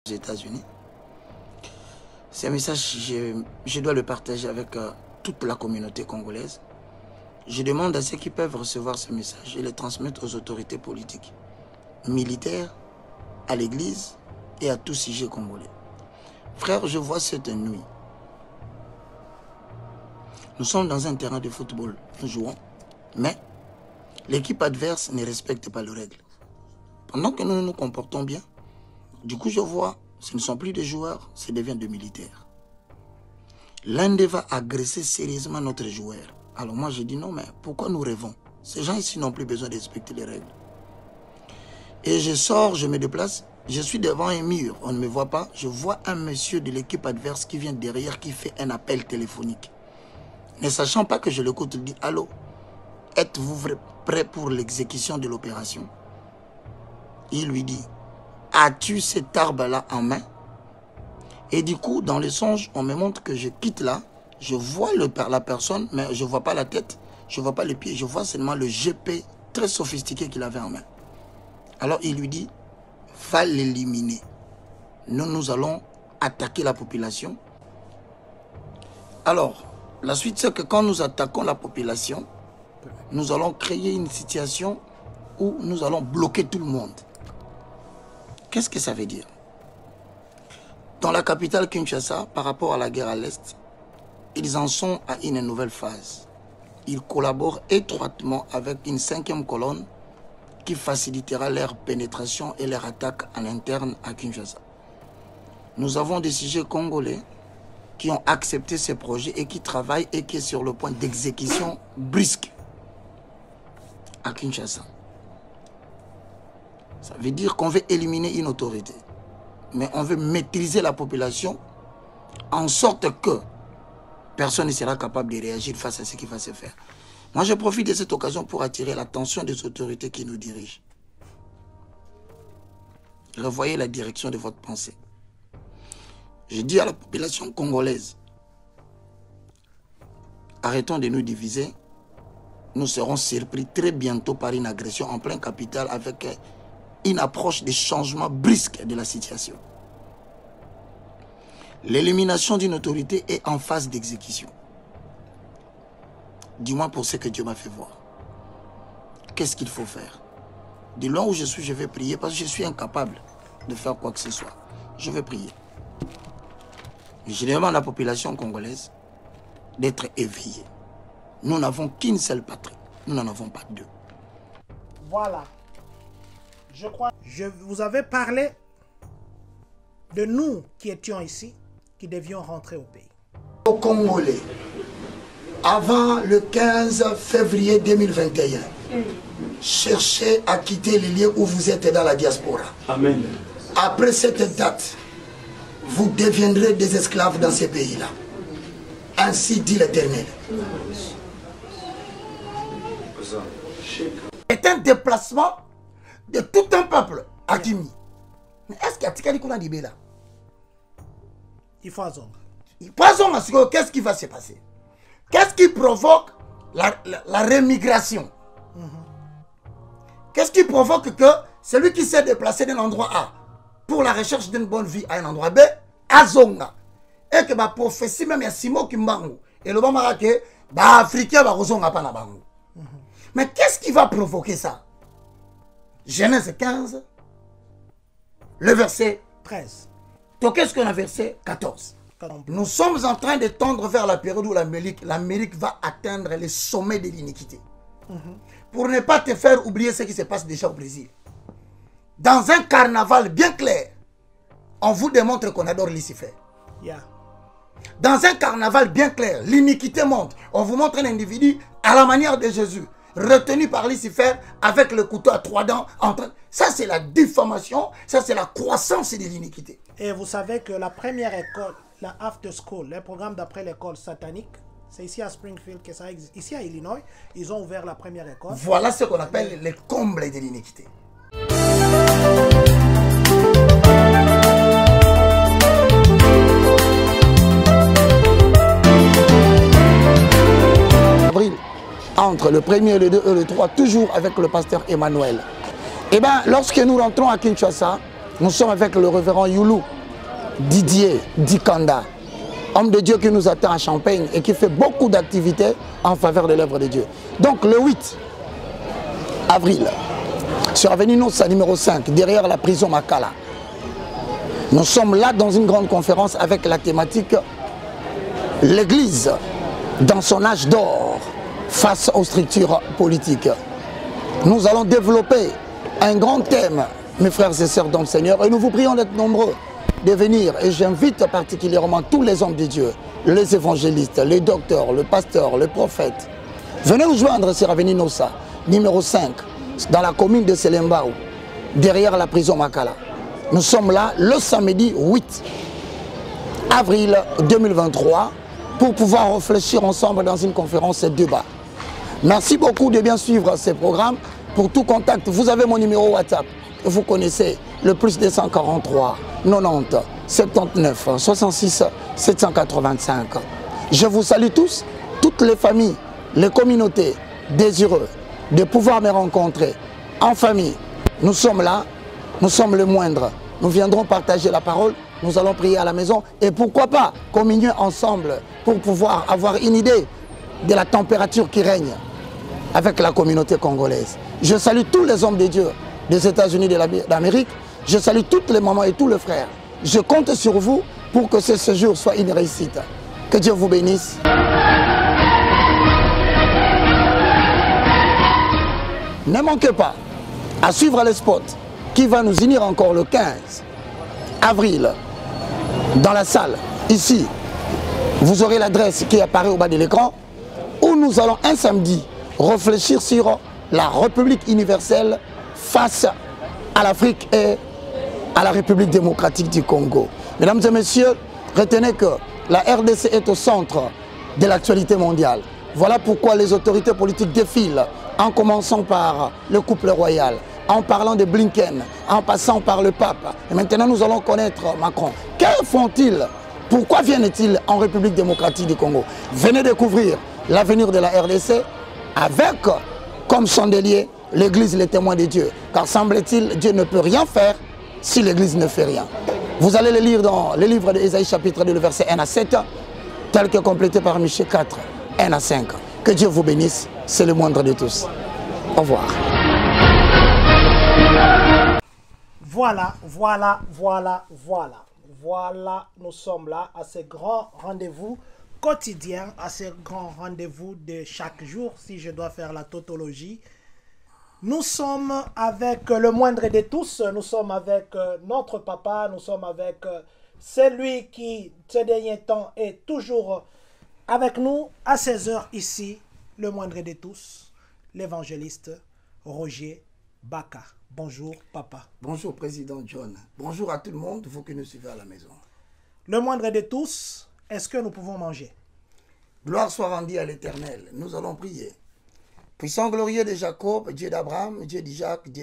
aux États-Unis. C'est un message, je dois le partager avec toute la communauté congolaise. Je demande à ceux qui peuvent recevoir ce message et le transmettre aux autorités politiques, militaires, à l'église et à tout sujet congolais. Frère, je vois cette nuit. Nous sommes dans un terrain de football, nous jouons, mais l'équipe adverse ne respecte pas les règles. Pendant que nous nous comportons bien, du coup je vois, ce ne sont plus des joueurs, ça devient des militaires. L'un d'eux va agresser sérieusement notre joueur. Alors moi je dis non, mais pourquoi nous rêvons? Ces gens ici n'ont plus besoin de respecter les règles. Et je sors, je me déplace, je suis devant un mur, on ne me voit pas. Je vois un monsieur de l'équipe adverse qui vient derrière, qui fait un appel téléphonique. Ne sachant pas que je l'écoute, il dit « Allô, êtes-vous prêt pour l'exécution de l'opération ?» Il lui dit « As-tu cette arbre-là en main ?» Et du coup, dans le songe, on me montre que je quitte là. Je vois la personne, mais je ne vois pas la tête, je ne vois pas les pieds, je vois seulement le GP très sophistiqué qu'il avait en main. Alors il lui dit « Va l'éliminer. Nous allons attaquer la population. » Alors, la suite, c'est que quand nous attaquons la population, nous allons créer une situation où nous allons bloquer tout le monde. Qu'est-ce que ça veut dire? Dans la capitale Kinshasa, par rapport à la guerre à l'Est, ils en sont à une nouvelle phase. Ils collaborent étroitement avec une 5e colonne qui facilitera leur pénétration et leur attaque en interne à Kinshasa. Nous avons des sujets congolais qui ont accepté ces projets et qui travaillent et qui est sur le point d'exécution brusque à Kinshasa. Ça veut dire qu'on veut éliminer une autorité, mais on veut maîtriser la population en sorte que personne ne sera capable de réagir face à ce qui va se faire. Moi, je profite de cette occasion pour attirer l'attention des autorités qui nous dirigent. Revoyez la direction de votre pensée. Je dis à la population congolaise, arrêtons de nous diviser. Nous serons surpris très bientôt par une agression en plein capital avec une approche de changement brusque de la situation. L'élimination d'une autorité est en phase d'exécution. Dis-moi pour ce que Dieu m'a fait voir. Qu'est-ce qu'il faut faire? De loin où je suis, je vais prier parce que je suis incapable de faire quoi que ce soit. Je vais prier. Je demande à la population congolaise d'être éveillée. Nous n'avons qu'une seule patrie. Nous n'en avons pas deux. Voilà. Je crois. Je vous avais parlé de nous qui étions ici, qui devions rentrer au pays. Aux Congolais, avant le 15 février 2021, cherchez à quitter les lieux où vous êtes dans la diaspora. Amen. Après cette date, vous deviendrez des esclaves dans ces pays-là. Ainsi dit l'Éternel. C'est un déplacement de tout un peuple à Kimi. Mais est-ce qu'il y a Tikali qu'on a dit là? Il faut azonga. Qu'est-ce qui va se passer? Qu'est-ce qui provoque la rémigration? Qu'est-ce qui provoque que celui qui s'est déplacé d'un endroit A pour la recherche d'une bonne vie à un endroit B, azonga? Et que ma prophétie même ya Simo Kimbangu et le bamara que ba africain ba rozonga pa na bango. Mais qu'est-ce qui va provoquer ça? Genèse 15, le verset 13. Donc qu'est-ce qu'on a verset 14? Nous sommes en train de tendre vers la période où l'Amérique va atteindre les sommets de l'iniquité. Pour ne pas te faire oublier ce qui se passe déjà au Brésil. Dans un carnaval bien clair, on vous démontre qu'on adore Lucifer. Dans un carnaval bien clair, l'iniquité monte. On vous montre un individu à la manière de Jésus, retenu par Lucifer avec le couteau à 3 dents. Ça, c'est la diffamation, ça, c'est la croissance de l'iniquité. Et vous savez que la première école, la after school, les programmes d'après l'école satanique, c'est ici à Springfield que ça existe. Ici à Illinois, ils ont ouvert la première école. Voilà ce qu'on appelle les combles de l'iniquité. Avril, entre le 1er, le 2 et le 3, toujours avec le pasteur Emmanuel. Eh bien, lorsque nous rentrons à Kinshasa, nous sommes avec le révérend Youlou, Didier Dikanda, homme de Dieu qui nous attend à Champagne et qui fait beaucoup d'activités en faveur de l'œuvre de Dieu. Donc le 8 avril, sur Avenue Nossa numéro 5, derrière la prison Makala, nous sommes là dans une grande conférence avec la thématique « L'Église dans son âge d'or face aux structures politiques ». Nous allons développer un grand thème, mes frères et sœurs dans le Seigneur, et nous vous prions d'être nombreux de venir. Et j'invite particulièrement tous les hommes de Dieu, les évangélistes, les docteurs, le pasteur, le prophète. Venez nous joindre sur Avenue Nossa, numéro 5, dans la commune de Selembao, derrière la prison Makala. Nous sommes là le samedi 8 avril 2023 pour pouvoir réfléchir ensemble dans une conférence et débat. Merci beaucoup de bien suivre ces programmes. Pour tout contact, vous avez mon numéro WhatsApp. Vous connaissez le plus 243 90 79 66 785. Je vous salue tous, toutes les familles, les communautés désireux de pouvoir me rencontrer en famille. Nous sommes là, nous sommes le moindre. Nous viendrons partager la parole, nous allons prier à la maison et pourquoi pas communier ensemble pour pouvoir avoir une idée de la température qui règne avec la communauté congolaise. Je salue tous les hommes de Dieu des États-Unis d'Amérique. Je salue toutes les mamans et tous les frères. Je compte sur vous pour que ce séjour soit une réussite. Que Dieu vous bénisse. Ne manquez pas à suivre les spots qui va nous unir encore le 15 avril dans la salle. Ici, vous aurez l'adresse qui apparaît au bas de l'écran où nous allons un samedi réfléchir sur la République universelle face à l'Afrique et à la République démocratique du Congo. Mesdames et messieurs, retenez que la RDC est au centre de l'actualité mondiale. Voilà pourquoi les autorités politiques défilent, en commençant par le couple royal, en parlant de Blinken, en passant par le pape. Et maintenant, nous allons connaître Macron. Que font-ils? Pourquoi viennent-ils en République démocratique du Congo? Venez découvrir l'avenir de la RDC avec comme chandelier l'Église, les témoins de Dieu. Car semble-t-il, Dieu ne peut rien faire si l'Église ne fait rien. Vous allez le lire dans le livre d'Ésaïe chapitre 2, le verset 1 à 7, tel que complété par Michée 4, 1 à 5. Que Dieu vous bénisse, c'est le moindre de tous. Au revoir. Voilà, nous sommes là à ce grand rendez-vous quotidien, à ce grand rendez-vous de chaque jour, si je dois faire la tautologie. Nous sommes avec le moindre de tous, nous sommes avec notre papa, nous sommes avec celui qui, ces derniers temps, est toujours avec nous à 16h ici, le moindre de tous, l'évangéliste Roger Baka. Bonjour, papa. Bonjour, président John. Bonjour à tout le monde, vous qui nous suivez à la maison. Le moindre de tous, est-ce que nous pouvons manger? Gloire soit rendue à l'Éternel. Nous allons prier. Puissant glorieux de Jacob, Dieu d'Abraham, Dieu d'Isaac, Dieu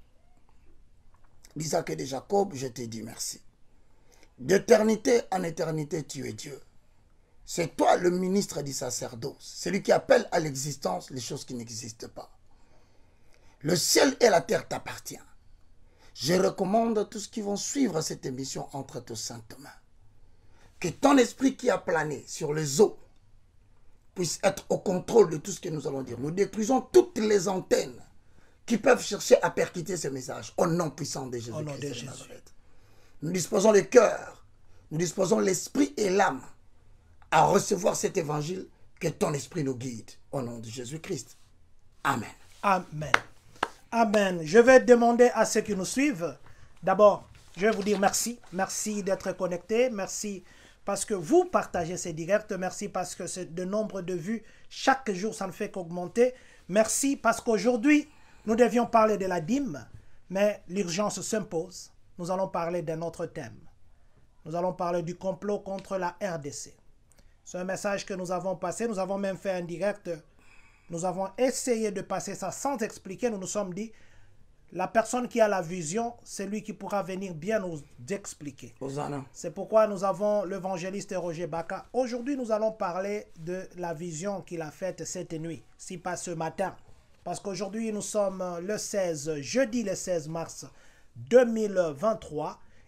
d'Isaac et de Jacob, je te dis merci. D'éternité en éternité, tu es Dieu. C'est toi le ministre du sacerdoce, celui qui appelle à l'existence les choses qui n'existent pas. Le ciel et la terre t'appartiennent. Je recommande tous qui vont suivre cette émission entre tes saintes mains. Que ton esprit qui a plané sur les eaux puisse être au contrôle de tout ce que nous allons dire. Nous détruisons toutes les antennes qui peuvent chercher à percuter ce message au nom puissant de Jésus-Christ de Nazareth. Nous disposons le cœur, nous disposons l'esprit et l'âme à recevoir cet évangile, que ton esprit nous guide au nom de Jésus-Christ. Amen. Amen. Amen. Je vais demander à ceux qui nous suivent, d'abord, je vais vous dire merci. Merci d'être connectés. Merci parce que vous partagez ces directs. Merci parce que c'est de nombre de vues. Chaque jour, ça ne fait qu'augmenter. Merci parce qu'aujourd'hui, nous devions parler de la dîme, mais l'urgence s'impose. Nous allons parler d'un autre thème. Nous allons parler du complot contre la RDC. C'est un message que nous avons passé. Nous avons même fait un direct. Nous avons essayé de passer ça sans expliquer. Nous nous sommes dit, la personne qui a la vision, c'est lui qui pourra venir bien nous expliquer. C'est pourquoi nous avons l'évangéliste Roger Baka. Aujourd'hui, nous allons parler de la vision qu'il a faite cette nuit, si pas ce matin. Parce qu'aujourd'hui, nous sommes le 16, jeudi le 16 mars 2023.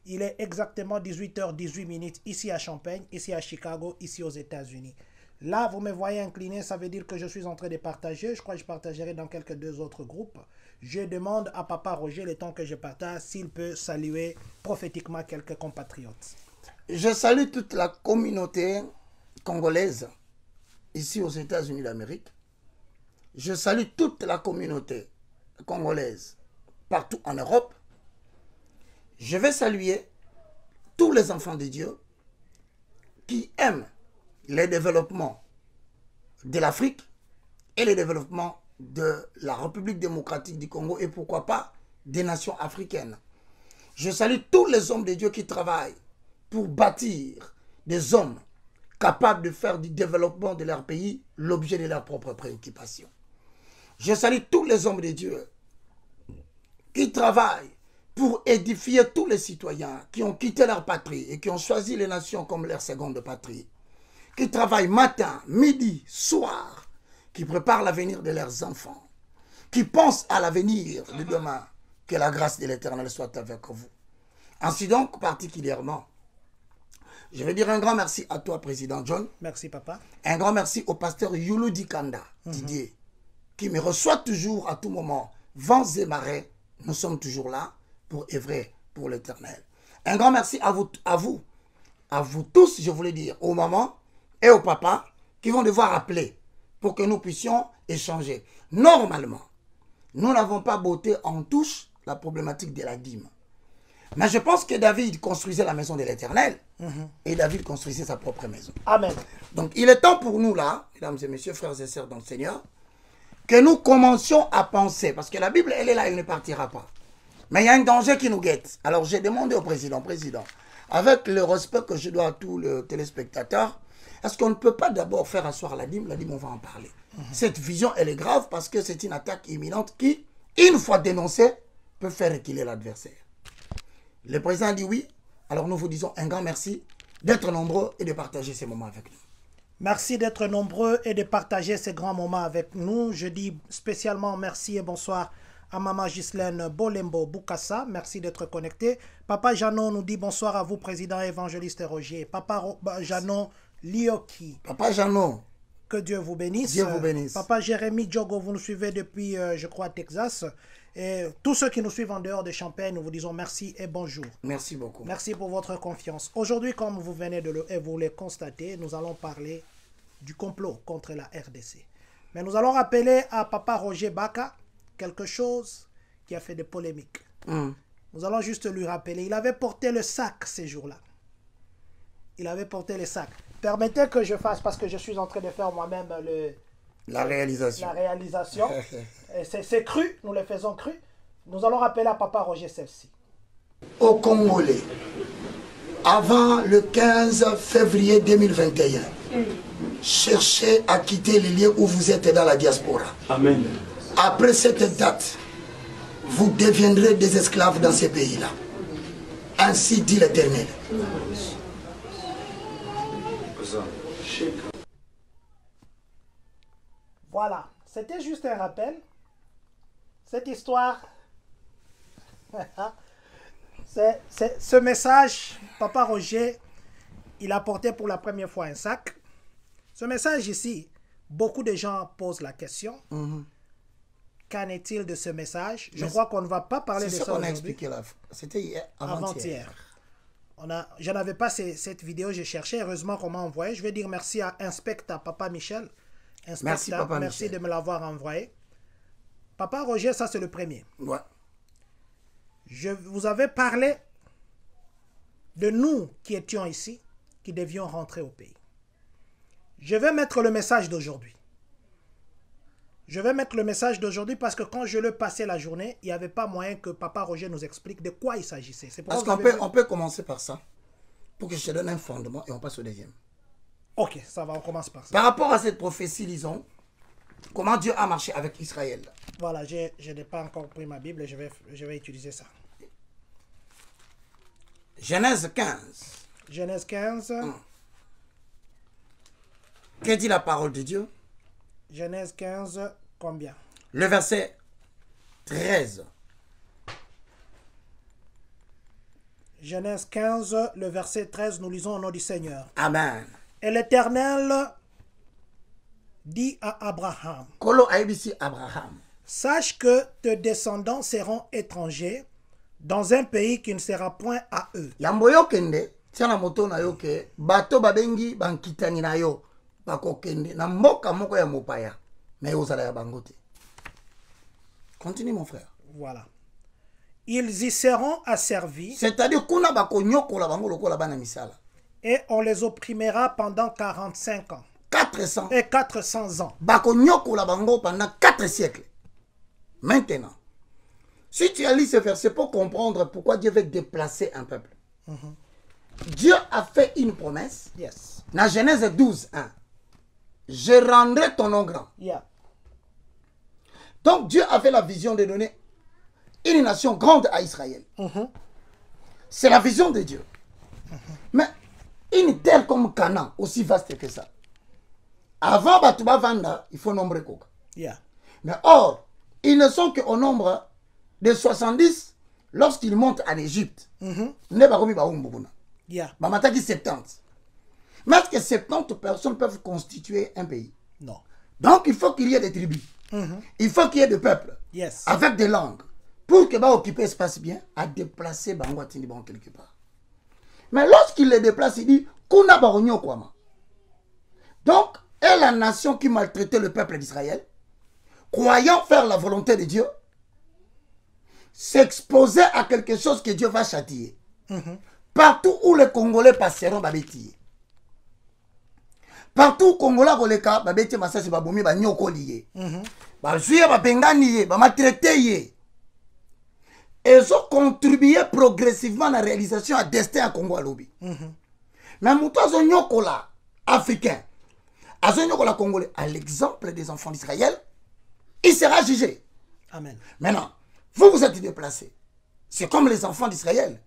Il est exactement 18h18 ici à Champaign, ici à Chicago, ici aux États-Unis. Là, vous me voyez incliné, ça veut dire que je suis en train de partager. Je crois que je partagerai dans quelques deux autres groupes. Je demande à Papa Roger, le temps que je partage, s'il peut saluer prophétiquement quelques compatriotes. Je salue toute la communauté congolaise ici aux États-Unis d'Amérique. Je salue toute la communauté congolaise partout en Europe. Je vais saluer tous les enfants de Dieu qui aiment le développement de l'Afrique et le développement de la République démocratique du Congo et pourquoi pas des nations africaines. Je salue tous les hommes de Dieu qui travaillent pour bâtir des hommes capables de faire du développement de leur pays l'objet de leurs propres préoccupations. Je salue tous les hommes de Dieu qui travaillent pour édifier tous les citoyens qui ont quitté leur patrie et qui ont choisi les nations comme leur seconde patrie, qui travaillent matin, midi, soir, qui préparent l'avenir de leurs enfants, qui pensent à l'avenir de demain. Que la grâce de l'Éternel soit avec vous. Ainsi donc, particulièrement, je vais dire un grand merci à toi, Président John. Merci, Papa. Un grand merci au pasteur Youlou Dikanda, Didier, qui me reçoit toujours à tout moment. Vents et marées, nous sommes toujours là pour œuvrer pour l'Éternel. Un grand merci à vous tous, je voulais dire, aux mamans et aux papas qui vont devoir appeler pour que nous puissions échanger. Normalement, nous n'avons pas botté en touche la problématique de la dîme. Mais je pense que David construisait la maison de l'Éternel et David construisait sa propre maison. Amen. Donc il est temps pour nous là, mesdames et messieurs, frères et sœurs dans le Seigneur, que nous commencions à penser, parce que la Bible, elle est là, elle ne partira pas. Mais il y a un danger qui nous guette. Alors j'ai demandé au président, avec le respect que je dois à tous les téléspectateurs, est-ce qu'on ne peut pas d'abord faire asseoir la dîme? La dîme, on va en parler. Cette vision, elle est grave parce que c'est une attaque imminente qui, une fois dénoncée, peut faire reculer l'adversaire. Le président dit oui, alors nous vous disons un grand merci d'être nombreux et de partager ces moments avec nous. Merci d'être nombreux et de partager ces grands moments avec nous. Je dis spécialement merci et bonsoir à Maman Ghislaine Bolembo Boukassa. Merci d'être connecté. Papa Janon nous dit bonsoir à vous, président évangéliste Roger. Papa Janon Lioki. Papa Janon. Que Dieu vous bénisse. Dieu vous bénisse. Papa Jérémy Djogo, vous nous suivez depuis, je crois, Texas. Et tous ceux qui nous suivent en dehors de Champagne, nous vous disons merci et bonjour. Merci beaucoup. Merci pour votre confiance. Aujourd'hui, comme vous venez de vous le constater, nous allons parler du complot contre la RDC. Mais nous allons rappeler à Papa Roger Baka quelque chose qui a fait des polémiques. Nous allons juste lui rappeler. Il avait porté le sac ces jours-là. Il avait porté le sac. Permettez que je fasse, parce que je suis en train de faire moi-même la réalisation. La réalisation. C'est cru, nous le faisons cru. Nous allons rappeler à Papa Roger celle-ci. Aux Congolais, avant le 15 février 2021, cherchez à quitter les lieux où vous êtes dans la diaspora. Amen. Après cette date, vous deviendrez des esclaves dans ces pays-là. Ainsi dit l'Éternel. Voilà, c'était juste un rappel. Cette histoire, ce message, Papa Roger, il a porté pour la première fois un sac. Ce message ici, beaucoup de gens posent la question. Qu'en est-il de ce message? Je crois qu'on ne va pas parler de ça aujourd'hui. C'est ce qu'on a expliqué là. C'était hier, avant-hier. Je n'avais pas cette vidéo, j'ai cherché. Heureusement qu'on m'a envoyé. Je vais dire merci à Inspecta, Papa Michel. Inspecta, merci, Papa merci Michel. De me l'avoir envoyé. Papa Roger, ça c'est le premier. Ouais. Je vous avais parlé de nous qui étions ici, qui devions rentrer au pays. Je vais mettre le message d'aujourd'hui. Je vais mettre le message d'aujourd'hui parce que quand je le passais la journée, il n'y avait pas moyen que Papa Roger nous explique de quoi il s'agissait. Parce qu'on peut commencer par ça, pour que je te donne un fondement et on passe au deuxième. Ok, ça va, on commence par ça. Par rapport à cette prophétie, disons, comment Dieu a marché avec Israël. Voilà, je n'ai pas encore pris ma Bible et je vais utiliser ça. Genèse 15. Genèse 15. Que dit la parole de Dieu? Genèse 15, combien? Le verset 13. Genèse 15, le verset 13, nous lisons au nom du Seigneur. Amen. Et l'Éternel dit à Abraham, Kolo aibisi Abraham. sache que tes descendants seront étrangers dans un pays qui ne sera point à eux. Yambo yo kende, tiana moto na yo ke, bato babengi bankitani na yo, bako kende, na mboka moko ya mopaya, mais yo zala ya bangote. Continue mon frère. Voilà. Ils y seront asservis. C'est-à-dire kuna bako nyoko la bango loko la bana misala. Et on les opprimera pendant 45 ans. 400. Et 400 ans. Bako nyoko la bango pendant 4 siècles. Maintenant, si tu as lu ce verset pour comprendre pourquoi Dieu veut déplacer un peuple, Dieu a fait une promesse. Yes. Dans Genèse 12, 1. Je rendrai ton nom grand. Yeah. Donc Dieu avait la vision de donner une nation grande à Israël. C'est la vision de Dieu. Mais une terre comme Canaan, aussi vaste que ça. Avant Batouba Vanda, il faut nombrer Koka. Yeah. Mais or, ils ne sont qu'au nombre de 70 lorsqu'ils montent en Égypte. Ne baromi ba umbuguna. Yeah. Bamataki 70. Mais est-ce que 70 personnes peuvent constituer un pays? Non. Donc il faut qu'il y ait des tribus. Il faut qu'il y ait des peuples. Yes. Avec des langues. Pour que va occuper espace bien, à déplacer Bango Tinibon quelque part. Mais lorsqu'il les déplace, il dit Kuna Baronyo Kwama. Donc, est la nation qui maltraitait le peuple d'Israël, croyant faire la volonté de Dieu, s'exposer à quelque chose que Dieu va châtier. Partout où les Congolais passeront, babétier. Partout où Congolais goleka, babétier masasi babomi ba nyoko lié. Ba juye ba bengani ba maltraité. Ils ont contribué progressivement à la réalisation à destin à Congo à l'Obi. Mais Moutoua Zonyokola, africain, à Zonyokola congolais, à l'exemple des enfants d'Israël, il sera jugé. Amen. Maintenant, vous êtes déplacés. C'est comme les enfants d'Israël.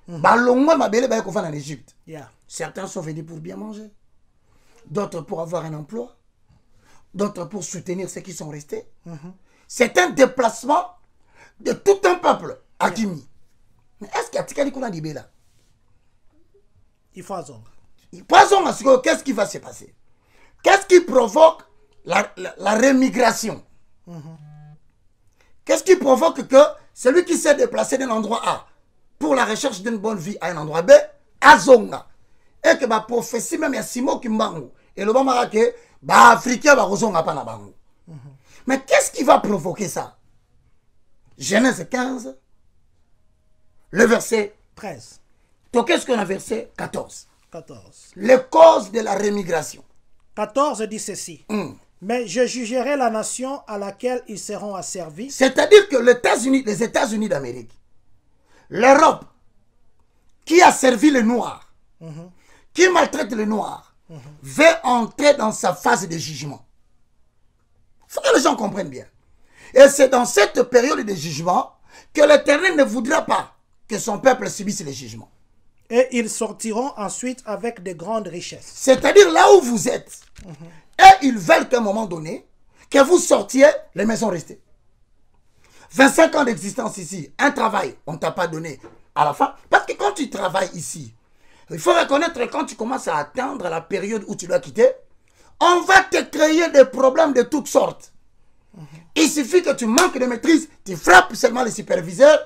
En Égypte. Yeah. Certains sont venus pour bien manger. D'autres pour avoir un emploi. D'autres pour soutenir ceux qui sont restés. C'est un déplacement de tout un peuple. Akimi. Mais est-ce qu'il y a Tikali Kuna Dibela? Il faut azonga. Qu'est-ce qui va se passer? Qu'est-ce qui provoque la rémigration? Qu'est-ce qui provoque que celui qui s'est déplacé d'un endroit A pour la recherche d'une bonne vie à un endroit B, azonga? Et que ma prophétie même, il y a Simo Kimbangu. Et le Bamara que, bah, Africain va rezonga pas na bango. Mais qu'est-ce qui va provoquer ça? Genèse 15, le verset 13. Donc, qu'est-ce qu'on a verset 14? 14. Les causes de la rémigration. 14 dit ceci. Mais je jugerai la nation à laquelle ils seront asservis. C'est-à-dire que les États-Unis d'Amérique, l'Europe, qui a servi les Noirs, qui maltraite les Noirs, veut entrer dans sa phase de jugement. Il faut que les gens comprennent bien. Et c'est dans cette période de jugement que l'Éternel ne voudra pas que son peuple subisse les jugements. Et ils sortiront ensuite avec de grandes richesses. C'est-à-dire là où vous êtes. Et ils veulent qu'à un moment donné, que vous sortiez les maisons restées. 25 ans d'existence ici, un travail, on ne t'a pas donné à la fin. Parce que quand tu travailles ici, il faut reconnaître que quand tu commences à atteindre la période où tu dois quitter, on va te créer des problèmes de toutes sortes. Il suffit que tu manques de maîtrise, tu frappes seulement les superviseurs.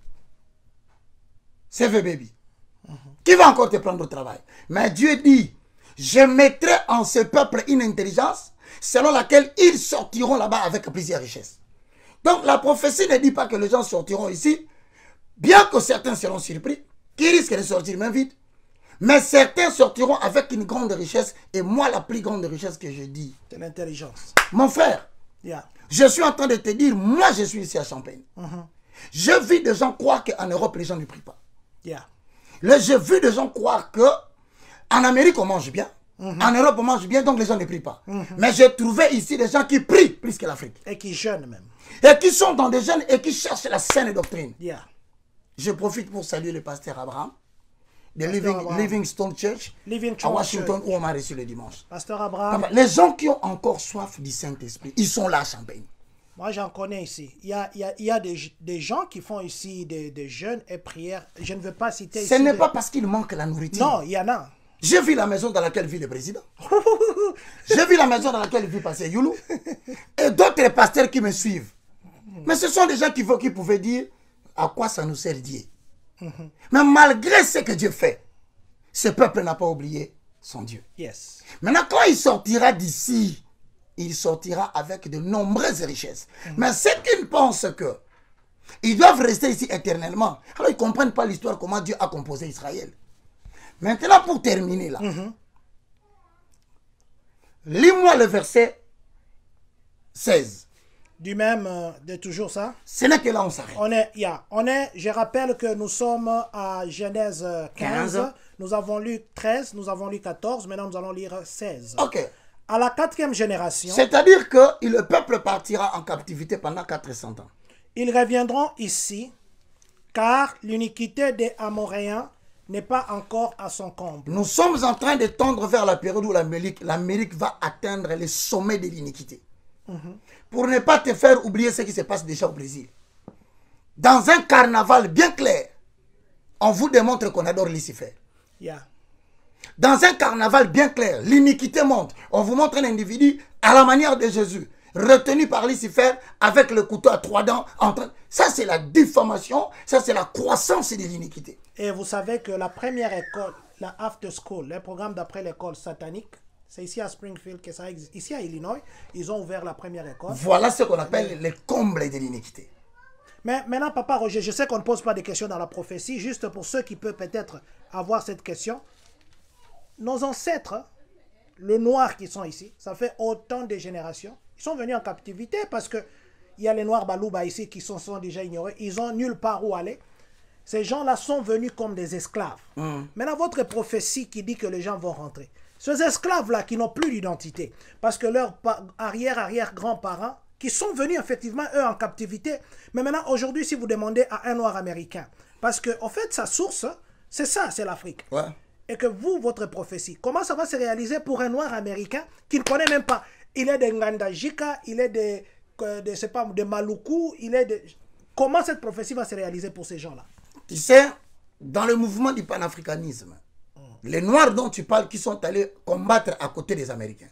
C'est V baby. Qui va encore te prendre au travail? Mais Dieu dit, je mettrai en ce peuple une intelligence selon laquelle ils sortiront là-bas avec plusieurs richesses. Donc la prophétie ne dit pas que les gens sortiront ici, bien que certains seront surpris, qui risquent de sortir même vite. Mais certains sortiront avec une grande richesse. Et moi, la plus grande richesse que je dis, C'est l'intelligence. mon frère, Yeah. je suis en train de te dire, moi je suis ici à Champagne. Je vis des gens croire qu'en Europe, les gens ne prient pas. Yeah. J'ai vu des gens croire que en Amérique, on mange bien. En Europe, on mange bien, donc les gens ne prient pas. Mais j'ai trouvé ici des gens qui prient plus que l'Afrique. Et qui jeûnent même. Et qui sont dans des jeunes et qui cherchent la saine doctrine. Yeah. Je profite pour saluer le pasteur Abraham de Abraham. Livingstone Church Living à Church. Washington où on m'a reçu le dimanche. Pasteur Abraham. Les gens qui ont encore soif du Saint-Esprit, ils sont là à Champagne. Moi, j'en connais ici. Il y a des gens qui font ici des jeûnes et prières. Je ne veux pas citer ici. Ce n'est pas parce qu'il manque la nourriture. Non, il y en a. J'ai vu la maison dans laquelle vit le président. J'ai vu la maison dans laquelle vit Pasteur Youlou. Et d'autres pasteurs qui me suivent. Mais ce sont des gens qui pouvaient dire à quoi ça nous sert Dieu. Mais malgré ce que Dieu fait, ce peuple n'a pas oublié son Dieu. Yes. Maintenant, quand il sortira d'ici, il sortira avec de nombreuses richesses. Mais ceux qui pensent que ils doivent rester ici éternellement, alors ils ne comprennent pas l'histoire, comment Dieu a composé Israël. Maintenant, pour terminer là, lis-moi le verset 16. Du même, de toujours ça. Ce n'est que là on s'arrête. Je rappelle que nous sommes à Genèse 15. Nous avons lu 13, nous avons lu 14, maintenant nous allons lire 16. Ok. À la 4e génération, c'est-à-dire que le peuple partira en captivité pendant 400 ans. Ils reviendront ici, car l'iniquité des Amoréens n'est pas encore à son comble. Nous sommes en train de tendre vers la période où l'Amérique va atteindre les sommets de l'iniquité. Pour ne pas te faire oublier ce qui se passe déjà au Brésil. Dans un carnaval bien clair, on vous démontre qu'on adore Lucifer. Dans un carnaval bien clair, l'iniquité monte. On vous montre un individu à la manière de Jésus, retenu par Lucifer avec le couteau à 3 dents. Ça, c'est la diffamation, ça, c'est la croissance de l'iniquité. Et vous savez que la première école, la after school, le programme d'après l'école satanique, c'est ici à Springfield que ça existe. Ici à Illinois, ils ont ouvert la première école. Voilà ce qu'on appelle les combles de l'iniquité. Mais maintenant, Papa Roger, je sais qu'on ne pose pas de questions dans la prophétie, juste pour ceux qui peuvent peut-être avoir cette question. Nos ancêtres, le noir qui sont ici, ça fait autant de générations, ils sont venus en captivité parce que il y a les noirs Balouba ici qui sont déjà ignorés, ils ont nulle part où aller. Ces gens-là sont venus comme des esclaves. Maintenant, votre prophétie qui dit que les gens vont rentrer. Ces esclaves-là qui n'ont plus d'identité, parce que leurs arrière-arrière-grands-parents, qui sont venus effectivement, eux, en captivité. Mais maintenant, aujourd'hui, si vous demandez à un noir américain, parce que, en fait, sa source, c'est ça, c'est l'Afrique. Ouais. Et que vous, votre prophétie, comment ça va se réaliser pour un noir américain qui ne connaît même pas? Il est de Ngandajika, il est de Maluku, il est de... Comment cette prophétie va se réaliser pour ces gens-là? Tu sais, dans le mouvement du panafricanisme, les Noirs dont tu parles qui sont allés combattre à côté des Américains,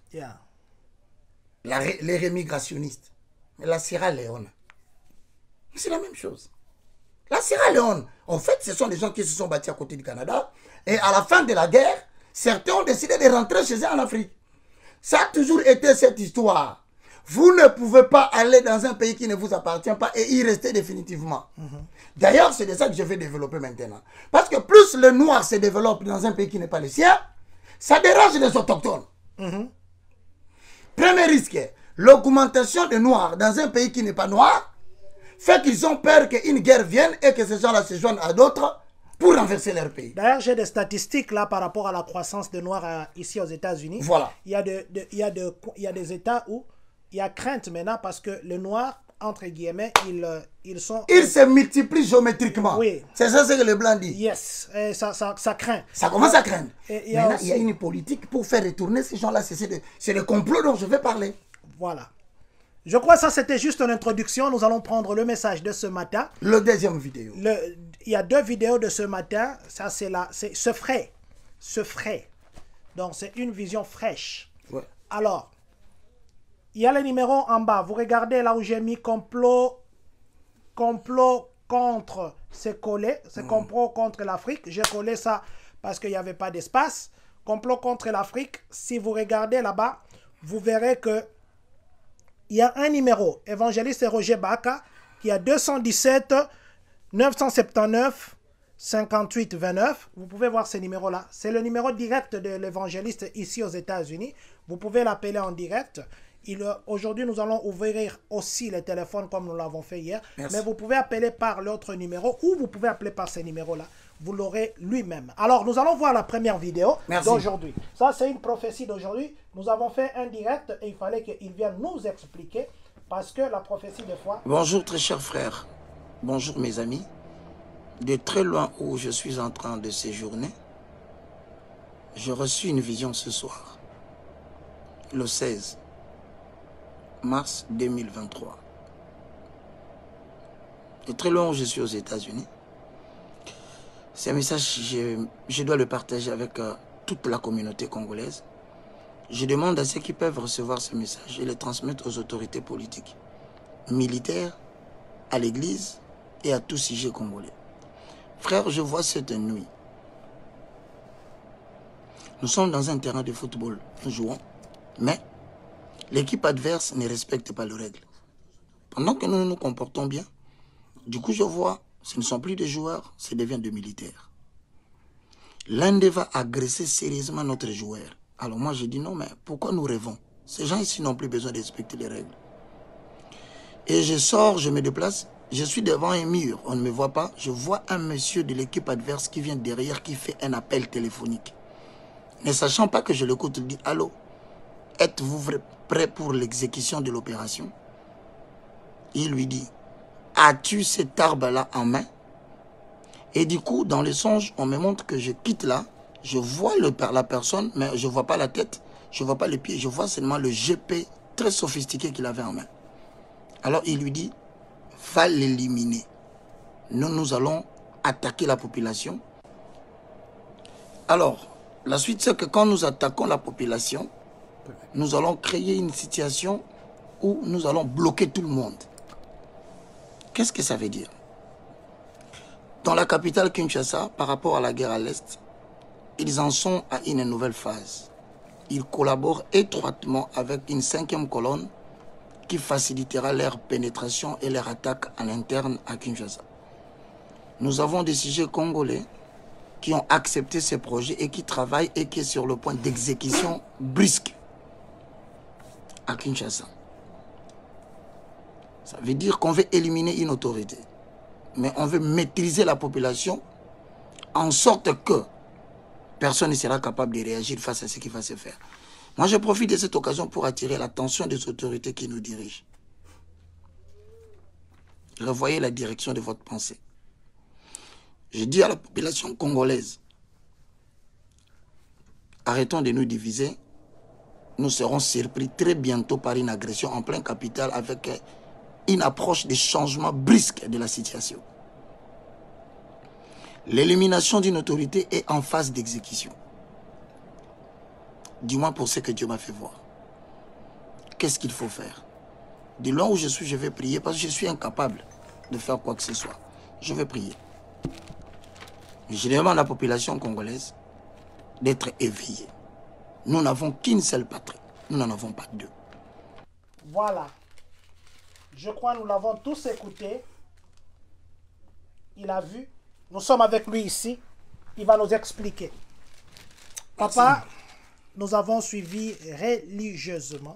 les rémigrationnistes, la Sierra Leone, c'est la même chose. La Sierra Leone, en fait, ce sont des gens qui se sont battus à côté du Canada. Et à la fin de la guerre, certains ont décidé de rentrer chez eux en Afrique. Ça a toujours été cette histoire. Vous ne pouvez pas aller dans un pays qui ne vous appartient pas et y rester définitivement. D'ailleurs, c'est de ça que je vais développer maintenant. Parce que plus le noir se développe dans un pays qui n'est pas le sien, ça dérange les autochtones. Premier risque, l'augmentation des noirs dans un pays qui n'est pas noir fait qu'ils ont peur qu'une guerre vienne et que ces gens-là se joignent à d'autres pour renverser leur pays. D'ailleurs, j'ai des statistiques là par rapport à la croissance des noirs ici aux États-Unis. Voilà. Il y a des États où il y a crainte maintenant parce que les noirs, entre guillemets, ils se multiplient géométriquement. Oui. C'est ça ce que le blanc dit. Yes. Et ça craint. Ça commence à craindre. Maintenant, aussi... il y a une politique pour faire retourner ces gens-là. C'est le complot dont je vais parler. Voilà. Je crois que ça, c'était juste une introduction. Nous allons prendre le message de ce matin. Le deuxième vidéo. Il y a 2 vidéos de ce matin. Ça, c'est ce frais. Ce frais. Donc, c'est une vision fraîche. Ouais. Alors, il y a le numéro en bas. Vous regardez là où j'ai mis complot contre, c'est collé. C'est complot contre l'Afrique. J'ai collé ça parce qu'il n'y avait pas d'espace. Complot contre l'Afrique. Si vous regardez là-bas, vous verrez que il y a un numéro, évangéliste Roger Baka, qui a 217 979 58 29. Vous pouvez voir ce numéro-là. C'est le numéro direct de l'évangéliste ici aux États-Unis. Vous pouvez l'appeler en direct. Aujourd'hui, nous allons ouvrir aussi les téléphones comme nous l'avons fait hier. Merci. Mais vous pouvez appeler par l'autre numéro ou vous pouvez appeler par ce numéro-là. Vous l'aurez lui-même. Alors, nous allons voir la première vidéo d'aujourd'hui. Ça, c'est une prophétie d'aujourd'hui. Nous avons fait un direct et il fallait qu'il vienne nous expliquer parce que la prophétie des fois... Bonjour très chers frères. Bonjour mes amis. De très loin où je suis en train de séjourner, j'ai reçu une vision ce soir. Le 16 mars 2023. de très loin où je suis aux États-Unis. Ce message, je dois le partager avec toute la communauté congolaise. Je demande à ceux qui peuvent recevoir ce message et le transmettre aux autorités politiques, militaires, à l'église et à tout sujet congolais. Frère, je vois cette nuit. Nous sommes dans un terrain de football, nous jouons, mais l'équipe adverse ne respecte pas les règles. Pendant que nous nous comportons bien, du coup je vois, ce ne sont plus des joueurs, ça devient des militaires. L'un d'eux va agresser sérieusement notre joueur. Alors moi je dis non, mais pourquoi nous rêvons? Ces gens ici n'ont plus besoin de respecter les règles. Et je sors, je me déplace, je suis devant un mur, on ne me voit pas. Je vois un monsieur de l'équipe adverse qui vient derrière, qui fait un appel téléphonique. Ne sachant pas que je l'écoute, il dit « Allô, êtes-vous prêt pour l'exécution de l'opération ?» Il lui dit « As-tu cette arme-là en main ?» Et du coup, dans les songes, on me montre que je quitte là. Je vois la personne, mais je ne vois pas la tête, je ne vois pas les pieds, je vois seulement le GP très sophistiqué qu'il avait en main. Alors il lui dit « Va l'éliminer. Nous allons attaquer la population. » Alors, la suite, c'est que quand nous attaquons la population, nous allons créer une situation où nous allons bloquer tout le monde. Qu'est-ce que ça veut dire? Dans la capitale Kinshasa, par rapport à la guerre à l'Est, ils en sont à une nouvelle phase. Ils collaborent étroitement avec une 5e colonne qui facilitera leur pénétration et leur attaque en interne à Kinshasa. Nous avons des sujets congolais qui ont accepté ces projets et qui travaillent et qui est sur le point d'exécution brusque à Kinshasa. Ça veut dire qu'on veut éliminer une autorité, mais on veut maîtriser la population en sorte que personne ne sera capable de réagir face à ce qui va se faire. Moi, je profite de cette occasion pour attirer l'attention des autorités qui nous dirigent. Revoyez la direction de votre pensée. Je dis à la population congolaise, arrêtons de nous diviser. Nous serons surpris très bientôt par une agression en plein capital avec une approche de changement brusque de la situation. L'élimination d'une autorité est en phase d'exécution. Du moins pour ce que Dieu m'a fait voir. Qu'est-ce qu'il faut faire? De loin où je suis, je vais prier parce que je suis incapable de faire quoi que ce soit. Je vais prier. Je demande à la population congolaise d'être éveillée. Nous n'avons qu'une seule patrie. Nous n'en avons pas deux. Voilà. Je crois que nous l'avons tous écouté. Il a vu. Nous sommes avec lui ici. Il va nous expliquer. Papa, nous avons suivi religieusement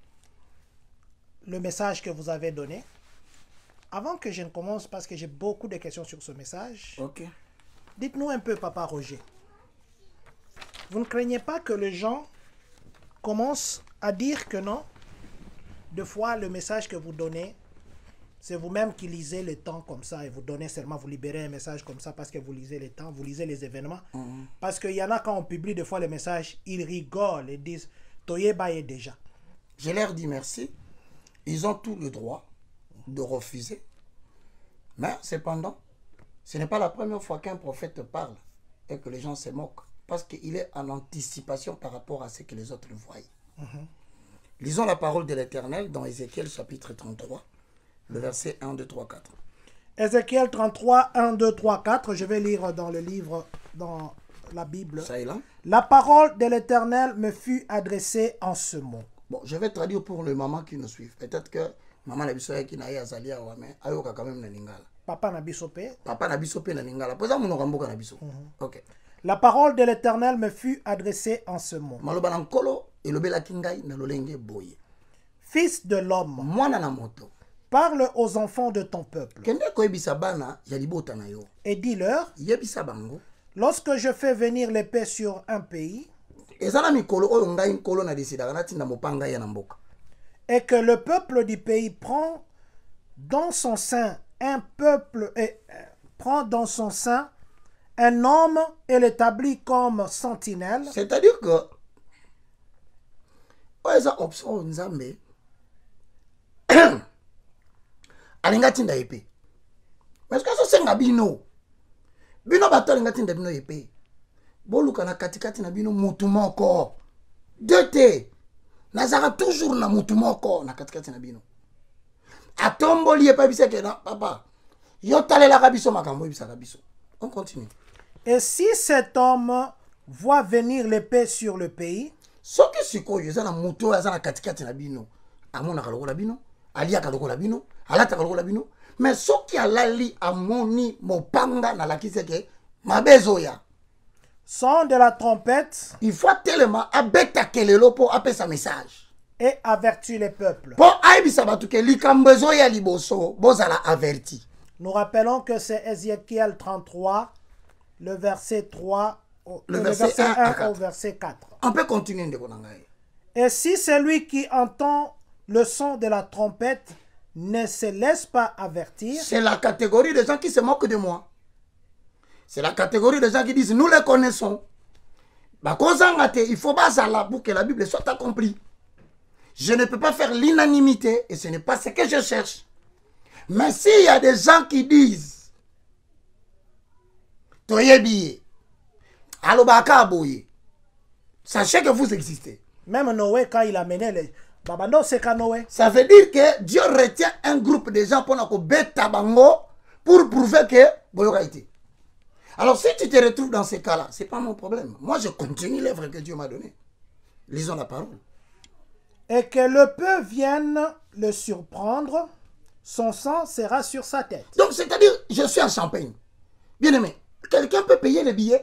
le message que vous avez donné. Avant que je ne commence, parce que j'ai beaucoup de questions sur ce message, dites-nous un peu, Papa Roger. Vous ne craignez pas que les gens commencent à dire que non? Deux fois, le message que vous donnez, c'est vous-même qui lisez le temps comme ça et vous donnez seulement, vous libérez un message comme ça parce que vous lisez le temps, vous lisez les événements. Parce qu'il y en a quand on publie des fois les messages, ils rigolent et disent « Toyeba est déjà ». Je leur dis merci. Ils ont tout le droit de refuser. Mais cependant, ce n'est pas la première fois qu'un prophète parle et que les gens se moquent. Parce qu'il est en anticipation par rapport à ce que les autres voient. Lisons la parole de l'Éternel dans Ézéchiel chapitre 33, le verset 1, 2, 3, 4. Ézéchiel 33, 1, 2, 3, 4. Je vais lire dans le livre, dans la Bible. Ça est là. La parole de l'Éternel me fut adressée en ce mot. Bon, je vais traduire pour les mamans qui nous suivent. Peut-être que maman Nabisoya qui n'a pas allé à Wame, ayoka quand même na lingala. Papa Nabisope. Papa Nabisope na lingala. Posa mon okamboka Nabiso. Ok. La parole de l'Éternel me fut adressée en ce mot. Maloba nankolo elobela kingai na lolenge boye. Fils de l'homme, Mwana na moto. parle aux enfants de ton peuple Kende koyebisa bana ya libota na yo. et dis-leur, Yebisa bango. lorsque je fais venir l'épée sur un pays Ezana mikolo oyo ngai nkolo na desidaka natinda mopanga ya na mboka. et que le peuple du pays prend dans son sein un peuple et prend dans son sein un homme et l'établit comme sentinelle. C'est-à-dire que eza option nzambe alinga tinda épée. tosenga bino bino batole ngati nda bino epé boluka na katikati na bino mutu moko dete nazaka toujours na mutu moko na katikati na bino atomboli epa biseke na papa yo talelaka biso makambo ebisaka biso. On continue. Et si cet homme voit venir l'épée sur le pays, soki sikoyo eza na mutu eza na katikati na bino amonaka lokola bino aliaka lokola bino alataka lokola bino mais soki alali amoni mopanga na lakisi ke mabezoya son de la trompette, il faut tellement abeta kelelo po apesa message et avertit les peuples. po aibisa batu ke likambo ezoya liboso bozala averti. Nous rappelons que c'est Ézéchiel 33, le verset 3, le verset 1 au verset 4. On peut continuer ndeko nangai. Et si celui qui entend le son de la trompette ne se laisse pas avertir, c'est la catégorie des gens qui se moquent de moi. C'est la catégorie des gens qui disent nous les connaissons. Il faut pas ça pour que la Bible soit accomplie. Je ne peux pas faire l'unanimité et ce n'est pas ce que je cherche. Mais s'il y a des gens qui disent Toyebiye, Alobaka Aboye, sachez que vous existez. Même Noé, quand il a mené les Babando, c'est qu'à Noé. Ça veut dire que Dieu retient un groupe de gens pour bêta bango pour prouver que Boyoka été. Alors si tu te retrouves dans ces cas-là, ce n'est pas mon problème. Moi, je continue l'œuvre que Dieu m'a donnée. Lisons la parole. Et que le peu vienne le surprendre, son sang sera sur sa tête. Donc, c'est-à-dire, je suis à Champagne. Bien aimé, quelqu'un peut payer le billet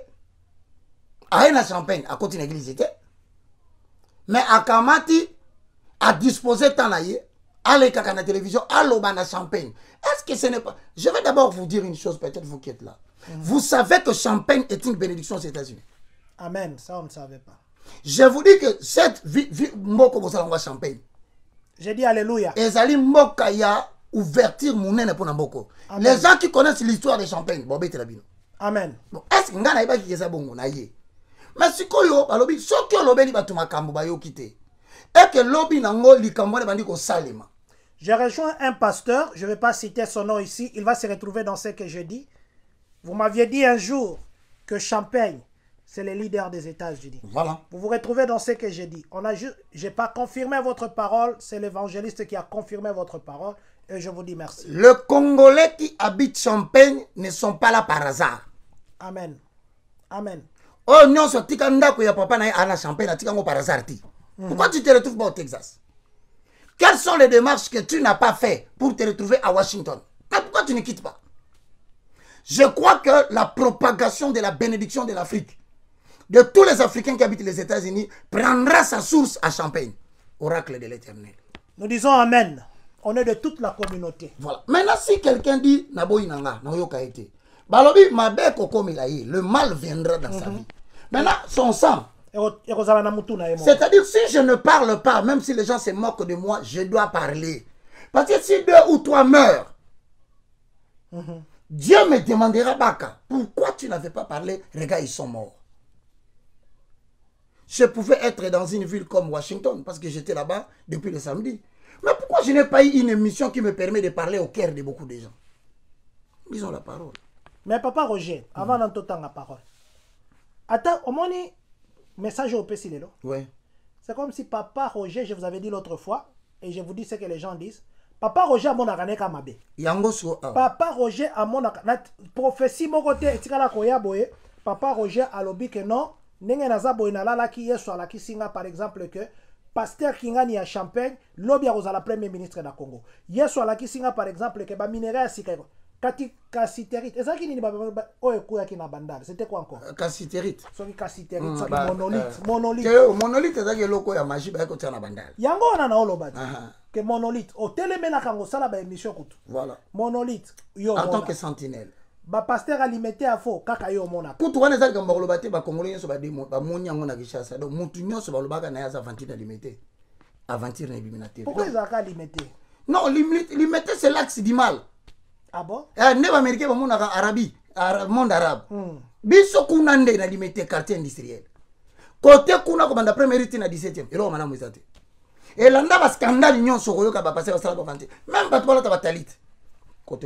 à Champagne, à côté de l'église. Mais à Kamati, à disposer de temps, à la télévision, à l'Obana Champagne. Est-ce que ce n'est pas... Je vais d'abord vous dire une chose, peut-être vous qui êtes là. Vous savez que Champagne est une bénédiction aux États-Unis. Amen, ça on ne savait pas. Je vous dis que cette vie, Mboko Bosalangwa Champagne. J'ai dit Alléluia. Ezali Mboka ya ouverture mounene pour Mboko. Les gens qui connaissent l'histoire de Champagne, Bobé Telabino. Amen. Bon, est-ce que ngana iba kiyesa bongo na ye? Mais sikoyo balobi soki olobeli batu makambo bayo kite. Et que lobi nango likambo ne bandi ko salema. J'ai rejoint un pasteur, je ne vais pas citer son nom ici, il va se retrouver dans ce que je dis. Vous m'aviez dit un jour que Champagne, c'est le leader des États-Unis. Voilà. Vous vous retrouvez dans ce que j'ai dit. Je n'ai pas confirmé votre parole, c'est l'évangéliste qui a confirmé votre parole. Et je vous dis merci. Les Congolais qui habitent Champagne ne sont pas là par hasard. Amen. Amen. Oh non, ce tika ndako ya papa na ana Champagne na tika ngo par hasard. Pourquoi tu te retrouves pas au Texas? Quelles sont les démarches que tu n'as pas fait pour te retrouver à Washington? Mais pourquoi tu ne quittes pas? Je crois que la propagation de la bénédiction de l'Afrique, de tous les Africains qui habitent les États-Unis, prendra sa source à Champagne. Oracle de l'Éternel. Nous disons Amen. On est de toute la communauté. Voilà. Maintenant, si quelqu'un dit Naboy Nanga, Nayoka été, Balobi Mabe Kokomilaye, le mal viendra dans sa vie. Maintenant, son sang. C'est-à-dire, si je ne parle pas, même si les gens se moquent de moi, je dois parler. Parce que si 2 ou 3 meurent, Dieu me demandera, Baka, pourquoi tu n'avais pas parlé? Regarde, ils sont morts. Je pouvais être dans une ville comme Washington, parce que j'étais là-bas depuis le samedi. Mais pourquoi je n'ai pas eu une émission qui me permet de parler au cœur de beaucoup de gens? Disons la parole. Mais papa Roger, avant d'entendre la parole, attends, au moins, message au PC, ouais. C'est comme si papa Roger, je vous avais dit l'autre fois, et je vous dis ce que les gens disent. Papa Roger a mon akane kamabe. Papa Roger a mon akane. Prophétie mon côté, etikala koya boye. Papa Roger a lobi que non. Nenge naza boye na lala ki yeso ala ki singa par exemple que pasteur Kingani a Champagne, lobi a la premier ministre da Congo. Yeso ala ki singa par exemple que ba minerai sikego. Kati cassiterite. Est-ce qu'il n'y a pas de bandal? C'était quoi encore? Cassiterite. Soki cassiterite, soki monolithe. Monolithe. Monolithe, c'est que loko ya magie ba ko tia bandal. Yango on a olobadi. Que monolithe. Au télémena kango sala ba émission kutu. Voilà. Monolithe. Yo en tant que sentinelle. Ba pasteur alimité à faux kaka yo mona. Kutu wana za kamba olobate ba congolais so ba demo ba moni yango na Kinshasa. Donc mutu nyonso ba lobaka na ya za aventure alimité. Aventure na biminate. Pourquoi ils ont alimité? Non, limité c'est l'axe du mal. Ah bon? Ne ba américain ba mona Arabie, monde arabe. Biso kuna nde na limité quartier industriel. Côté kuna ko banda première rite na 17e. Elo mana mwizate. Et là, ba scandale nyonso koyoka ba passer ba sala ba vente. Même ba tola ta batalit. Côté wana.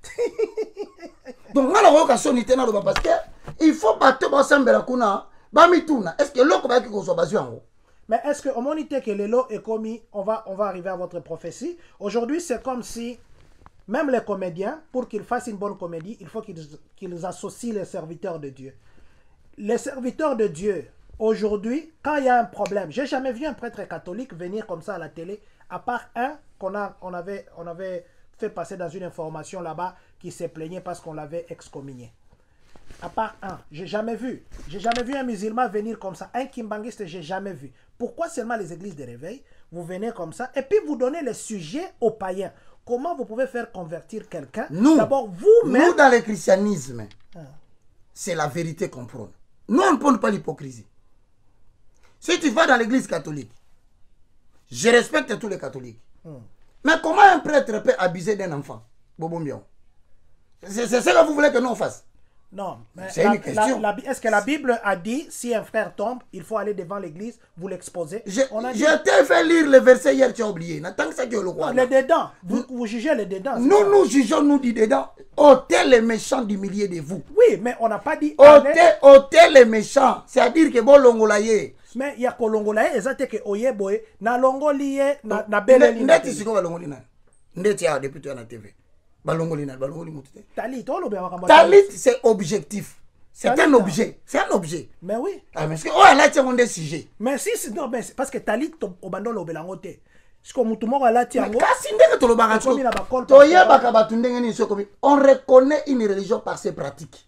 Donc, parce que il faut battre est-ce que l'autre va être basé en haut? Mais est-ce que, au moment que l'élo est commis, on va arriver à votre prophétie. Aujourd'hui, c'est comme si, même les comédiens, pour qu'ils fassent une bonne comédie, il faut qu'ils associent les serviteurs de Dieu. Les serviteurs de Dieu, aujourd'hui, quand il y a un problème, j'ai jamais vu un prêtre catholique venir comme ça à la télé, à part un qu'on avait fait passer dans une information là-bas qui s'est plaigné parce qu'on l'avait excommunié. À part un, j'ai jamais vu un musulman venir comme ça, un kimbanguiste, j'ai jamais vu. Pourquoi seulement les églises de réveil, vous venez comme ça et puis vous donnez les sujets aux païens? Comment vous pouvez faire convertir quelqu'un? D'abord, vous-même. Nous, dans le christianisme, c'est la vérité qu'on prône. Nous, on ne prône pas l'hypocrisie. Si tu vas dans l'église catholique, je respecte tous les catholiques. Mais comment un prêtre peut abuser d'un enfant? C'est ça que vous voulez que nous on fasse? Non, mais c'est une question. Est-ce que la Bible a dit, si un frère tombe, il faut aller devant l'église, vous l'exposer? Je t'ai fait lire le verset hier, tu as oublié. Les dedans, vous jugez les dedans. Nous jugeons, nous dit dedans. Ôtez les méchants du milieu de vous. Oui, mais on n'a pas dit... Ôtez les méchants. C'est-à-dire que bon longolaye. Mais il y a que longolaye, exactement que oyeboye, na longoliye, na beleli. Ndeti siko balongolina. Ndeti ya depuis na TV. Talit, c'est objectif. C'est un objet. C'est un objet. Mais oui. Ah, mais là, tu as des sujets. Mais si, non, mais parce que Talit, au bandon, au belangote. On reconnaît une religion par ses pratiques.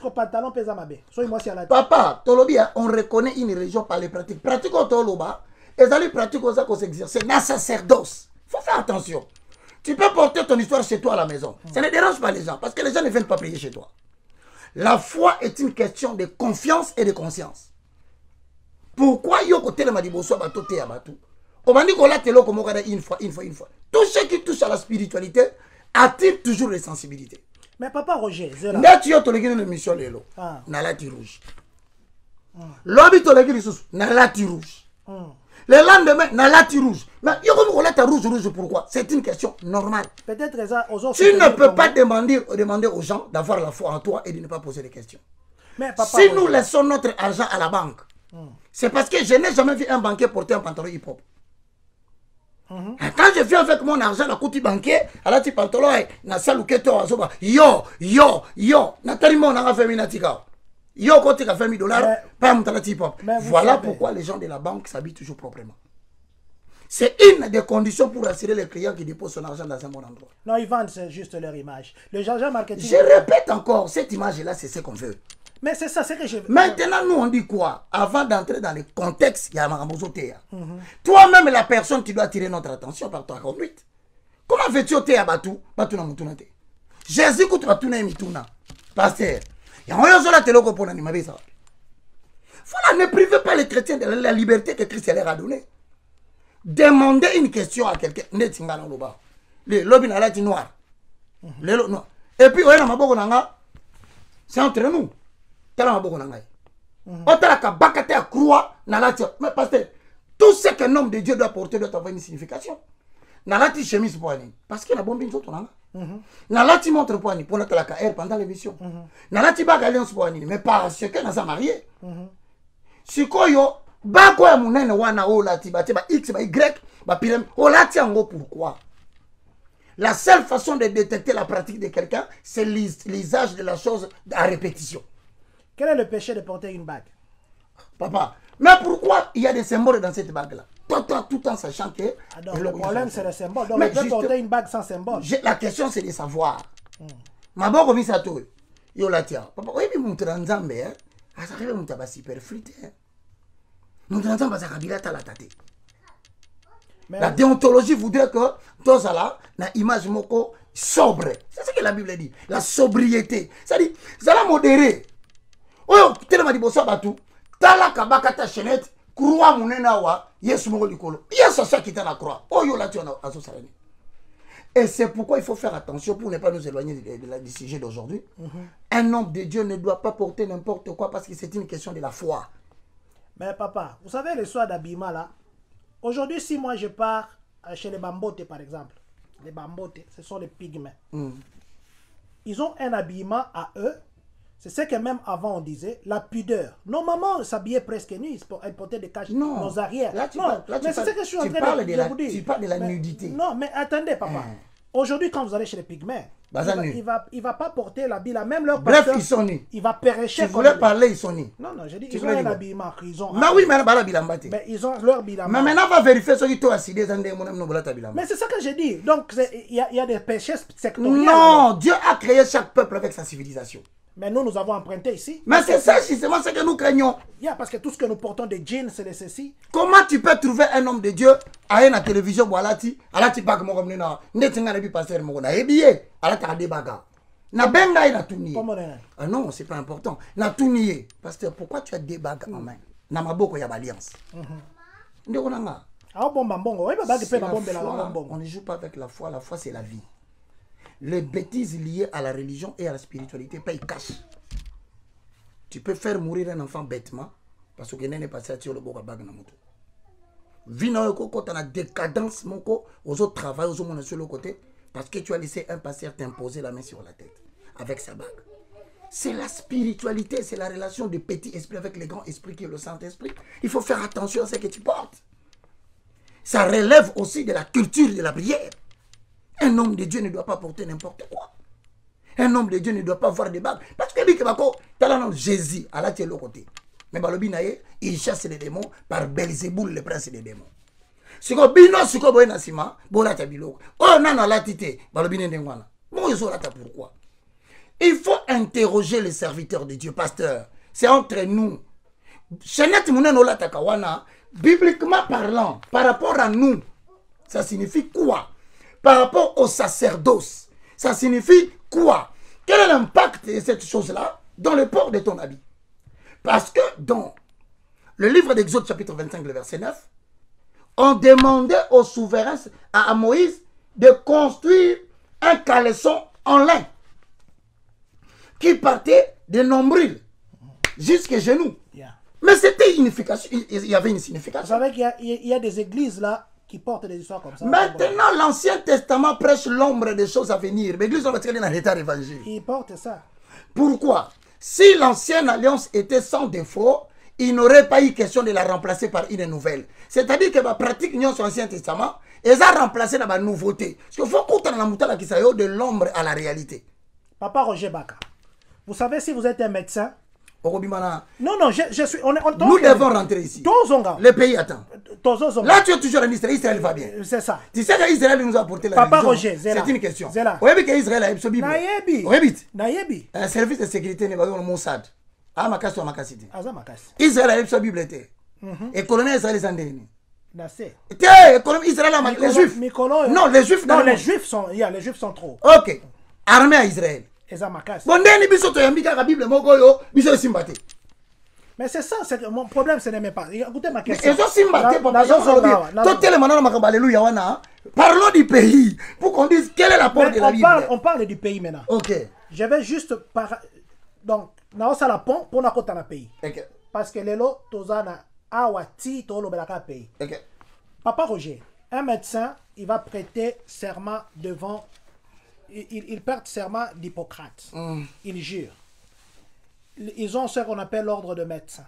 Papa, on reconnaît une religion par les pratiques. Pratique au toloba, et les pratiques qu'on s'exerce dans sacerdoce. Il faut faire attention. Tu peux porter ton histoire chez toi à la maison. Ça ne dérange pas les gens, parce que les gens ne viennent pas prier chez toi. La foi est une question de confiance et de conscience. Pourquoi yoko telema diboso batote ya batu? Obandi kola telo komokada une fois. Tout ce qui touche à la spiritualité attire toujours les sensibilités. Mais papa Roger, zera. Ndati yo toleki une mission lelo. Na lati rouge. Lobi toleki lisusu na lati rouge. Le lendemain, na lati rouge. Mais yoko la rouge pourquoi? C'est une question normale. Peut-être tu ne peux pas demander aux gens d'avoir la foi en toi et de ne pas poser des questions. Mais papa si nous laissons notre argent à la banque, c'est parce que je n'ai jamais vu un banquier porter un pantalon hip-hop. Quand je viens avec mon argent, la coupe banquier, à la pantalon, na saluketo azoba, yo, natalimo na fait minatika. Yo côté ka fait $1000, pas mtalati hip-hop. Voilà pourquoi les gens de la banque s'habillent toujours proprement. C'est une des conditions pour assurer les clients qui déposent son argent dans un bon endroit. Non, ils vendent juste leur image. Le Jean-Jean marketing. Je répète encore, cette image-là, c'est ce qu'on veut. Mais c'est ça, c'est que je veux. Maintenant, nous, on dit quoi? Avant d'entrer dans le contexte, il y a Marambozotea. Toi-même, la personne, tu dois attirer notre attention par ta conduite. Comment fais-tu au théâtre Batou? Batou na mutunate. Jésus, écoute, Batou na mituna. Pasteur. Il y a un peu de télé pour l'animer ça. Voilà, ne privez pas les chrétiens de la liberté que Christ leur a donnée. Demandez une question à quelqu'un. Le lobby n'a pas noir. Et puis, c'est entre nous. Mais pasteur, tout ce qu'un homme de Dieu doit porter doit avoir une signification. Nalati chemise pour aller. Parce que la bombe est autre. Nalati montre pour aller. Pour la KR pendant l'émission. Nalati bagalliance pour aller. Mais pas ce que nous a marié. Si koyo. Bako ya munene wana olati ba X ba Y ba pyramide olati ango pourquoi? La seule façon de détecter la pratique de quelqu'un, c'est l'usage de la chose à répétition. Quel est le péché de porter une bague? Papa, mais pourquoi il y a des symboles dans cette bague-là? Tout en sachant que... le problème, c'est le symbole. Donc, on peut porter une bague sans symbole. La question, c'est de savoir. Ma bonne remise à toi. Yo la tia. Papa, oui, mais mon transambe, ça arrive mon tabac super frité. La déontologie voudrait que tous là, na image moko sobre. C'est ce que la Bible dit. La sobriété. C'est-à-dire, ça la modéré. Oh, tellement dit bossa batou. Tala kabaka ta chenette. Croix munena wa. Yes moko likolo. Yes ça qui t'a la croix. Oh yo la tu en a sarani. Et c'est pourquoi il faut faire attention pour ne pas nous éloigner du sujet d'aujourd'hui. Un homme de Dieu ne doit pas porter n'importe quoi parce que c'est une question de la foi. Mais papa, vous savez l'histoire d'Abima là? Aujourd'hui, si moi je pars chez les Bambotes par exemple, les Bambotes, ce sont les pygmées. ils ont un habillement à eux. C'est ce que même avant on disait, la pudeur. Nos mamans s'habillaient presque nues, elles portaient des caches, nos arrières. Là, tu non, parles, là, mais c'est ce que je suis en train de vous dire. Tu parles de la nudité. Non, mais attendez, papa. Aujourd'hui, quand vous allez chez les pygmées, il va pas porter l'habit là. Même leur pasteur, bref, ils sont nus. Il va pérécher. Tu voulais parler, ils sont nus. Non, j'ai dit, ils ont un habillement. Mais oui, mais ils ont leur habillement. Mais maintenant, on va vérifier ce qui assis des mais c'est ça que j'ai dit. Donc, il y a des péchés sectoriels. Non, Dieu a créé chaque peuple avec sa civilisation. Mais nous avons emprunté ici. Mais c'est ça, justement, ce que nous craignons. Parce que tout ce que nous portons des jeans, c'est ceci. Comment tu peux trouver un homme de Dieu à la télévision, voilà, tu pas comme on n'est pas passer, on a habillé, à la baga. Na benga na tout nié. Ah non, c'est pas important. Na tout nié. Pasteur, pourquoi tu as des bagues en main? Na maboko ya alliance. On ne joue pas avec la foi c'est la vie. Les bêtises liées à la religion et à la spiritualité payent cash. Tu peux faire mourir un enfant bêtement parce que n'est pas ça, tu as le boka bague na moto. Vino quand tu as décadence moko aux autres travail aux autres sur le côté parce que tu as laissé un pasteur t'imposer la main sur la tête avec sa bague. C'est la spiritualité, c'est la relation du petit esprit avec le grand esprit qui est le Saint-Esprit. Il faut faire attention à ce que tu portes. Ça relève aussi de la culture de la prière. Un homme de Dieu ne doit pas porter n'importe quoi. Un homme de Dieu ne doit pas avoir des bagues. Parce que Jésus, à la télé côté. Mais Balobinaye, il chasse les démons par Belzéboul, le prince des démons. Si vous bino, si vous avez un ciment, vous avez un biloko. Oh non, non, la tité, Balobine Ndengwana. Bon, ils ont là pourquoi? Il faut interroger les serviteurs de Dieu, pasteur. C'est entre nous. Chenet Mouneno la takawana, bibliquement parlant, par rapport à nous, ça signifie quoi? Par rapport au sacerdoce, ça signifie quoi? Quel est l'impact de cette chose-là dans le port de ton habit? Parce que dans le livre d'Exode chapitre 25, le verset 9, on demandait au souverain, à Moïse, de construire un caleçon en lin qui partait de nombril jusqu'aux genoux. Mais c'était une signification, il y avait une signification. Vous savez qu'il y a des églises là qui portent des histoires comme ça. Maintenant, l'Ancien Testament prêche l'ombre des choses à venir. Mais l'Église va être en retard évangile. Il porte ça. Pourquoi? Si l'ancienne alliance était sans défaut, il n'aurait pas eu question de la remplacer par une nouvelle. C'est-à-dire que la pratique sur l'Ancien Testament, elle a remplacé la nouveauté. Parce qu'il faut qu'on ait de l'ombre à la réalité. Papa Roger Baka, vous savez si vous êtes un médecin? Non, je suis... Nous devons rentrer ici. Le pays attend. Là, tu es toujours en Israël. Israël va bien. C'est ça. Tu sais qu'Israël nous a apporté la Papa religion. Roger, c'est une question. C'est là. Vous savez qu'Israël a une Bible. Nayebi. Un service de sécurité n'est pas le Mossad. Ah, ma casse ou ma cassité. Israël a une Bible. Et colonel Israël est en dernier. Israël a les Juifs. Non, les Juifs. Non, les Juifs sont trop. Ok. Armée à Israël. Mais c'est ça, mon problème, ce n'est même pas. Écoutez ma question. Parlons du pays pour qu'on dise quel est l'apport de la Bible. On parle du pays maintenant. Ok. Je vais juste donc, on a la pont pour notre pays. Parce que les lots, tozana awati tolo belaka pays. Papa Roger, un médecin, il va prêter serment devant. Il perd serment d'Hippocrate. Il jure. Ils ont ce qu'on appelle l'ordre de médecin.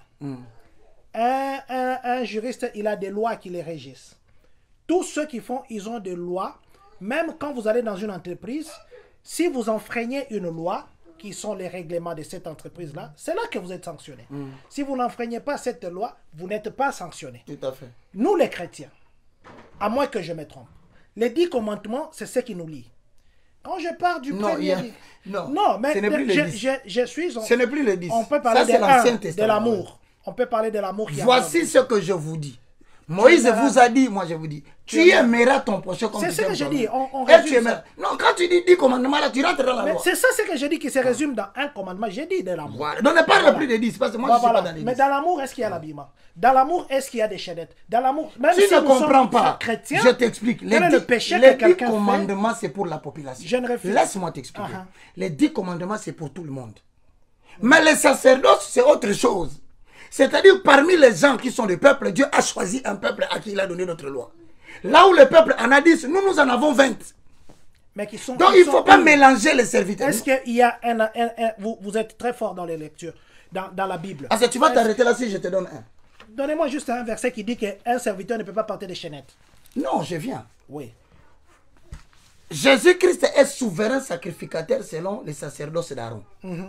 Un juriste, il a des lois qui les régissent. Tous ceux qui font, ils ont des lois. Même quand vous allez dans une entreprise, si vous enfreignez une loi, qui sont les règlements de cette entreprise-là, c'est là que vous êtes sanctionné. Si vous n'enfreignez pas cette loi, vous n'êtes pas sanctionné. Tout à fait. Nous, les chrétiens, à moins que je me trompe, les 10 commandements, c'est ce qui nous lie. Quand je parle du premier... Non, mais ce n'est plus les 10. Je suis... Ce n'est plus les 10. On peut parler de l'amour. On peut parler de l'amour. Voici ce que je vous dis. Moïse vous a dit, moi je vous dis, tu aimeras ton prochain comme tu aimes. C'est ce que je dis. Non, quand tu dis 10 commandements, là, tu rentres dans la loi. C'est ça ce que je dis qui se résume dans un commandement. J'ai dit de l'amour. Voilà. Donc ne parle plus de 10, parce que moi je ne suis pas dans les 10. Mais dans l'amour, est-ce qu'il y a l'habillement? Dans l'amour, est-ce qu'il y a des chaînettes? Dans l'amour, même si ne comprends pas, je t'explique. Quel est le péché que quelqu'un fait? Les 10 commandements, c'est pour la population. Je ne refuse. Laisse-moi t'expliquer. Les 10 commandements, c'est pour tout le monde. Mais les sacerdoces, c'est autre chose. C'est-à-dire, parmi les gens qui sont des peuples, Dieu a choisi un peuple à qui il a donné notre loi. Là où le peuple en a 10, nous en avons 20. Mais qui sont, Donc il ne faut pas mélanger les serviteurs. Est-ce qu'il y a vous êtes très fort dans les lectures, dans la Bible. Ah, tu vas t'arrêter là si je te donne un. Donnez-moi juste un verset qui dit qu'un serviteur ne peut pas porter des chaînettes. Non, je viens. Oui. Jésus-Christ est souverain sacrificateur selon les sacerdoces d'Aaron.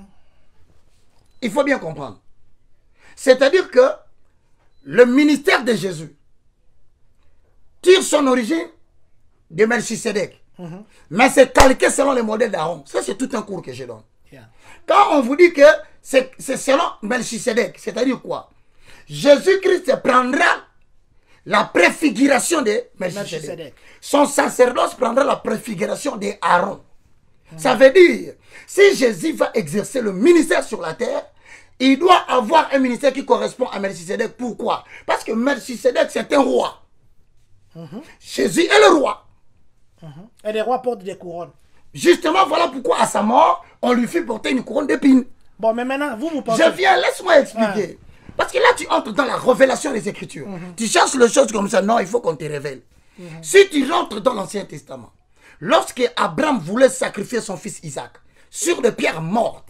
Il faut bien comprendre. C'est-à-dire que le ministère de Jésus tire son origine de Melchisedec. Mais c'est calqué selon les modèles d'Aaron. Ça, c'est tout un cours que je donne. Quand on vous dit que c'est selon Melchisedec, c'est-à-dire quoi? Jésus-Christ prendra la préfiguration de Melchisedec. Son sacerdoce prendra la préfiguration d'Aaron. Ça veut dire, si Jésus va exercer le ministère sur la terre, il doit avoir un ministère qui correspond à Melchisedec. Pourquoi? Parce que Melchisedec, c'est un roi. Jésus est le roi. Et les rois portent des couronnes. Justement, voilà pourquoi à sa mort, on lui fit porter une couronne d'épines. Bon, mais maintenant, vous pensez... Je viens, laisse-moi expliquer. Parce que là, tu entres dans la révélation des Écritures. Tu cherches les choses comme ça. Non, il faut qu'on te révèle. Si tu rentres dans l'Ancien Testament, lorsque Abraham voulait sacrifier son fils Isaac sur des pierres mortes,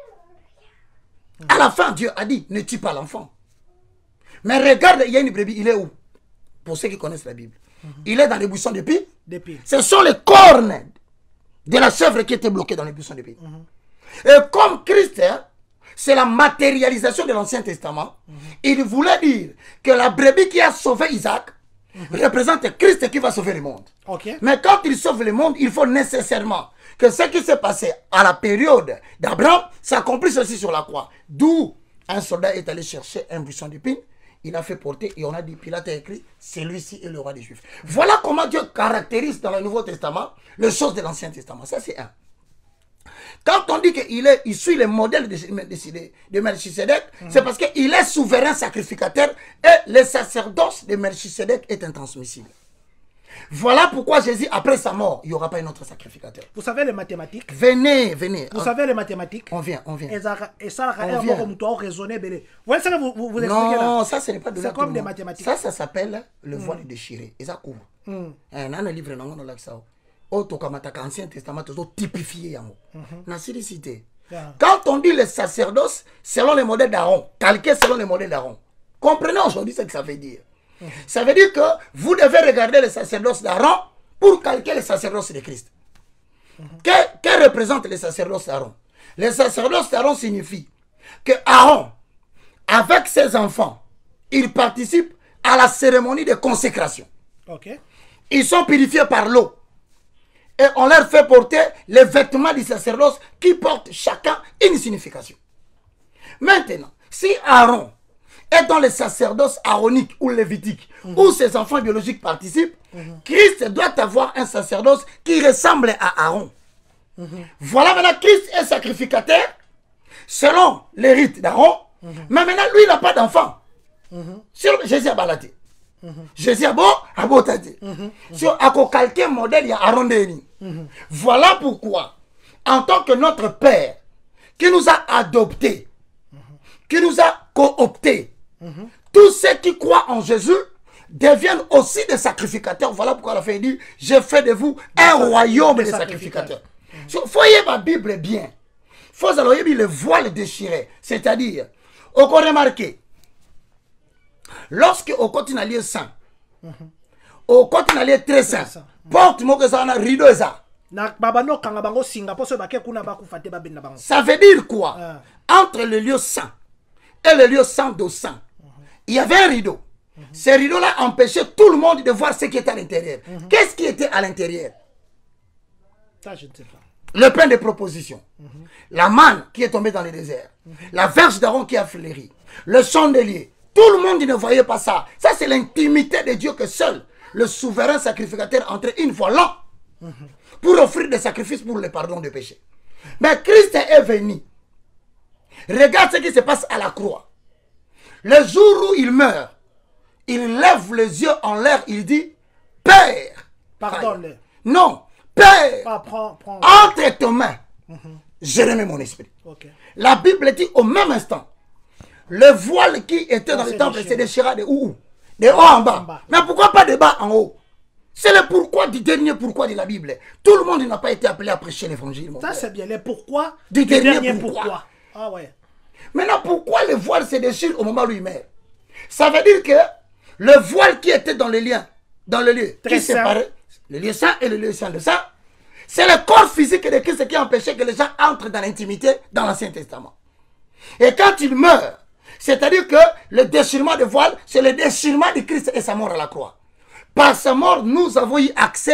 à la fin, Dieu a dit, ne tue pas l'enfant. Mais regarde, il y a une brebis, il est où? Pour ceux qui connaissent la Bible. Il est dans les buissons d'épines. Ce sont les cornes de la chèvre qui étaient bloquées dans les buissons d'épines. Et comme Christ, c'est la matérialisation de l'Ancien Testament, il voulait dire que la brebis qui a sauvé Isaac représente Christ qui va sauver le monde. Mais quand il sauve le monde, il faut nécessairement que ce qui s'est passé à la période d'Abraham s'accomplisse aussi sur la croix. D'où un soldat est allé chercher un buisson d'épines, il a fait porter et on a dit, Pilate a écrit, celui-ci est le roi des Juifs. Voilà comment Dieu caractérise dans le Nouveau Testament les choses de l'Ancien Testament. Ça, c'est un. Quand on dit qu'il suit le modèle de Melchisedec, c'est parce qu'il est souverain sacrificateur et le sacerdoce de Melchisedec est intransmissible. Voilà pourquoi Jésus, après sa mort, il n'y aura pas un autre sacrificateur. Vous savez les mathématiques? Venez, venez. Vous savez les mathématiques? On vient, on vient. Et ça, on vient. Vous voyez ça que vous expliquez là? Non, ça, ce n'est pas de c'est comme des mathématiques. Ça s'appelle le voile déchiré. Et ça couvre. Un livre, non, on a ça. Ancien Testament, typifié. Quand on dit le sacerdoce, selon les modèles d'Aaron, calqué selon les modèles d'Aaron, comprenez aujourd'hui ce que ça veut dire. Ça veut dire que vous devez regarder le sacerdoce d'Aaron pour calquer le sacerdoce de Christ. Que représente le sacerdoce d'Aaron? Le sacerdoce d'Aaron signifie que Aaron, avec ses enfants, il participe à la cérémonie de consécration. Ils sont purifiés par l'eau. Et on leur fait porter les vêtements du sacerdoce qui portent chacun une signification. Maintenant, si Aaron est dans le sacerdoce aaronique ou lévitique, où ses enfants biologiques participent, Christ doit avoir un sacerdoce qui ressemble à Aaron. Voilà maintenant, Christ est sacrificateur selon les rites d'Aaron, mais maintenant, lui, il n'a pas d'enfant. Jésus a balaté. Jésus a botaté. Sur un modèle, il y a Aaron Deni. Voilà pourquoi, en tant que notre Père, qui nous a adoptés, qui nous a cooptés, tous ceux qui croient en Jésus deviennent aussi des sacrificateurs. Voilà pourquoi la fin dit, j'ai fait de vous un royaume de sacrificateurs. Voyez ma Bible bien. Faut alors le voile déchiré. C'est-à-dire, on peut remarquer, lorsque au continent lieu saint, au continent lieu très saint, porte mo que ça na rideau ça. Ça veut dire quoi? Entre le lieu saint et le lieu saint de saint, il y avait un rideau. Ce rideau-là empêchait tout le monde de voir ce qui était à l'intérieur. Qu'est-ce qui était à l'intérieur? Ça, je ne sais pas. Le pain de proposition, la manne qui est tombée dans le désert, la verge d'Aaron qui a fleuri, le chandelier. Tout le monde ne voyait pas ça. Ça, c'est l'intimité de Dieu que seul le souverain sacrificateur entrait une fois l'an pour offrir des sacrifices pour le pardon des péchés. Mais Christ est venu. Regarde ce qui se passe à la croix. Le jour où il meurt, il lève les yeux en l'air, il dit, Père, pardonne-le. Non, Père, entre tes mains, je remets mon esprit. La Bible dit au même instant, le voile qui était dans le temple se déchira de où? De haut en bas. Mais pourquoi pas de bas en haut? C'est le pourquoi du dernier pourquoi de la Bible. Tout le monde n'a pas été appelé à prêcher l'évangile. Ça, c'est bien. Les pourquoi du dernier pourquoi. Ah ouais. Maintenant, pourquoi le voile se déchire au moment où il meurt? Ça veut dire que le voile qui était dans le lien, dans le lieu qui séparait, le lieu saint et le lieu saint de ça, c'est le corps physique de Christ qui empêchait que les gens entrent dans l'intimité dans l'Ancien Testament. Et quand il meurt, c'est-à-dire que le déchirement de voile, c'est le déchirement de Christ et sa mort à la croix. Par sa mort, nous avons eu accès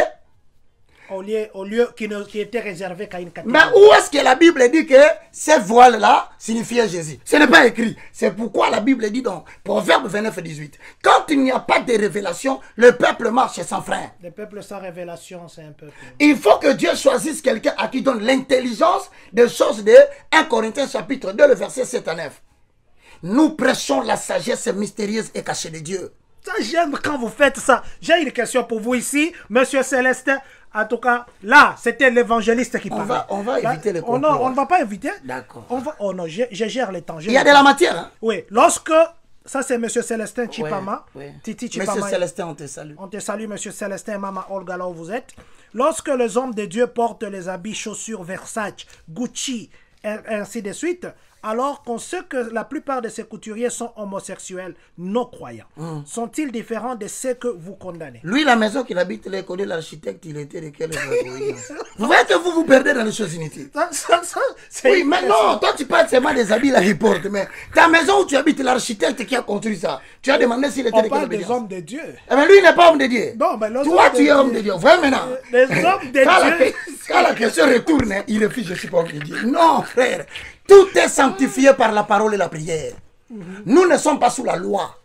au lieu qui était réservé qu'à une catégorie. Mais où est-ce que la Bible dit que ces voiles-là signifiaient Jésus? Ce n'est pas écrit. C'est pourquoi la Bible dit dans Proverbe 29 et 18. Quand il n'y a pas de révélation, le peuple marche sans frein. Le peuple sans révélation, c'est un peuple. Il faut que Dieu choisisse quelqu'un à qui donne l'intelligence des choses de 1 Corinthiens chapitre 2, le verset 7 à 9. Nous prêchons la sagesse mystérieuse et cachée de Dieu. Ça, j'aime quand vous faites ça. J'ai une question pour vous ici, Monsieur Célestin. En tout cas, là, c'était l'évangéliste qui parlait. On va éviter les complots. On ne va pas éviter. D'accord. Oh non, je gère les temps. Il y a de la matière. Hein? Oui. Lorsque... Ça, c'est Monsieur Célestin Chipama. Oui. Titi Chipama. Monsieur Célestin, on te salue. On te salue, Monsieur Célestin et Maman Olga, là où vous êtes. Lorsque les hommes de Dieu portent les habits, chaussures Versace, Gucci, et ainsi de suite, alors qu'on sait que la plupart de ces couturiers sont homosexuels, non-croyants, sont-ils différents de ceux que vous condamnez? Lui, la maison qu'il habite, il connaît l'architecte, il était de quelle Vous voyez que vous vous perdez dans les choses inutiles. Oui, mais non, toi tu parles seulement des habits, la reporte, mais ta maison où tu habites, l'architecte qui a construit ça, tu as demandé s'il était de quelle On parle des hommes de Dieu. Eh bien, lui, il n'est pas homme de Dieu. Non, mais toi, tu es homme de Dieu. Voyez maintenant. Les hommes de Dieu. Quand la question retourne, il refuse, je ne suis pas homme de Dieu. Non, frère. Tout est sanctifié par la parole et la prière. Nous ne sommes pas sous la loi.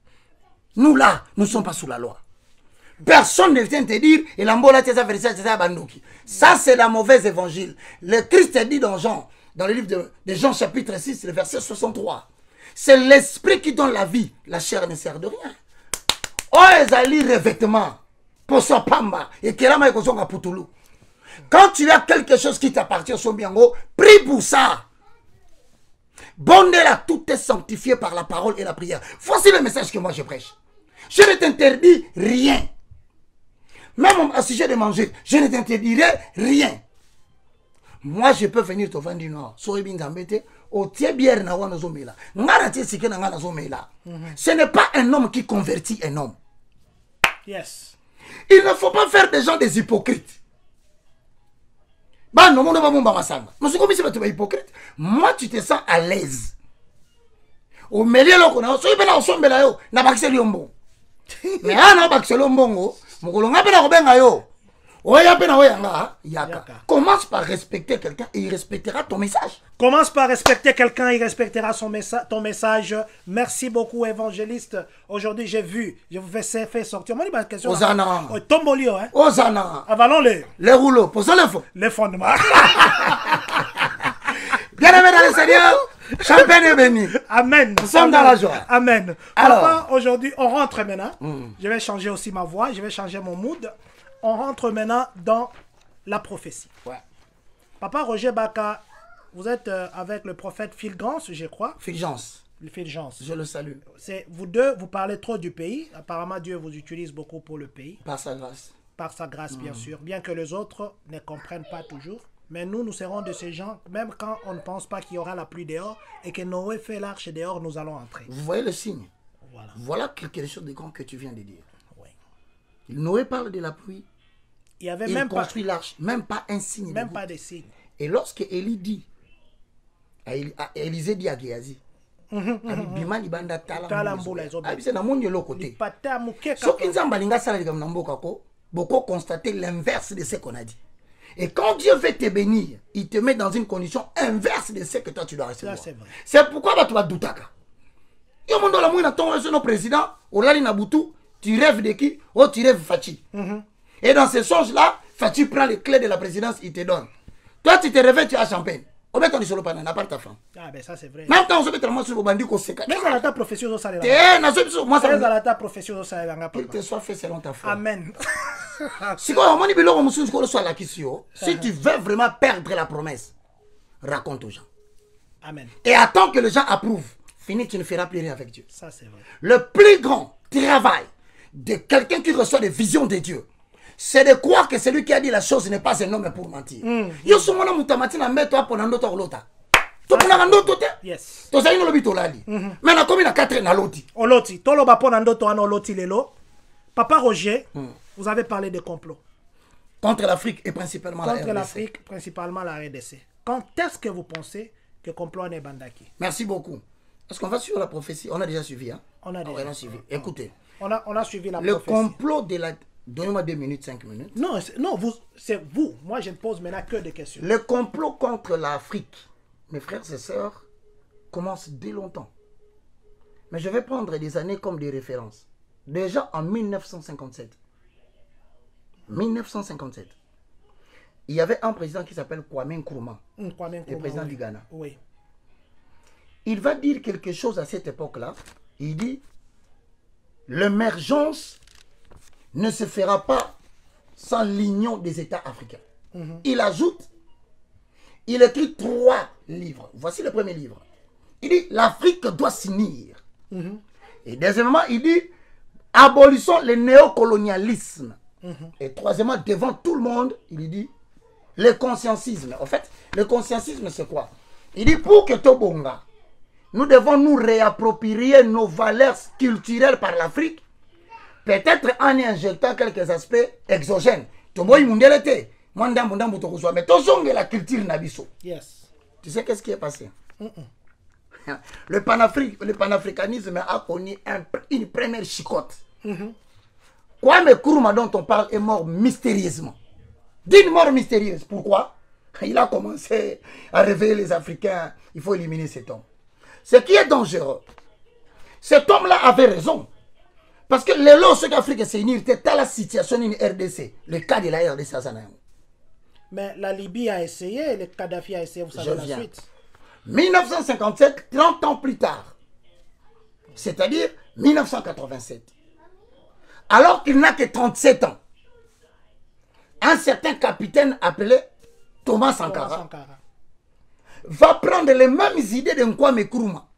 Nous là, nous ne sommes pas sous la loi. Personne ne vient te dire, ça c'est la mauvaise évangile. Le Christ dit dans Jean, dans le livre de Jean chapitre 6, le verset 63. C'est l'esprit qui donne la vie. La chair ne sert de rien. Oh, ezali revêtement. Pour son pamba. Et kelama ekozonga putulu. Quand tu as quelque chose qui t'appartient, Sombiango, prie pour ça. Bondela, tout est sanctifié par la parole et la prière. Voici le message que moi je prêche. Je ne t'interdis rien. Même à sujet de manger, je ne t'interdirai rien. Moi, je peux venir te vendre du Nord. Ce n'est pas un homme qui convertit un homme. Yes. Il ne faut pas faire des gens des hypocrites. Moi, tu te sens à l'aise. Au milieu, commence par respecter quelqu'un et il respectera ton message. Commence par respecter quelqu'un, il respectera ton message. Merci beaucoup, évangéliste. Aujourd'hui, j'ai vu, je vous fais fait sortir. Moi, ma question. Osana. Tombolio, hein. Osana. Avalons les rouleaux. Posons les faux. Les fondements. Bien aimé dans le Seigneur. Champagne est béni. Amen. Nous sommes dans la joie. Amen. Alors, aujourd'hui, on rentre maintenant. Je vais changer aussi ma voix, je vais changer mon mood. On rentre maintenant dans la prophétie. Ouais. Papa Roger Baka, vous êtes avec le prophète Fulgence, je crois. Fulgence. Fulgence. Je le salue. Vous deux, vous parlez trop du pays. Apparemment, Dieu vous utilise beaucoup pour le pays. Par sa grâce. Par sa grâce, bien sûr. Bien que les autres ne comprennent pas toujours. Mais nous serons de ces gens, même quand on ne pense pas qu'il y aura la pluie dehors et que Noé fait l'arche dehors, nous allons entrer. Vous voyez le signe? Voilà quelque chose de grand que tu viens de dire. Oui. Noé parle de la pluie. Il construit l'arche, même pas un signe. Même pas de signe. Et lorsque Élie dit, Élisée dit à Géasi, Bimani banda talambula. C'est dans mon côté. Ce qui balinga sala comme namboka ko, beaucoup constater l'inverse de ce qu'on a dit. Et quand Dieu veut te bénir, il te met dans une condition inverse de ce que toi tu dois recevoir. C'est pourquoi tu vas douter. Yo mondo la mouina ton nos président, Olali Nabutu, tu rêves de qui? Oh, tu rêves Fachi. Et dans ce sens-là, Fachi prend les clés de la présidence, il te donne. Toi, tu te réveilles, tu as champagne. On met ton solo pendant, n'a pas ta femme. Ah, ben ça c'est vrai. Même quand on se met tellement sur le bandit qu'on se cache. Mais ça la ta profession au salaire. Moi, ça la ta profession au salaire. Qu'il te soit fait selon ta foi. Amen. Si tu veux vraiment perdre la promesse, raconte aux gens. Amen. Et attends que les gens approuvent. Fini, tu ne feras plus rien avec Dieu. Ça c'est vrai. Le plus grand travail de quelqu'un qui reçoit des visions de Dieu, c'est de croire que celui qui a dit la chose n'est pas un homme pour mentir. Yo somona mutamati na mbeto apo na ndoto olota. To pona ndoto te. Yes. To sai no lobi to lali. Mais na komi na 4 na loti. Oloti, to lo ba pona ndoto ana oloti lelo. Papa Roger, vous avez parlé de complot. Contre l'Afrique et principalement la RDC. Contre l'Afrique, principalement la RDC. Quand est-ce que vous pensez que complot n'est bandaki? Merci beaucoup. Est-ce qu'on va suivre la prophétie? On a déjà suivi, hein? On a déjà suivi. Écoutez. On a suivi la prophétie. Le complot de la... Donnez-moi 2 minutes, 5 minutes. Non, c'est vous. Moi, je ne pose maintenant que des questions. Le complot contre l'Afrique, mes frères et sœurs, commence dès longtemps. Mais je vais prendre des années comme des références. Déjà en 1957. 1957. Il y avait un président qui s'appelle Kwame Nkrumah. Le président du Ghana. Oui. Il va dire quelque chose à cette époque-là. Il dit, l'émergence ne se fera pas sans l'union des États africains. Il ajoute, il écrit 3 livres. Voici le premier livre. Il dit, l'Afrique doit s'unir. Et deuxièmement, il dit, abolissons le néocolonialisme. Et troisièmement, devant tout le monde, il dit, le conscientisme. En fait, le conscientisme, c'est quoi? Il dit, pour que Tobonga, nous devons nous réapproprier nos valeurs culturelles par l'Afrique, peut-être en y injectant quelques aspects exogènes. Mais la culture nabiso. Yes. Tu sais qu'est-ce qui est passé? Le panafricanisme a connu une première chicotte. Kwame Nkrumah dont on parle est mort mystérieusement. D'une mort mystérieuse. Pourquoi? Il a commencé à réveiller les Africains. Il faut éliminer cet homme. Ce qui est dangereux, cet homme-là avait raison. Parce que les lois de l'Afrique s'est unie, c'était la situation d'une RDC. Le cas de la RDC à Zanaïm. Mais la Libye a essayé, le Kadhafi a essayé, vous savez la suite. 1957, 30 ans plus tard. C'est-à-dire 1987. Alors qu'il n'a que 37 ans. Un certain capitaine appelé Thomas Sankara va prendre les mêmes idées de Kwame Nkrumah.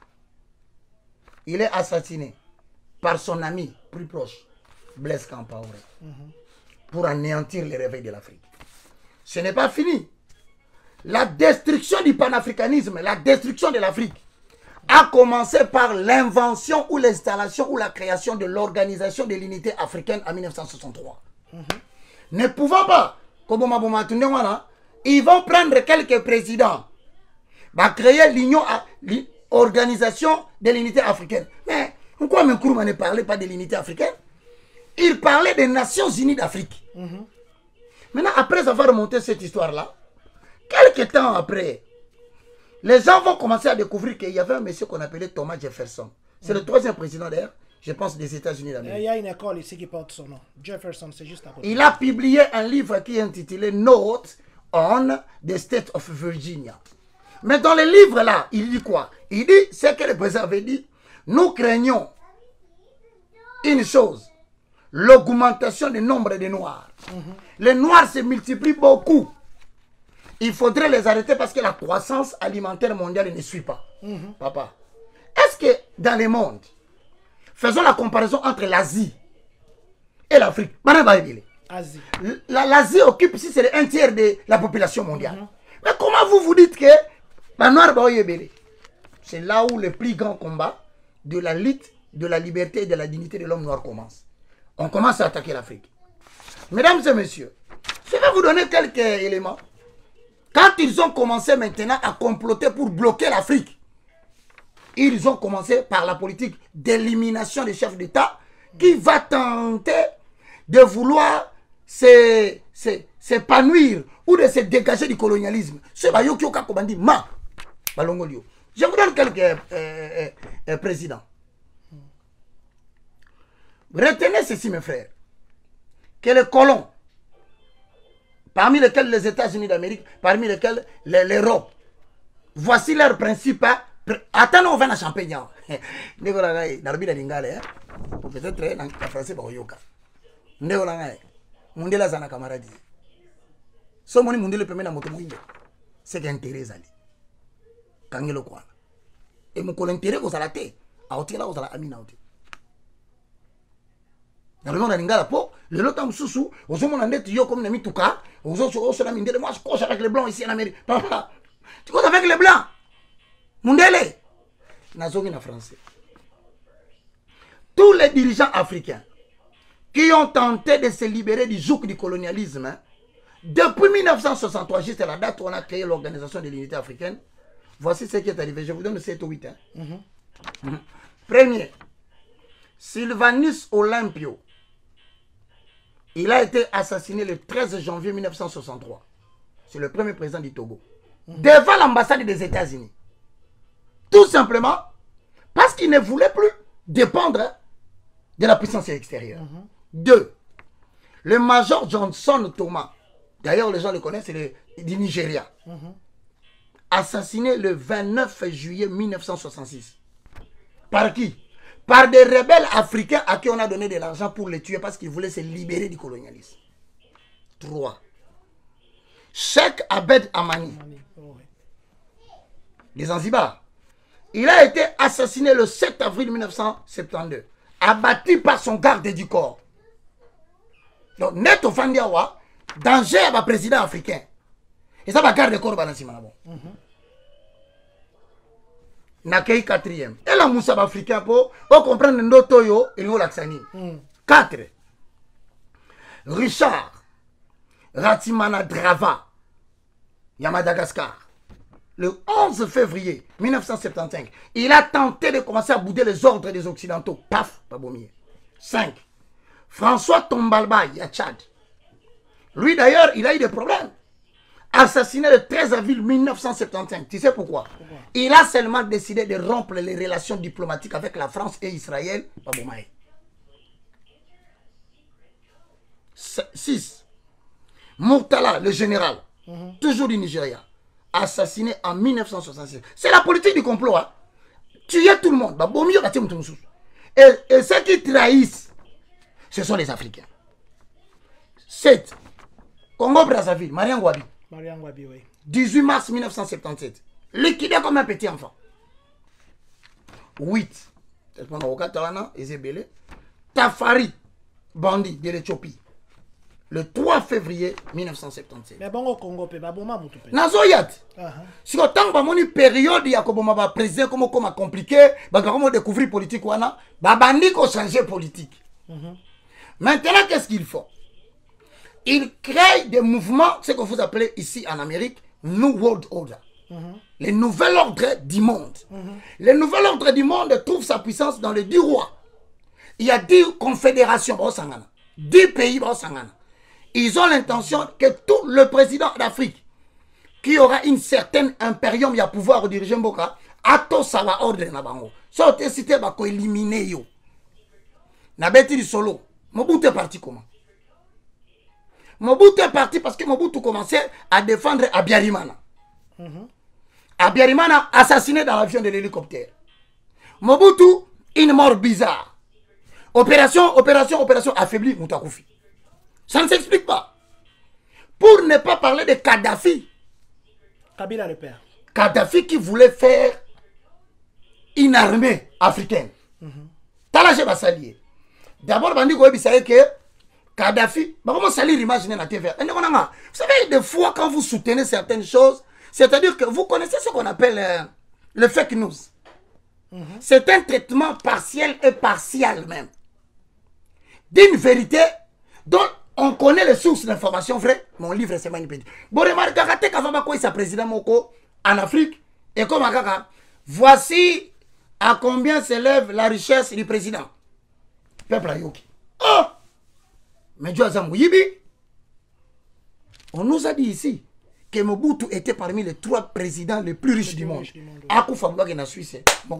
Il est assassiné par son ami plus proche, Blaise Compaoré, pour anéantir le réveil de l'Afrique. Ce n'est pas fini. La destruction du panafricanisme, la destruction de l'Afrique, a commencé par l'invention ou l'installation ou la création de l'Organisation de l'Unité africaine en 1963. Ne pouvant pas, comme ils vont prendre quelques présidents, va créer l'Organisation de l'Unité africaine. Mais pourquoi Nkrumah ne parlait pas de l'unité africaine? Il parlait des Nations Unies d'Afrique. Maintenant, après avoir monté cette histoire-là, quelques temps après, les gens vont commencer à découvrir qu'il y avait un monsieur qu'on appelait Thomas Jefferson. C'est le 3e président d'ailleurs, je pense, des États-Unis d'Amérique. Il y a une école ici qui porte son nom. Jefferson, c'est juste à côté. Il a publié un livre qui est intitulé Notes on the State of Virginia. Mais dans le livre-là, il dit quoi? Il dit ce que le président avait dit. Nous craignons une chose, l'augmentation du nombre de Noirs. Les Noirs se multiplient beaucoup. Il faudrait les arrêter parce que la croissance alimentaire mondiale ne suit pas. Papa, est-ce que dans le monde, faisons la comparaison entre l'Asie et l'Afrique. L'Asie occupe, si c'est un tiers de la population mondiale. Mais comment vous dites que la Noire c'est là où le plus grand combat de la lutte, de la liberté et de la dignité de l'homme noir commence. On commence à attaquer l'Afrique. Mesdames et messieurs, je vais vous donner quelques éléments. Quand ils ont commencé maintenant à comploter pour bloquer l'Afrique, ils ont commencé par la politique d'élimination des chefs d'État qui va tenter de vouloir s'épanouir ou de se dégager du colonialisme. Je vous donne quelques présidents. Retenez ceci, mes frères, que les colons, parmi lesquels les États-Unis d'Amérique, parmi lesquels l'Europe, voici leur principe. Attends, on va à Champagne. Peut-être en français, c'est qu'intérêt ali kangelo kwa et mon intérêt aux alaté a otila aux ala amina oté dans le monde lingala po Le lotam sous, aux hommes en net, yo comme Nami Touka, aux autres, moi je coche avec les blancs ici en Amérique. Papa, tu coches avec les blancs. Mundele. Nazongi na français. Tous les dirigeants africains qui ont tenté de se libérer du joug du colonialisme, hein, depuis 1963, juste à la date où on a créé l'Organisation de l'Unité africaine, voici ce qui est arrivé. Je vous donne 7 ou 8. Hein. Premier, Sylvanus Olympio. Il a été assassiné le 13 janvier 1963. C'est le premier président du Togo. Devant l'ambassade des États-Unis. Tout simplement parce qu'il ne voulait plus dépendre de la puissance extérieure. 2. Le major Johnson Thomas, d'ailleurs les gens le connaissent, c'est du Nigeria, assassiné le 29 juillet 1966. Par qui? Par des rebelles africains à qui on a donné de l'argent pour les tuer parce qu'ils voulaient se libérer du colonialisme. 3. Cheikh Abed Amani, des Zanzibar. Il a été assassiné le 7 avril 1972, abattu par son garde du corps. Donc, Neto Fandiawa, danger à ma président africain. Et ça va garder corps dans le Nakei 4e. Et la moussa africain pour comprendre Ndotoyo et l'Olaxani. 4. Richard Ratimana Drava, à Madagascar. Le 11 février 1975, il a tenté de commencer à bouder les ordres des Occidentaux. Paf, pas Bomier. 5. François Tombalba, à Tchad. Lui d'ailleurs, il a eu des problèmes. Assassiné le 13 avril 1975. Tu sais pourquoi? Il a seulement décidé de rompre les relations diplomatiques avec la France et Israël. Pas Bomaye. 6. Murtala, le général, toujours du Nigeria, assassiné en 1966. C'est la politique du complot. Hein? Tuer tout le monde. Et ceux qui trahissent, ce sont les Africains. 7. Congo-Brazzaville, Mariam Gwabi. 18 mars 1977. Liquidé comme un petit enfant. 8. Tafari, bandit de l'Éthiopie. Le 3 février 1977. Mais bon, au Congo, il y a Nazoyat. Si on tente une période, il y a un président comme compliqué, il y a découvrir politique, il y a changer politique. Maintenant, qu'est-ce qu'il faut? Il crée des mouvements, ce que vous appelez ici en Amérique, New World Order. Le nouvel ordre du monde. Le nouvel ordre du monde trouve sa puissance dans les 10 rois. Il y a 10 confédérations, 10 pays, ils ont l'intention que tout le président d'Afrique qui aura une certaine impérium, il y a pouvoir de diriger Mboka, ato sawa ordre na bango. So te cité ba ko éliminer yo. Na beti di solo. Mobutu est parti comment? Mobutu est parti parce que Mobutu commençait à défendre Abiyarimana. Abiyarimana assassiné dans l'avion de l'hélicoptère. Mobutu, une mort bizarre. Opération affaiblie Moutakufi. Ça ne s'explique pas. Pour ne pas parler de Kadhafi. Kabila le père. Kadhafi qui voulait faire une armée africaine. Talagé va s'allier. D'abord, Bandi Goebi savait que Kadhafi, comment salir l'image de la TV? Vous savez, des fois, quand vous soutenez certaines choses, c'est-à-dire que vous connaissez ce qu'on appelle le fake news. C'est un traitement partiel et partial même. D'une vérité dont on connaît les sources d'informations vraies. Mon livre, c'est magnifique. Bon, remarquez qu'avant sa président Moko en Afrique, et comme Akaka, voici à combien s'élève la richesse du président. Peuple Ayoki. Oh! Mais Dieu Zamouyibi, on nous a dit ici que Mobutu était parmi les 3 présidents les plus riches du monde. Akoufa Mbouak en Suisse,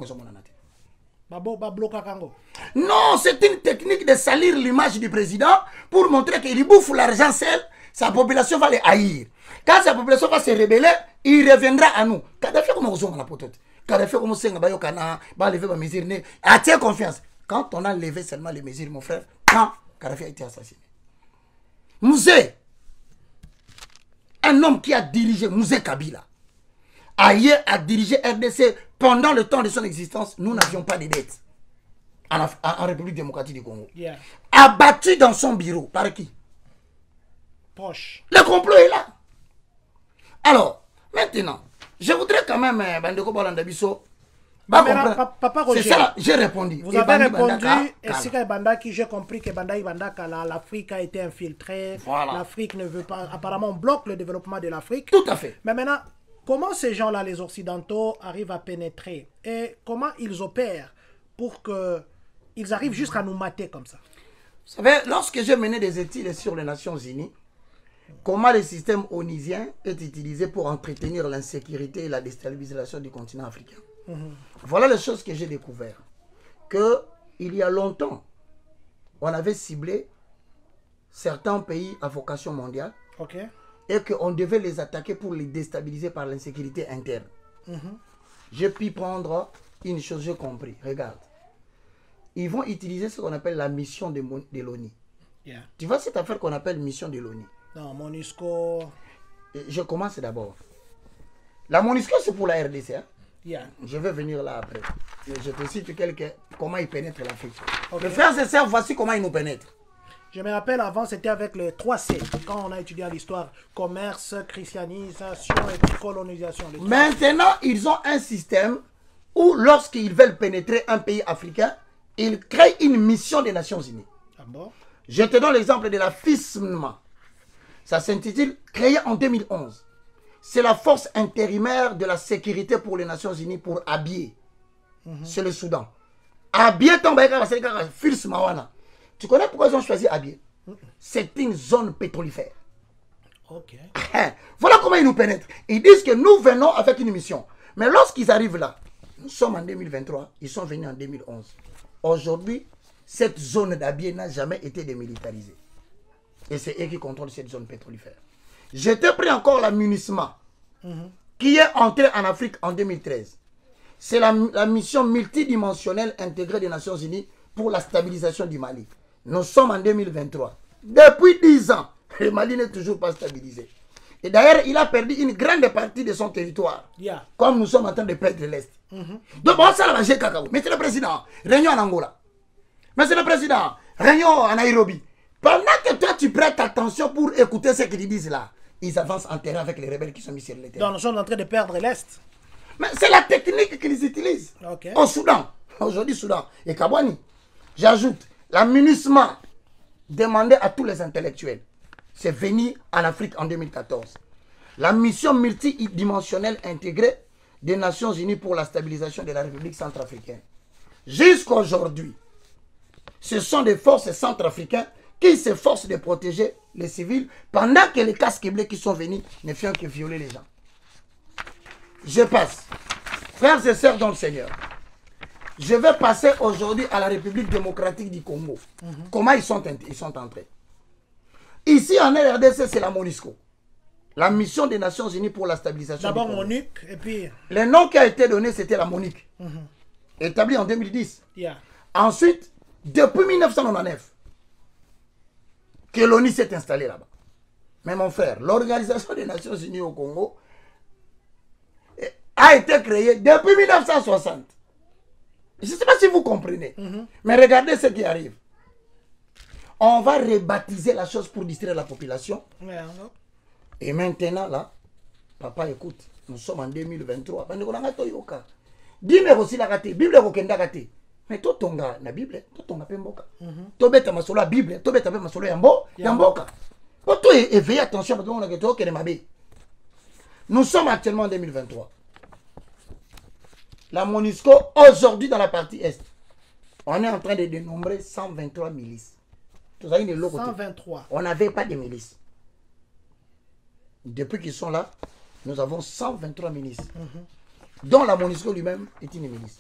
non, c'est une technique de salir l'image du président pour montrer qu'il bouffe l'argent seul, sa population va les haïr. Quand sa population va se rebeller, il reviendra à nous. Kadhafi comme on a potote. Kadhafi comme on va lever ma mesure. Attire confiance. Quand on a levé seulement les mesures, mon frère, quand Kadhafi a été assassiné. Mouzé, un homme qui a dirigé Mouzé Kabila, a dirigé RDC pendant le temps de son existence, nous n'avions pas de dettes. en République démocratique du Congo. Yeah. Abattu dans son bureau. Par qui? Proche. Le complot est là. Alors, maintenant, je voudrais quand même, Bandeko Balandabiso, Papa Roger, c'est ça, j'ai répondu. Vous avez répondu, et si Bandaki, j'ai compris que Bandai Bandaka, l'Afrique a été infiltrée. Voilà. L'Afrique ne veut pas, apparemment, on bloque le développement de l'Afrique. Tout à fait. Mais maintenant, comment ces gens-là, les Occidentaux, arrivent à pénétrer et comment ils opèrent pour qu'ils arrivent jusqu'à nous mater comme ça? Vous savez, lorsque j'ai mené des études sur les Nations Unies, comment le système onusien est utilisé pour entretenir l'insécurité et la déstabilisation du continent africain. Voilà les choses que j'ai découvert. Il y a longtemps, on avait ciblé certains pays à vocation mondiale et qu'on devait les attaquer pour les déstabiliser par l'insécurité interne. J'ai pu prendre une chose, j'ai compris. Regarde. Ils vont utiliser ce qu'on appelle la mission de l'ONU. Yeah. Tu vois cette affaire qu'on appelle mission de l'ONU? Non, MONUSCO. Je commence d'abord. La MONUSCO, c'est pour la RDC. Hein? Yeah. Je vais venir là après. Je te cite comment ils pénètrent l'Afrique. Les frères et sœurs, voici comment ils nous pénètrent. Je me rappelle, avant, c'était avec le 3C. Quand on a étudié l'histoire, commerce, christianisation et colonisation. Maintenant, ils ont un système où, lorsqu'ils veulent pénétrer un pays africain, ils créent une mission des Nations Unies. Ah bon? Je te donne l'exemple de la FISMA. Ça s'intitule créé en 2011. C'est la force intérimaire de la sécurité pour les Nations Unies pour Abyei. C'est le Soudan. Abyei, FISMA. Tu connais pourquoi ils ont choisi Abyei? C'est une zone pétrolifère. Ok. Voilà comment ils nous pénètrent. Ils disent que nous venons avec une mission. Mais lorsqu'ils arrivent là, nous sommes en 2023, ils sont venus en 2011. Aujourd'hui, cette zone d'Abyei n'a jamais été démilitarisée. Et c'est eux qui contrôlent cette zone pétrolifère. J'étais pris encore la MINUSMA, qui est entrée en Afrique en 2013. C'est la mission multidimensionnelle intégrée des Nations Unies pour la stabilisation du Mali. Nous sommes en 2023. Depuis 10 ans, le Mali n'est toujours pas stabilisé. Et d'ailleurs, il a perdu une grande partie de son territoire. Yeah. Comme nous sommes en train de perdre l'Est. Donc, bon, ça, j'ai cacao. Monsieur le Président, réunion en Angola. Monsieur le Président, réunion en Nairobi. Pendant que toi, tu prêtes attention pour écouter ce qu'ils disent là, ils avancent en terrain avec les rebelles qui sont mis sur le terrain. Donc, nous sommes en train de perdre l'Est. Mais c'est la technique qu'ils utilisent. Okay. Au Soudan, aujourd'hui Soudan et Kabwani. J'ajoute, la MINUSMA demandait à tous les intellectuels. C'est venu en Afrique en 2014. La mission multidimensionnelle intégrée des Nations Unies pour la stabilisation de la République centrafricaine. Jusqu'à aujourd'hui, ce sont des forces centrafricaines qui s'efforcent de protéger les civils pendant que les casques bleus qui sont venus ne font que violer les gens. Je passe. Frères et sœurs dans le Seigneur, je vais passer aujourd'hui à la République démocratique du Congo. Comment ils sont entrés? Ici en RDC, c'est la MONUSCO. La mission des Nations Unies pour la stabilisation. D'abord MONUC et puis... Le nom qui a été donné, c'était la MONUC. Établi en 2010. Yeah. Ensuite, depuis 1999, que l'ONU s'est installée là-bas. Mais mon frère, l'Organisation des Nations Unies au Congo a été créée depuis 1960. Je ne sais pas si vous comprenez. Mais regardez ce qui arrive. On va rebaptiser la chose pour distraire la population. Yeah. Et maintenant, là, papa, écoute, nous sommes en 2023. Dis-moi aussi la raté. Bible est raté. Mais toi, tu as la Bible, toi, tu as Pemboka. Tu as masolo la Bible, tu as masolo Yamboka. Tu as éveillé attention à nous sommes actuellement en 2023. La MONUSCO, aujourd'hui dans la partie Est, on est en train de dénombrer 123 milices. 123. On n'avait pas de milices. Depuis qu'ils sont là, nous avons 123 milices. Dont la MONUSCO lui-même est une milice.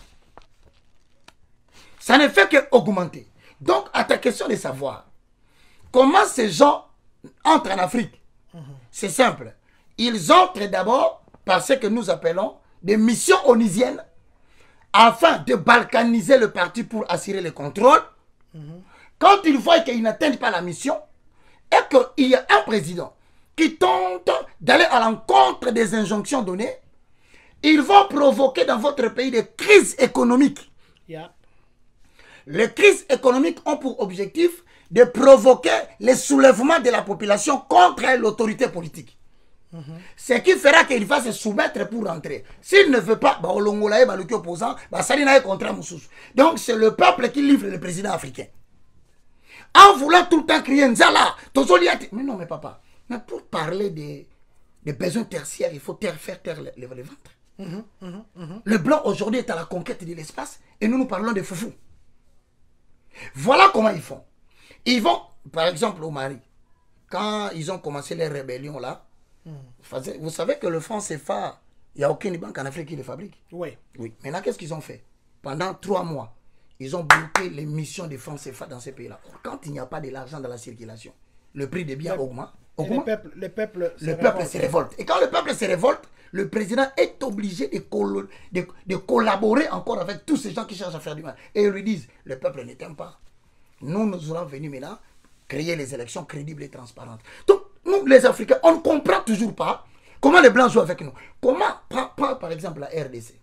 Ça ne fait qu'augmenter. Donc, à ta question de savoir comment ces gens entrent en Afrique, c'est simple. Ils entrent d'abord par ce que nous appelons des missions onusiennes afin de balkaniser le parti pour assurer le contrôle. Quand ils voient qu'ils n'atteignent pas la mission et qu'il y a un président qui tente d'aller à l'encontre des injonctions données, ils vont provoquer dans votre pays des crises économiques. Yeah. Les crises économiques ont pour objectif de provoquer les soulèvements de la population contre l'autorité politique. Ce qui fera qu'il va se soumettre pour rentrer. S'il ne veut pas, opposant, donc c'est le peuple qui livre le président africain. En voulant tout le temps crier Nzala, mais non, mais papa, mais pour parler des besoins tertiaires, il faut faire taire le ventre. Le blanc aujourd'hui est à la conquête de l'espace et nous savons de foufou. Voilà comment ils font. Ils vont, par exemple, au Mali, quand ils ont commencé les rébellions là, vous savez que le franc CFA, il n'y a aucune banque en Afrique qui le fabrique. Oui. Oui. Maintenant, qu'est-ce qu'ils ont fait? Pendant 3 mois, ils ont bloqué les missions de francs CFA dans ces pays-là. Quand il n'y a pas de l'argent dans la circulation, le prix des biens augmente. Le peuple se révolte. Et quand le peuple se révolte, le président est obligé de collaborer encore avec tous ces gens qui cherchent à faire du mal. Et ils lui disent, le peuple ne t'aime pas. Nous allons venir maintenant créer les élections crédibles et transparentes. Donc, nous, les Africains, on ne comprend toujours pas comment les Blancs jouent avec nous. Comment, par exemple, la RDC.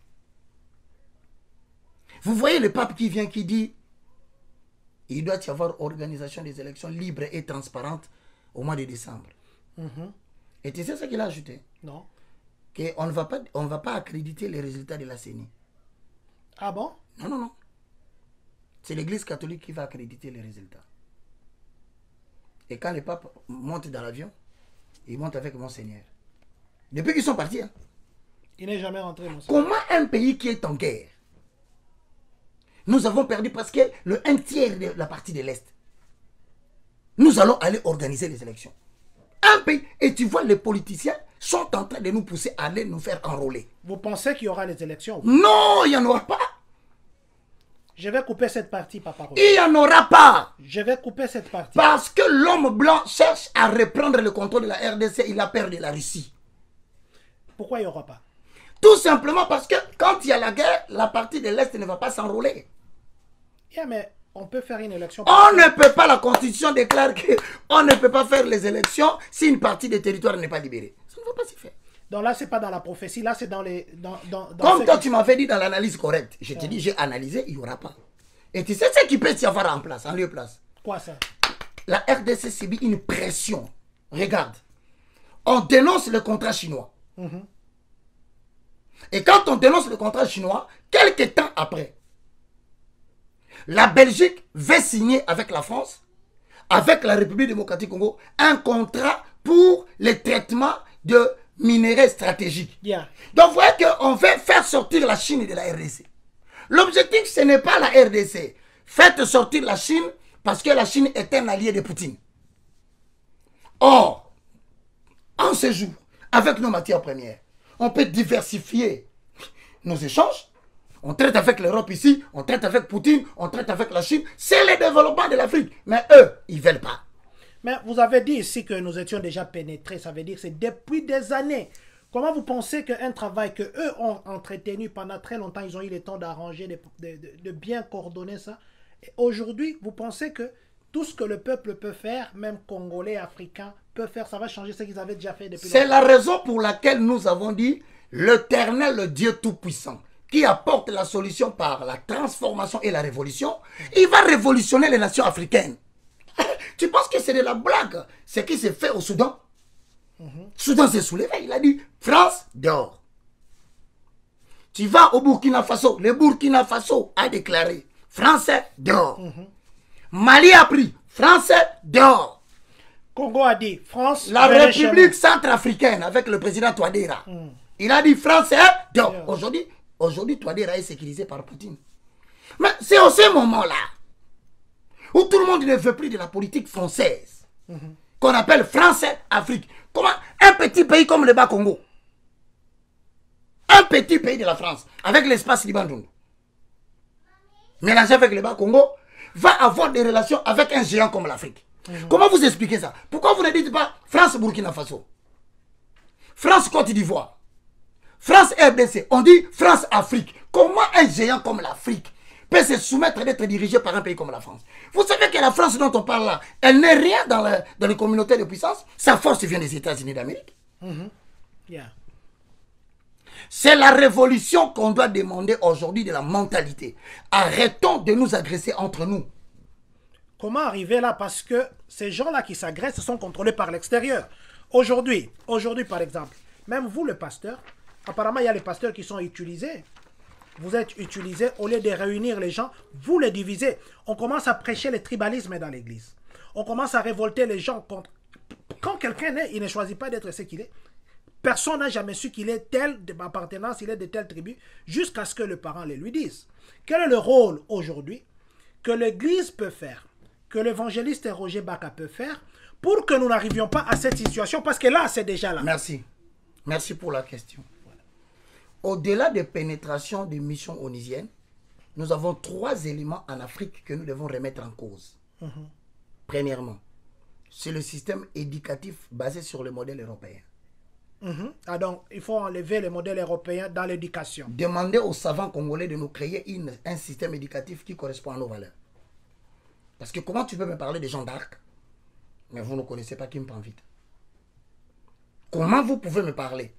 Vous voyez le pape qui vient, qui dit il doit y avoir organisation des élections libres et transparentes au mois de décembre. Et tu sais ce qu'il a ajouté? Non. Qu'on ne va pas accréditer les résultats de la CENI. Ah bon? Non, non, non. C'est l'Église catholique qui va accréditer les résultats. Et quand les papes montent dans l'avion, ils montent avec Monseigneur. Depuis qu'ils sont partis. Hein. Il n'est jamais rentré, Monseigneur. Comment un pays qui est en guerre, nous avons perdu parce que le 1/3 de la partie de l'Est, nous allons aller organiser les élections. Un pays, et tu vois, les politiciens sont en train de nous pousser à aller nous faire enrôler. Vous pensez qu'il y aura les élections? Non, il n'y en aura pas. Je vais couper cette partie, papa. Il n'y en aura pas. Je vais couper cette partie. Parce que l'homme blanc cherche à reprendre le contrôle de la RDC. Il a peur de la Russie. Pourquoi il n'y aura pas? Tout simplement parce que quand il y a la guerre, la partie de l'Est ne va pas s'enrôler. Yeah, mais on peut faire une élection. On ne peut pas, la Constitution déclare qu'on ne peut pas faire les élections si une partie des territoires n'est pas libérée. Ça ne va pas s'y faire. Donc là, ce n'est pas dans la prophétie, là, c'est dans les... Comme toi, tu m'avais dit dans l'analyse correcte. Je te dis, j'ai analysé, il n'y aura pas. Et tu sais ce qui peut y avoir en place, en lieu place? Quoi ça? La RDC subit une pression. Regarde. On dénonce le contrat chinois. Et quand on dénonce le contrat chinois, quelques temps après, la Belgique veut signer avec la France, avec la République démocratique du Congo, un contrat pour le traitement de minerais stratégiques. Yeah. Donc vous voyez qu'on veut faire sortir la Chine de la RDC. L'objectif, ce n'est pas la RDC. Faites sortir la Chine parce que la Chine est un allié de Poutine. Or, en ce jour, avec nos matières premières, on peut diversifier nos échanges. On traite avec l'Europe ici, on traite avec Poutine, on traite avec la Chine. C'est le développement de l'Afrique. Mais eux, ils ne veulent pas. Mais vous avez dit ici que nous étions déjà pénétrés. Ça veut dire que c'est depuis des années. Comment vous pensez qu'un travail que eux ont entretenu pendant très longtemps, ils ont eu le temps d'arranger, de bien coordonner ça. Et aujourd'hui, vous pensez que tout ce que le peuple peut faire, même congolais, africains, peut faire, ça va changer ce qu'ils avaient déjà fait depuis longtemps? C'est la raison pour laquelle nous avons dit l'Éternel, le Dieu Tout-Puissant, qui apporte la solution par la transformation et la révolution, il va révolutionner les nations africaines. Tu penses que c'est de la blague ce qui s'est fait au Soudan? Soudan s'est soulevé, il a dit France dehors. Tu vas au Burkina Faso, le Burkina Faso a déclaré Français dehors. Mali a pris Français dehors. Congo a dit France. La République centrafricaine avec le président Touadéra. Il a dit Français dehors. Aujourd'hui, Touadéra est sécurisé par Poutine. Mais c'est au ce moment-là où tout le monde ne veut plus de la politique française, qu'on appelle Français-Afrique. Comment un petit pays comme le Bas-Congo, un petit pays de la France, avec l'espace Liban-Doundou, mélangé avec le Bas-Congo, va avoir des relations avec un géant comme l'Afrique. Comment vous expliquez ça? Pourquoi vous ne dites pas France-Burkina Faso, France-Côte d'Ivoire, France-RDC? On dit France-Afrique. Comment un géant comme l'Afrique peut se soumettre d'être dirigé par un pays comme la France? Vous savez que la France dont on parle là, elle n'est rien dans les communautés de puissance. Sa force vient des États-Unis d'Amérique. C'est la révolution qu'on doit demander aujourd'hui de la mentalité. Arrêtons de nous agresser entre nous. Comment arriver là? Parce que ces gens-là qui s'agressent sont contrôlés par l'extérieur. Aujourd'hui, par exemple, même vous, le pasteur, apparemment, il y a les pasteurs qui sont utilisés. Vous êtes utilisés, au lieu de réunir les gens, vous les divisez. On commence à prêcher le tribalisme dans l'église. On commence à révolter les gens contre... Quand quelqu'un est, il ne choisit pas d'être ce qu'il est. Personne n'a jamais su qu'il est tel de appartenance, il est de telle tribu, jusqu'à ce que le parent le lui dise. Quel est le rôle aujourd'hui que l'église peut faire, que l'évangéliste Roger Baka peut faire, pour que nous n'arrivions pas à cette situation, parce que là, c'est déjà là. Merci. Merci pour la question. Au-delà des pénétrations des missions onisiennes, nous avons 3 éléments en Afrique que nous devons remettre en cause. Premièrement, c'est le système éducatif basé sur le modèle européen. Ah donc, il faut enlever le modèle européen dans l'éducation. Demandez aux savants congolais de nous créer un système éducatif qui correspond à nos valeurs. Parce que comment tu peux me parler des gens d'Arc, mais vous ne connaissez pas Kim Panvit? Comment vous pouvez me parler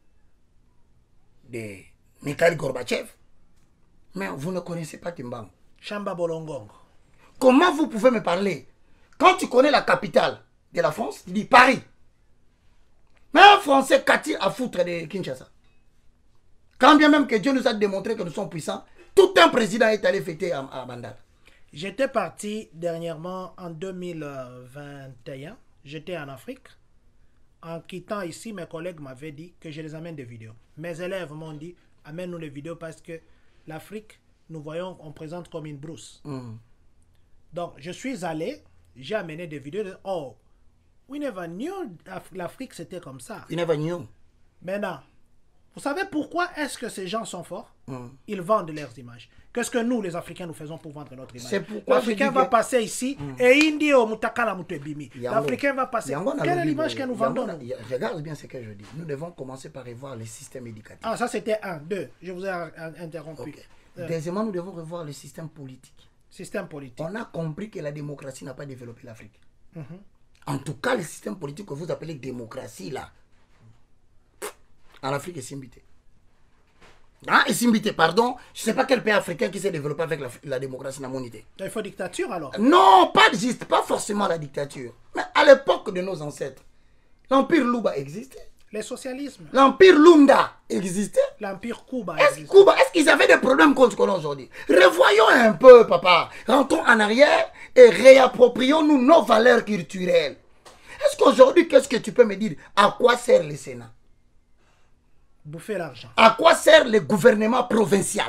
de Mikhail Gorbatchev, mais vous ne connaissez pas Kimbang? Chamba Bolongong. Comment vous pouvez me parler? Quand tu connais la capitale de la France, tu dis Paris. Mais un Français qu'a-t-il à foutre de Kinshasa? Quand bien même que Dieu nous a démontré que nous sommes puissants, tout un président est allé fêter à Bandar. J'étais parti dernièrement en 2021. J'étais en Afrique. En quittant ici, mes collègues m'avaient dit que je les amène des vidéos. Mes élèves m'ont dit, amène-nous les vidéos parce que l'Afrique, nous voyons, on présente comme une brousse. Donc, je suis allé, j'ai amené des vidéos. Oh, we never knew l'Afrique c'était comme ça. We never knew. Maintenant, vous savez pourquoi est-ce que ces gens sont forts? Ils vendent leurs images. Qu'est-ce que nous, les Africains, nous faisons pour vendre notre image? L'Africain va passer ici et Indio Mutakala Mutebimi. L'Afriquin va passer. Quelle est l'image que nous vendons? Regarde bien ce que je dis. Nous devons commencer par revoir le système éducatif. Ah, ça c'était 1, 2. Je vous ai interrompu. Deuxièmement, nous devons revoir le système politique. Système politique. On a compris que la démocratie n'a pas développé l'Afrique. En tout cas, le système politique que vous appelez démocratie, là, en Afrique, est simbité. Ah, et simbité, pardon. Je ne sais pas quel pays africain qui s'est développé avec la démocratie dans mon idée. Il faut dictature alors? Non, pas forcément la dictature. Mais à l'époque de nos ancêtres, l'Empire Luba existait. Le socialisme. L'Empire Lunda existait. L'Empire Cuba existait. Est-ce qu'ils avaient des problèmes contre ce qu'on a aujourd'hui? Revoyons un peu, papa. Rentrons en arrière et réapproprions-nous nos valeurs culturelles. Est-ce qu'aujourd'hui, qu'est-ce que tu peux me dire? À quoi sert le Sénat? Bouffer l'argent. À quoi sert le gouvernement provincial?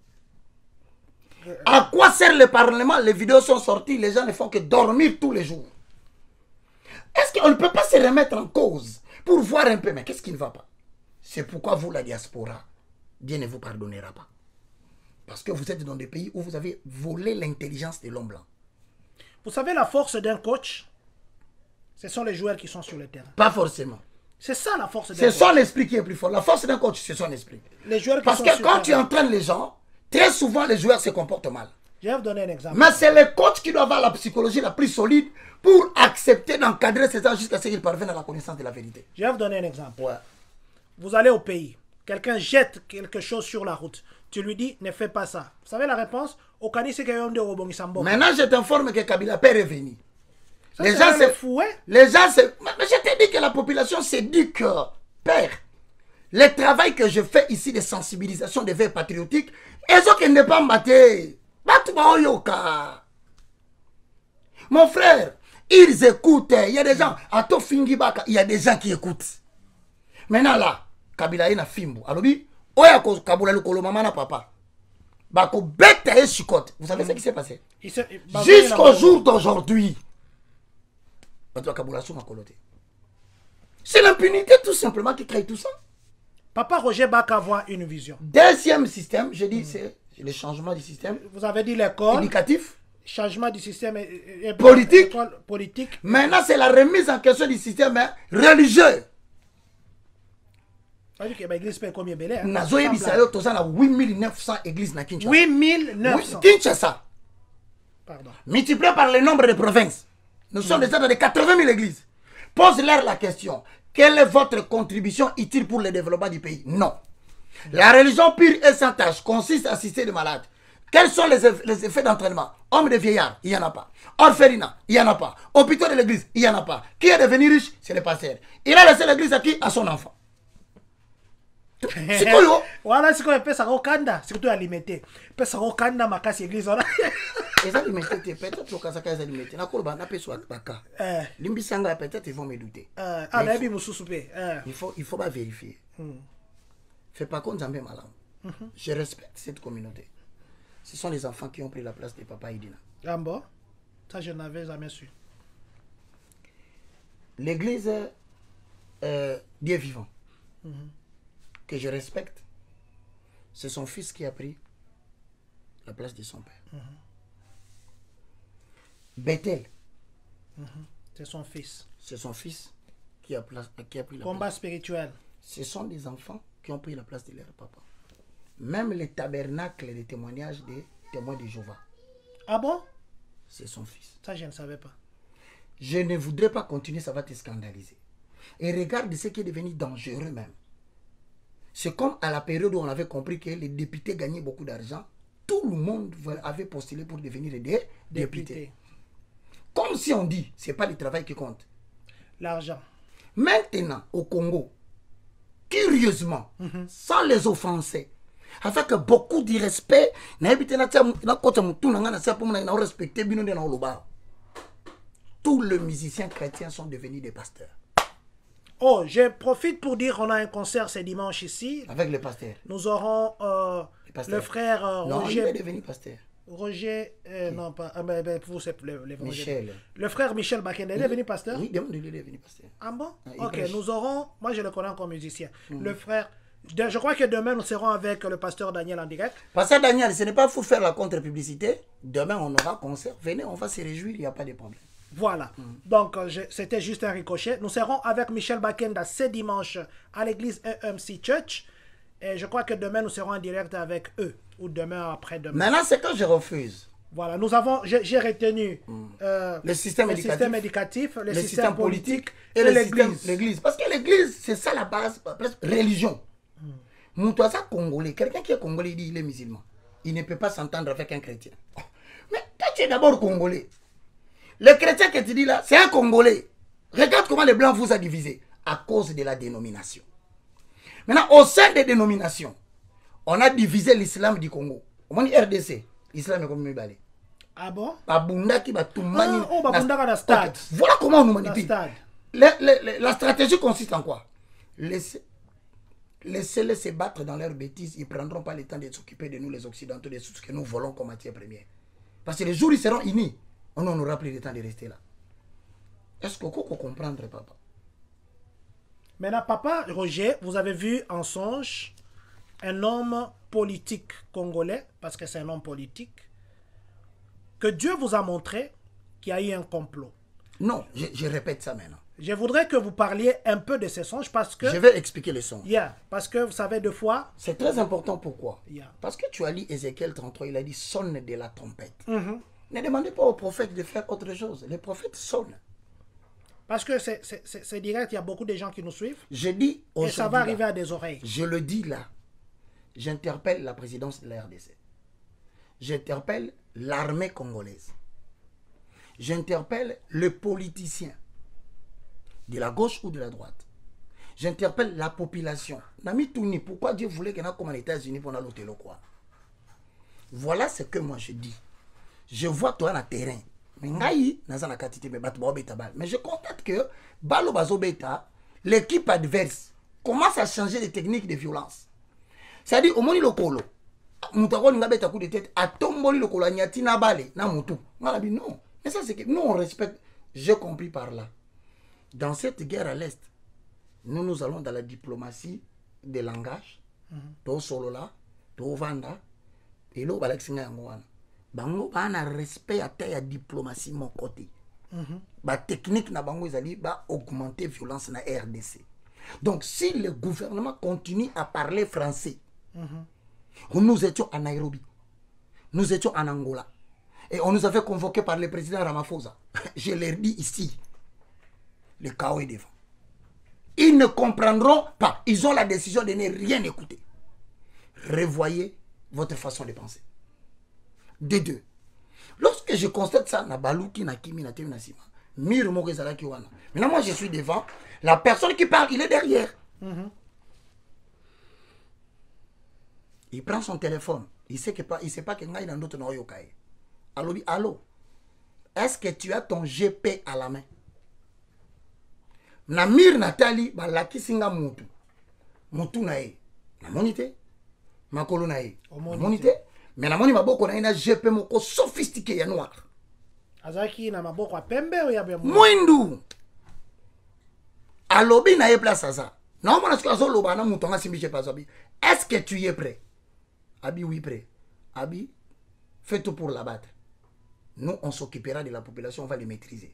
À quoi sert le Parlement? Les vidéos sont sorties, les gens ne font que dormir tous les jours. Est-ce qu'on ne peut pas se remettre en cause pour voir un peu, mais qu'est-ce qui ne va pas? C'est pourquoi vous, la diaspora, Dieu ne vous pardonnera pas. Parce que vous êtes dans des pays où vous avez volé l'intelligence de l'homme blanc. Vous savez, la force d'un coach, ce sont les joueurs qui sont sur le terrain. Pas forcément. C'est ça la force d'un coach. C'est son esprit qui est plus fort. La force d'un coach, c'est son esprit. Les joueurs qui Parce sont que sur quand le tu terrain. entraînes les gens, très souvent les joueurs se comportent mal. Je vais vous donner un exemple. Mais c'est le coach qui doit avoir la psychologie la plus solide pour accepter d'encadrer ces gens jusqu'à ce qu'ils parviennent à la connaissance de la vérité. Je vais vous donner un exemple. Ouais. Vous allez au pays. Quelqu'un jette quelque chose sur la route. Tu lui dis, ne fais pas ça. Vous savez la réponse? Au Kani, c'est qu'il de Robongisambo. Maintenant, je t'informe que Kabila peut revenir. Ça, Les gens le fouet. Les gens se... Mais je t'ai dit que la population s'est dit que, père, le travail que je fais ici de sensibilisation des veilles patriotiques, ils ont qui ne pas mater. Mon frère, ils écoutent. Il y a des gens, à Tofingibaka, il y a des gens qui écoutent. Maintenant là, Kabila na fimbo. Alobi, oya ko Kabula le kolo mama na papa. Bako bête et chicote. Vous savez ce qui s'est passé? Jusqu'au jour d'aujourd'hui. C'est l'impunité tout simplement qui crée tout ça. Papa Roger Baka voit une vision. Deuxième système, je dis, c'est le changement du système. Vous avez dit l'école. Éducatif. Changement du système politique. Politique. Maintenant, c'est la remise en question du système religieux. L'église paye combien belé? Nazoye Bisayo, toza na 8900 églises na Kinshasa. 8900. Kinshasa. Pardon. Multiplié par le nombre de provinces. Nous sommes déjà dans les 80 000 églises. Pose-leur la question. Quelle est votre contribution utile pour le développement du pays? Non. La religion pure et sans tâche consiste à assister les malades. Quels sont les effets d'entraînement? Homme de vieillard, il n'y en a pas. Orphelinat, il n'y en a pas. Hôpital de l'église, il n'y en a pas. Qui est devenu riche? C'est le pasteur. Il a laissé l'église à qui? À son enfant. C'est quoi? Voilà, c'est quoi? Ça au Kanda, c'est tout alimenter. Ça au Kanda, ma casse église. Les alimenter, peut-être que ça casse alimenter. La courbe, on a pas soit baka. Limbisanga, peut-être ils vont me douter. Ah, là, il faut pas vérifier. Fais pas compte, j'en ai mal. Je respecte cette communauté. Ce sont les enfants qui ont pris la place de Papa Idina. Ah bon? Ça, je n'avais jamais su. L'église Dieu vivant, que je respecte, c'est son fils qui a pris la place de son père. Bethel, c'est son fils. c'est son fils qui a pris la Combat place. spirituel. Ce sont des enfants qui ont pris la place de leur papa. Même les tabernacles, les témoignages des témoins de Jéhovah. Ah bon? C'est son fils. Ça, je ne savais pas. Je ne voudrais pas continuer, ça va te scandaliser. Et regarde ce qui est devenu dangereux même. C'est comme à la période où on avait compris que les députés gagnaient beaucoup d'argent. Tout le monde avait postulé pour devenir des députés. Comme si on dit, ce n'est pas le travail qui compte. L'argent. Maintenant, au Congo, curieusement, sans les offenser, avec beaucoup de respect, tous les musiciens chrétiens sont devenus des pasteurs. Oh, je profite pour dire qu'on a un concert ce dimanche ici. Avec les pasteurs. Nous aurons le frère non, Roger. il est devenu pasteur. Roger, non pas, vous c'est Michel. Le frère Michel Bakende, il est devenu pasteur? Oui, il est devenu pasteur. Ah bon? Il Ok, prêche. nous aurons, moi je le connais comme musicien. Le frère, je crois que demain nous serons avec le pasteur Daniel en direct. Pasteur Daniel, ce n'est pas pour faire la contre-publicité. Demain, on aura concert. Venez, on va se réjouir, il n'y a pas de problème. Voilà. Donc, c'était juste un ricochet. Nous serons avec Michel Bakenda ce dimanche à l'église EMC Church. Et je crois que demain, nous serons en direct avec eux. Ou demain, après-demain. Maintenant, c'est quand je refuse. Voilà. Nous avons, j'ai retenu Le système éducatif, le système système politique et l'église. l'église. Parce que l'église, c'est ça la base, presque religion. Moutouassa congolais, quelqu'un qui est congolais, il dit il est musulman. Il ne peut pas s'entendre avec un chrétien. Mais toi, tu es d'abord congolais. Le chrétien que tu dis là, c'est un Congolais. Regarde comment les Blancs vous a divisé. À cause de la dénomination. Maintenant, au sein des dénominations, on a divisé l'islam du Congo. Au moins, RDC, l'islam est comme Mibale. Ah bon? Babunda qui va tout manier. Oh, Babunda dans le stade. Okay. Voilà comment on nous manipule. La stratégie consiste en quoi? Laissez-les se battre dans leurs bêtises. Ils ne prendront pas le temps de s'occuper de nous, les Occidentaux, de ce que nous volons comme matière première. Parce que les jours, ils seront unis. On n'aura plus le temps de rester là. Est-ce que vous comprendre, papa? Maintenant, papa Roger, vous avez vu en songe un homme politique congolais, parce que c'est un homme politique, que Dieu vous a montré qu'il y a eu un complot. Non, je répète ça maintenant. Je voudrais que vous parliez un peu de ces songes parce que... Je vais expliquer les songes. Parce que vous savez, deux fois... C'est très important, pourquoi? Yeah. Parce que tu as lu Ézéchiel 33, il a dit sonne de la trompette. Ne demandez pas aux prophètes de faire autre chose. Les prophètes sonnent. Parce que c'est direct, il y a beaucoup de gens qui nous suivent. Je dis et ça va arriver à des oreilles. Je le dis là. J'interpelle la présidence de la RDC. J'interpelle l'armée congolaise. J'interpelle les politiciens de la gauche ou de la droite. J'interpelle la population. Nami Touni, pourquoi Dieu voulait qu'il y ait comme aux États-Unis pour l'hôtel quoi? Voilà ce que moi je dis. Je vois toi dans le terrain. Mais je constate que Balo Bazo Beta, l'équipe adverse, commence à changer les techniques de violence. C'est-à-dire, au moins le colo, Moutako n'a pas coup de tête, à tomboli le colo, nyati na balé, na moutou. Non. Mais ça, c'est que nous, on respecte. J'ai compris par là. Dans cette guerre à l'Est, nous allons dans la diplomatie des langages. To solo là, to vanda, et l'eau, balexinga yangouana. Bango ba na respect à ta diplomatie mon côté. Ba technique na bango ezali ba augmenter violence na RDC. Donc si le gouvernement continue à parler français, nous étions à Nairobi, nous étions en Angola et on nous avait convoqué par le président Ramaphosa. Je leur dis ici, le chaos est devant. Ils ne comprendront pas. Ils ont la décision de ne rien écouter. revoyez votre façon de penser. De deux. Lorsque je constate ça, na balouki, na kimi, na temi, na sima, mire mo kezala ki wana. Maintenant, moi, je suis devant. La personne qui parle, il est derrière. Il prend son téléphone. Il sait pas que ngai na ndoto na oyo kaye. Alobi, allô? Est-ce que tu as ton GP à la main? Na mire Nathalie, ba laki singa mutu. Mutu na ye. Na monite. Makolo na ye. Na monite. Mais na moni maboko na ina GP moko sophistiqué ya noir. Azaki na maboko a pembe ou ya bien mwindu. Alobi na ye place ça. Non, mon asko azo loba na mutu nga simbi je pas abi. Est-ce que tu es prêt? Abi oui prêt. Abi fais tout pour l'abattre. Nous on s'occupera de la population, on va les maîtriser.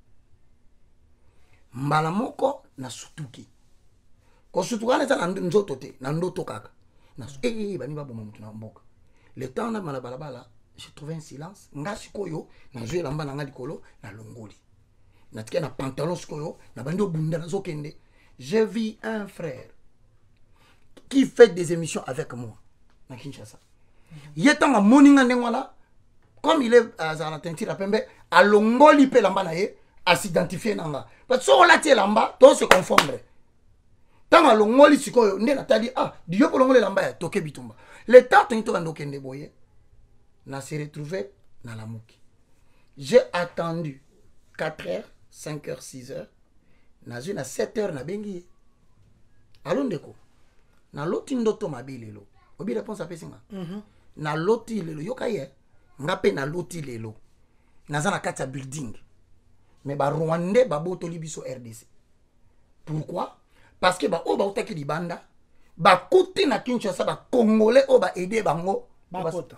Mbala moko na sutuki. Ko sutuka na za nzoto te, na ndoto kaka. Na bani ba boma mutu na mboka. Le temps na mala balabala, j'ai trouvé un silence. Nga sikoyo na jouer lamba na ngali kolo na longoli. Na tika na pantalon sikoyo na bandi obunda na zokende. J'ai vu un frère qui fait des émissions avec moi na Kinshasa. Yetanga moninga ndengwala comme il est à la teinture à pembe à longoli pe lamba na ye à s'identifier nanga. Parce que on l'a tiré lamba, tout se confondre. Tant à longoli sikoyo nde natali diyo ko longoli lamba ya toke bitumba. Le temps to ando kende boye na se retrouvé na la muki. J'ai attendu 4h, 5h, 6h. Na zuna 7h na bengi. Allô ndeko. Na loti ndoto mabilelo. Obi réponse à pesinga. Na loti lelo yokaye. Ngape na loti lelo. Na zana kata building. Mais ba Rwandais ba boto libiso RDC. Pourquoi? Parce que ba oba utaki di banda. Ba kuti na Kinshasa ba Congolais oba aider bango. Ba kota.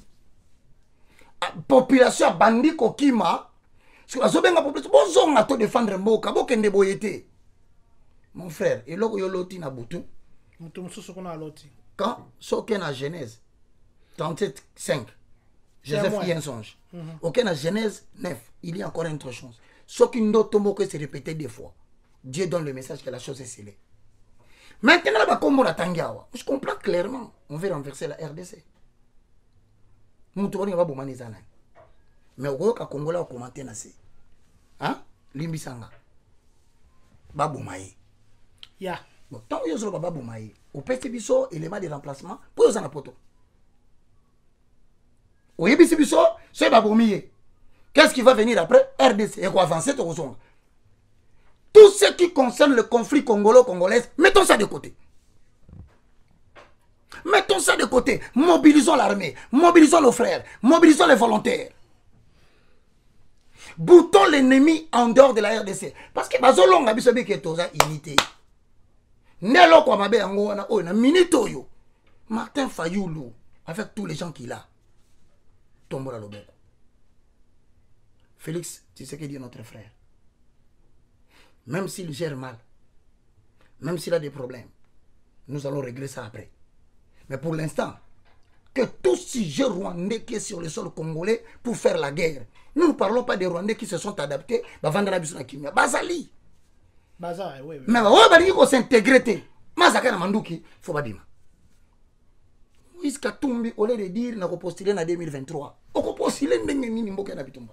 Population bandi kokima. Parce que azobenga population bozonga to défendre mboka bokende boyete. Mon frère, et loko yo loti na butu. Mutu mususu kuna loti. Quand soke na Genèse 37:5. Joseph y a un songe. Ok, na Genèse 9, il y a encore une autre chose. Ce qui ndoto moko se répétait des fois. Dieu donne le message que la chose est scellée. Maintenant, je comprends clairement. On veut renverser la RDC. Mais au Congolais, on commence à se. Hein? Limbisanga. Baboumaye. Ya. Bon, tant que vous avez baboumaye, au petit biso, élément de remplacement, pour vous en apporter. Au yébisi biso, c'est baboumiye. Qu'est-ce qui va venir après? RDC. Et quoi avancer, tout ce qui concerne le conflit congolo-congolais, mettons ça de côté. Mettons ça de côté. Mobilisons l'armée. Mobilisons nos frères. Mobilisons les volontaires. Boutons l'ennemi en dehors de la RDC. Parce que bazolonga bisobe ke toza unité. Nelo kwa mabe yango wana o na minito yo. Martin Fayoulou avec tous les gens qu'il a. Tombola loboko. Félix, tu sais que dit notre frère. Même s'il gère mal, même s'il a des problèmes, nous allons régler ça après. Mais pour l'instant, que tout sujet rwandais qui est sur le sol congolais pour faire la guerre, nous ne parlons pas des Rwandais qui se sont adaptés, Bazali. Bazar, oui. Mais il faut s'intégrer. Mazaka Mandouki, faut pas dire. Moïse Katumbi, au lieu de dire, n'a postulé en 2023. On peut postuler en Bitumba.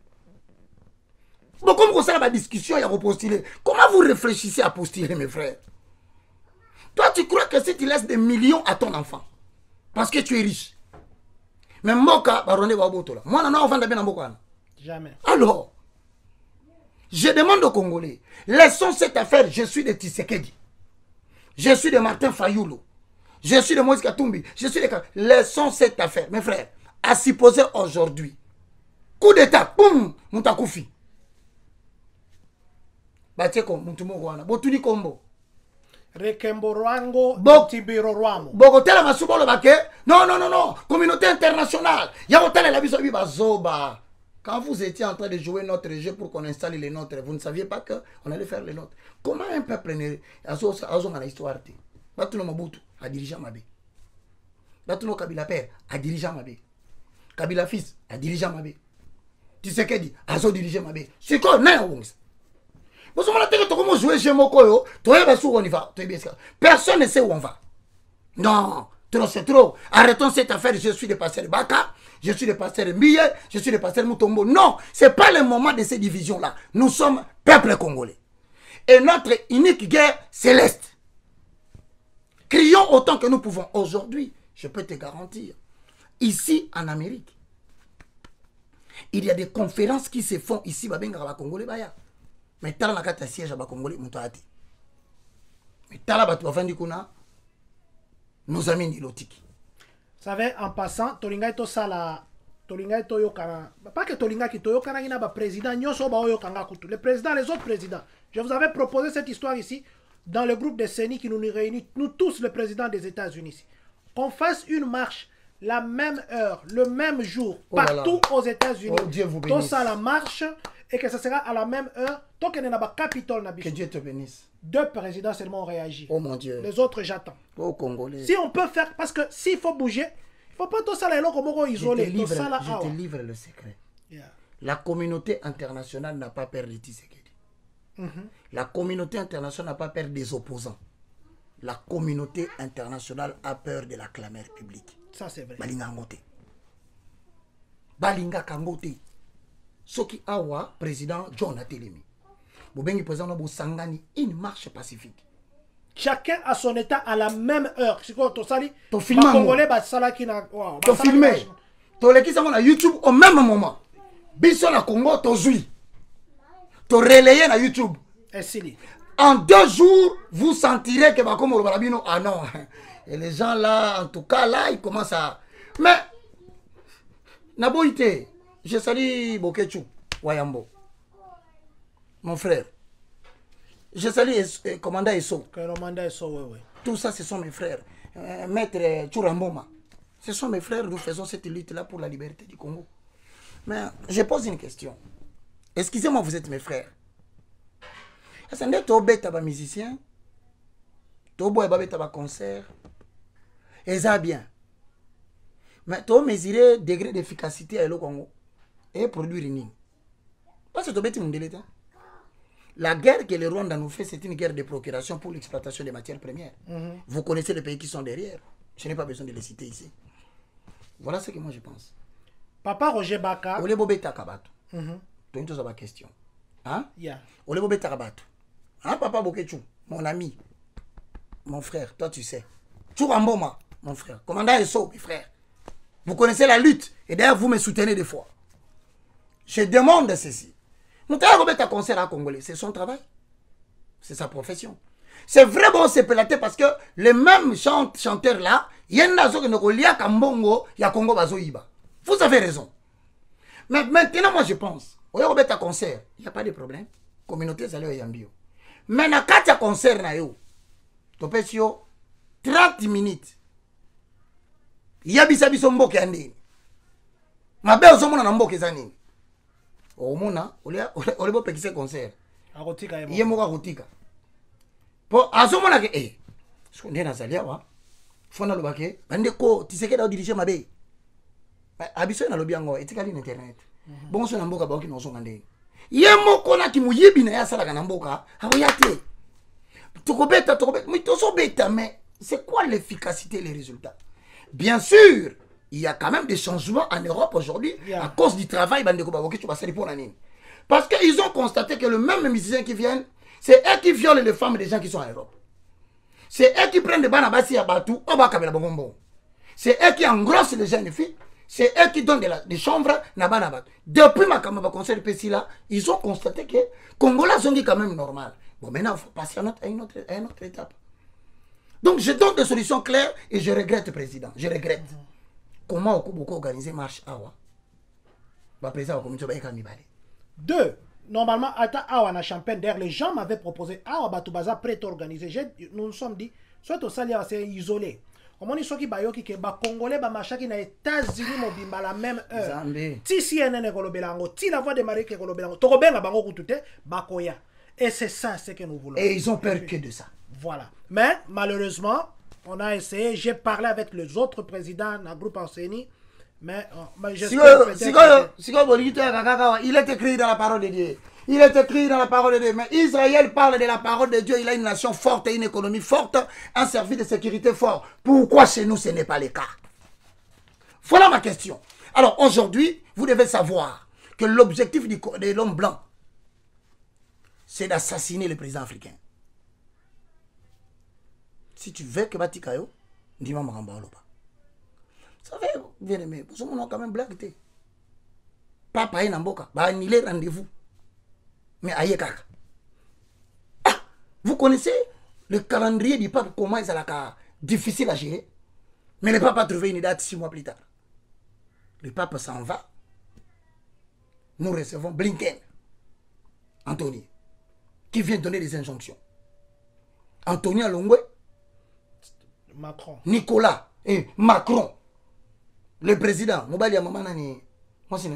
Bon, comme ça, la discussion, il y a repostulé. Comment vous réfléchissez à postuler, mes frères? Toi, tu crois que si tu laisses des millions à ton enfant, parce que tu es riche, mais Moka, Baronne Babotola, moi, je n'ai pas Moka. Jamais. Alors, je demande aux Congolais, laissons cette affaire. Je suis de Tshisekedi, je suis de Martin Fayoulou, je suis de Moïse Katumbi, je suis de... Laissons cette affaire, mes frères, à supposer aujourd'hui. Coup d'état, boum, Moutakoufi. Bateko mutumo wana botuni kombo Rekembo Rwango Tibiro Rwamo Bogotela masubolo bake non communauté internationale ya hôtel la biso biba zoba. Quand vous étiez en train de jouer notre jeu pour qu'on installe les nôtres, vous ne saviez pas que on allait faire les nôtres. Comment un peuple ne azo na histoire te Batuno Mobutu a dirigé Mabe, Batuno Kabila père a dirigé Mabe, Kabila fils a dirigé Mabe, Tshisekedi azo dirigé Mabe. C'est quoi na wongs? Personne ne sait où on va. Non, Trop, c'est trop. Arrêtons cette affaire. Je suis le pasteur Baka, je suis le pasteur Mbiye, je suis le pasteur Mutombo. Non, ce n'est pas le moment de ces divisions-là. Nous sommes peuple congolais. Et notre unique guerre, c'est l'Est. Crions autant que nous pouvons. Aujourd'hui, je peux te garantir, ici en Amérique, il y a des conférences qui se font ici, Congolais. Mais tu as la siège à Congolais, mais tu as la nos amis nilotiques. Vous savez, en passant, Tolinga et Tosala, Tolinga et Toyokana, pas que Tolinga qui Toyokana, il y a un président, le président, les autres présidents. Je vous avais proposé cette histoire ici, dans le groupe de CENI qui nous réunit, nous tous, le président des États-Unis, qu'on fasse une marche la même heure, le même jour, partout aux États-Unis. Oh, Dieu vous bénisse. Tout ça, la marche, et que ce sera à la même heure. Tant qu'il n'y a pas Capitole. Que Dieu te bénisse. 2 présidents seulement ont réagi. Oh mon Dieu. Les autres, j'attends. Oh Congolais. Si on peut faire, parce que s'il faut bouger, il ne faut pas tout ça là, comme isolé. Je te livre le secret. Yeah. La communauté internationale n'a pas peur de Tshisekedi. La communauté internationale n'a pas peur des opposants. La communauté internationale a peur de la clameur publique. Ça, c'est vrai. Balinga ngote. Balinga kangote. Soki awa, président John Atelemi. Bobengi président Nobo Sangani, une marche pacifique. Chacun à son état à la même heure. C'est quoi, Tosali? To filmer. Congolais, Salaki na. To filmer. To leki sango na YouTube au même moment. Biso na Congo, to zui. To relayer na YouTube. En 2 jours, vous sentirez que Bakomo Barabino, ah non. Et les gens là, en tout cas là, ils commencent à. Mais, Naboïté, je salue Bokechu, Wayambo, mon frère. Je salue commandant Esso. Oui. Tout ça, ce sont mes frères. Maître Churamboma. Ce sont mes frères, nous faisons cette lutte-là pour la liberté du Congo. Mais je pose une question. Excusez-moi, vous êtes mes frères. Est-ce que vous êtes un musicien? Vous êtes un concert? Et ça bien. Mais tu mesurer le degré d'efficacité à Congo et produire une. Parce que tu êtes un délété. La guerre que le Rwanda nous fait, c'est une guerre de procuration pour l'exploitation des matières premières. Vous connaissez les pays qui sont derrière. Je n'ai pas besoin de les citer ici. Voilà ce que moi je pense. Papa Roger Baka. Ole bobeta kabato. Tu as une question. Hein? Yeah. Ole bobeta kabato. Hein, Papa Bokechu, mon ami, mon frère, toi tu sais. Churamboma, mon frère. Commandant Esso, mes frères. Vous connaissez la lutte. Et d'ailleurs, vous me soutenez des fois. Je demande ceci. Nous avons un concert à Congolais. C'est son travail. C'est sa profession. C'est vraiment se pélater parce que les mêmes chanteurs là, il y a un Kambongo, il y a Congo Bazoïba. Vous avez raison. Mais maintenant, moi je pense, au lieu de concert, il n'y a pas de problème. Communauté, ça l'est yambio. Mais na katia concert na yo, to pesio 30 minutes. Ya bisa biso mboke ande. Mabe ozomona na mboke zani. Omona, ole bo pekise concert. Akotika yemo. Yemo ka kotika. Po azomona ke so ndena zalia wa. Fona lobake, bande ko Tshisekedi a dirige mabe. Abiso na lobi yango etikali na internet. Bongo so na mboka ba ki no so ngande. Yemo kona ki muyibi na ya sala kana mboka, awoyate. Tokobeta, mais c'est quoi l'efficacité et les résultats? Bien sûr, il y a quand même des changements en Europe aujourd'hui à cause du travail. Parce qu'ils ont constaté que le même musicien qui vient, c'est eux qui violent les femmes des gens qui sont en Europe. C'est eux qui prennent des banabassi à Batou, c'est eux qui engrossent les jeunes filles. C'est eux qui donnent des chambres na banabat. Depuis ma concert de là, ils ont constaté que Congolais sont quand même normal. Bon, maintenant, il faut passer à une autre étape. Donc, je donne des solutions claires et je regrette, président. Je regrette. Comment on peut organiser marche awa? Deux, normalement, à awa na champagne, d'ailleurs, les gens m'avaient proposé awa batubaza prêt à organiser. Nous nous sommes dit, soit au Salia, c'est isolé. Comme on dit, ceux qui bayoki que ba Congolais ba machaki na États-Unis mobimba la même heure. Ti CNN kolobelango, ti la voix de Marie ke kolobelango. Tokobenga bango kutute bakoya. Et c'est ça ce que nous voulons. Et ils ont peur que de ça. Voilà. Mais malheureusement, on a essayé. J'ai parlé avec les autres présidents du groupe Enseigne. Mais il est écrit dans la parole de Dieu. Il est écrit dans la parole de Dieu. Mais Israël parle de la parole de Dieu. Il a une nation forte et une économie forte, un service de sécurité fort. Pourquoi chez nous, ce n'est pas le cas? Voilà ma question. Alors aujourd'hui, vous devez savoir que l'objectif de l'homme blanc, c'est d'assassiner le président africain. Si tu veux que Batikayo, dis-moi Maramba Oloba. Ça fait, bien aimé, pour ça, on a quand même blagué. Papa est Namboka, bah, il est rendez-vous. Mais aïe, kaka. Ah, vous connaissez le calendrier du pape, comment il est difficile à gérer. Mais le pape a trouvé une date 6 mois plus tard. Le pape s'en va. Nous recevons Blinken, Anthony, qui vient donner des injonctions. Anthony Alongwe, Macron. Nicolas et Macron, le président. Moi, c'est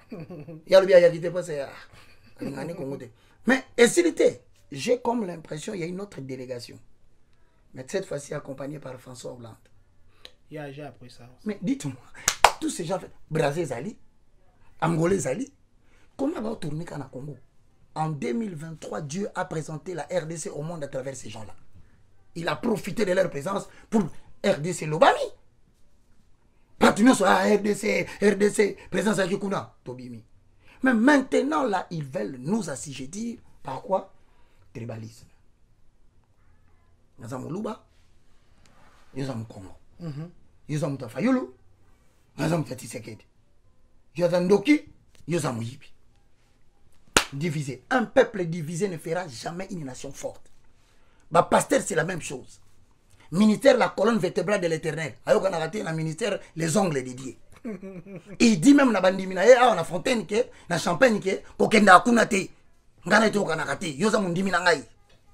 mais j'ai comme l'impression qu'il y a une autre délégation. Mais cette fois-ci accompagnée par François Hollande. J'ai appris ça. Mais dites-moi, tous ces gens, Brazil Zali, Angolais Zali, comment va tourner au Congo? En 2023, Dieu a présenté la RDC au monde à travers ces gens-là. Il a profité de leur présence pour RDC Lobami. Partenaires sur RDC, présence à Kikuna, Tobimi. Mais maintenant, là, ils veulent nous assujettir par quoi? Tribalisme. Nous avons Luba, nous avons Congo, nous avons Tafayulu, nous avons Tshisekedi, nous avons Ndoki, nous avons Yibi. Divisé. Un peuple divisé ne fera jamais une nation forte. Bah, pasteur, c'est la même chose. Ministère, la colonne vertébrale de l'éternel. Ayo kana raté na ministère, les ongles dédiés. Il dit même na bandimina on a fontaine ke, na champagne ke, ko kenda akuna te. Ngana te kana raté, yoza mundimina ngai.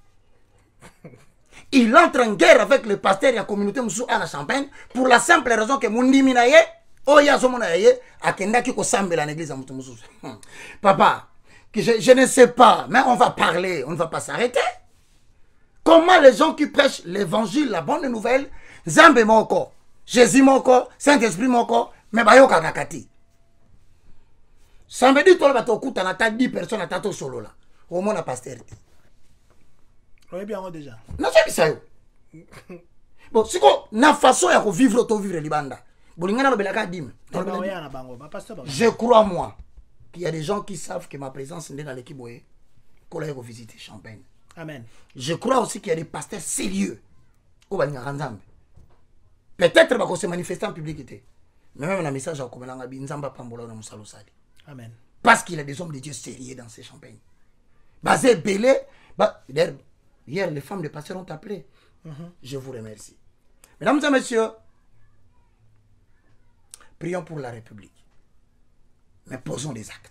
Il entre en guerre avec le pasteur et la communauté musu à la champagne pour la simple raison que mundimina ye, oya zomona ye, akenda ki ko sambela na église mutu musu. Papa, je ne sais pas, mais on va parler, on ne va pas s'arrêter. Comment les gens qui prêchent l'évangile, la bonne nouvelle, Zambé moko, Jésus moko, Saint-Esprit moko, mais bayo kakakati. Ça veut dire que tu as 10 personnes à tato solo là. Au moins, la pasteur. Oui, bien déjà. Non, c'est ça. Bon, c'est quoi la façon de vivre le Libanda? Je crois, moi, qu'il y a des gens qui savent que ma présence est dans l'équipe qu'on aille visiter Champagne. Amen. Je crois aussi qu'il y a des pasteurs sérieux. Peut-être qu'on se manifester en public. Mais même un message à Amen. Parce qu'il y a des hommes de Dieu sérieux dans ces Champagnes. Basé Bélé, hier les femmes de pasteurs ont appelé. Je vous remercie. Mesdames et messieurs, prions pour la République. Mais posons des actes.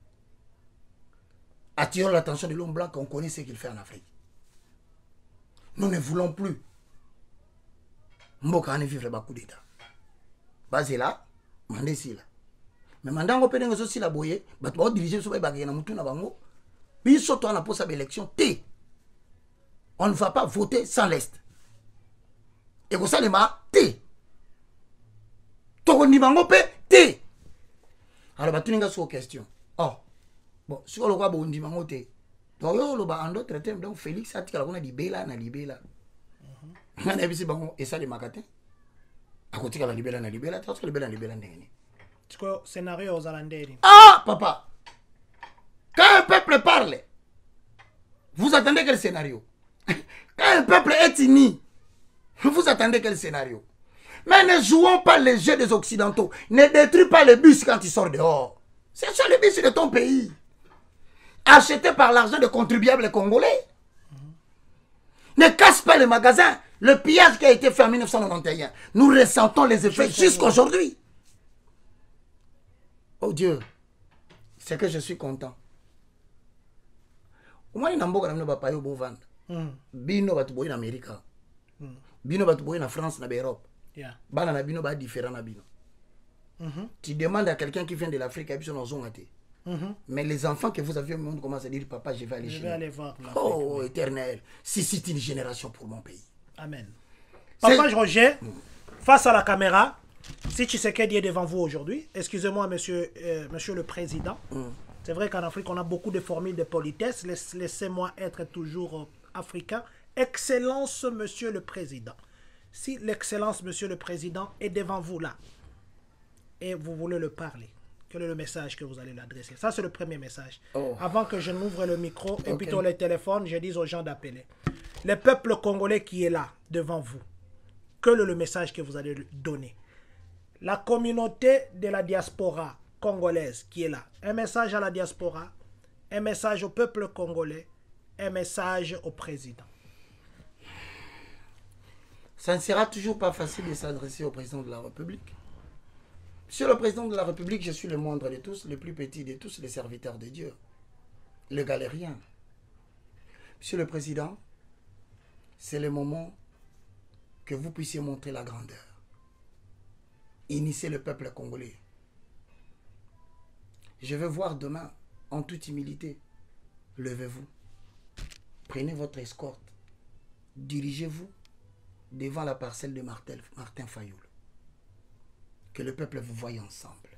Attirons l'attention de l'homme blanc qu'on connaît ce qu'il fait en Afrique. Nous ne voulons plus. Mboka ne vivre pas coup d'État. Basé là, mandé si là. Mais maintenant, on peut dire aussi la boye, on va diriger sur les bagages na mutu na bango. Puis surtout on a posé l'élection T. On ne va pas voter sans l'Est. Et comme ça, les ma T. Toko ni bango pe T. Alors, bah, tu n'as pas de question. Oh. Bon, si on le voit, on dit bango T. Donc, en d'autres termes, donc Félix a dit qu'on a dit Bela na libela. On a vu si bango et ça les magatins. À côté de la libela na libela, tu vois que libela na libela n'est. C'est quoi scénario aux Hollandais? Ah, papa! Quand un peuple parle, vous attendez quel scénario? Quand un peuple est uni, vous attendez quel scénario? Mais ne jouons pas les jeux des Occidentaux. Ne détruis pas le bus quand tu sors dehors. C'est ça le bus de ton pays. Acheté par l'argent des contribuables congolais. Ne casse pas les magasins. Le pillage qui a été fait en 1991, nous ressentons les effets jusqu'à aujourd'hui. Oh Dieu, c'est que je suis content. Au moins, il y a un peu de vendre. Bino va te en Amérique. Bino va te en France, en Europe. Bana na bino va différent na bino. Tu demandes à quelqu'un qui vient de l'Afrique, mais les enfants que vous avez au monde commencent à dire, papa, je vais aller chez aller voir. Oh, éternel, si c'est une génération pour mon pays. Amen. Papa Roger, face à la caméra, si Tshisekedi est devant vous aujourd'hui, excusez-moi, monsieur le président, C'est vrai qu'en Afrique, on a beaucoup de formules de politesse. Laissez-moi être toujours africain. Excellence, Monsieur le Président. Si l'Excellence, Monsieur le Président, est devant vous là, et vous voulez le parler, quel est le message que vous allez l'adresser? Ça, c'est le premier message. Oh. Avant que je n'ouvre le micro et plutôt les téléphones, je dis aux gens d'appeler. Le peuple congolais qui est là, devant vous, quel est le message que vous allez donner? La communauté de la diaspora congolaise qui est là, un message à la diaspora, un message au peuple congolais, un message au président. Ça ne sera toujours pas facile de s'adresser au président de la République. Monsieur le président de la République, je suis le moindre de tous, le plus petit de tous, les serviteurs de Dieu, le galérien. Monsieur le président, c'est le moment que vous puissiez montrer la grandeur. Initier le peuple congolais. Je vais voir demain, en toute humilité, levez-vous, prenez votre escorte, dirigez-vous devant la parcelle de Martin Fayoulou. Que le peuple vous voie ensemble.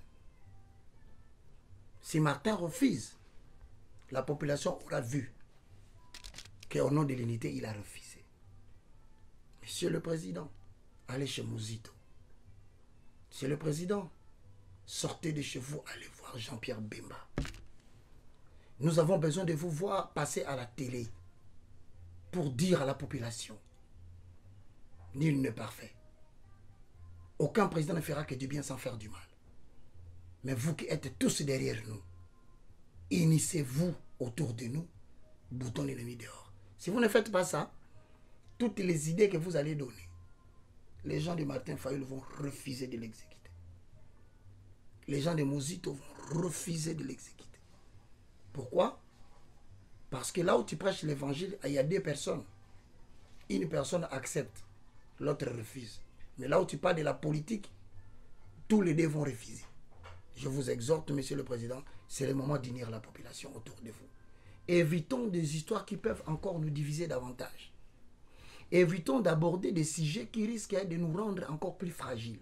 Si Martin refuse, la population aura vu qu'au nom de l'unité, il a refusé. Monsieur le Président, allez chez Mouzito. Monsieur le Président, sortez de chez vous, allez voir Jean-Pierre Bemba. Nous avons besoin de vous voir passer à la télé pour dire à la population, nul n'est parfait. Aucun président ne fera que du bien sans faire du mal. Mais vous qui êtes tous derrière nous, initiez-vous autour de nous, boutons l'ennemi dehors. Si vous ne faites pas ça, toutes les idées que vous allez donner, les gens de Martin Fayoulou vont refuser de l'exécuter. Les gens de Mouzito vont refuser de l'exécuter. Pourquoi? Parce que là où tu prêches l'évangile, il y a deux personnes. Une personne accepte, l'autre refuse. Mais là où tu parles de la politique, tous les deux vont refuser. Je vous exhorte, Monsieur le Président, c'est le moment d'unir la population autour de vous. Évitons des histoires qui peuvent encore nous diviser davantage. Évitons d'aborder des sujets qui risquent de nous rendre encore plus fragiles.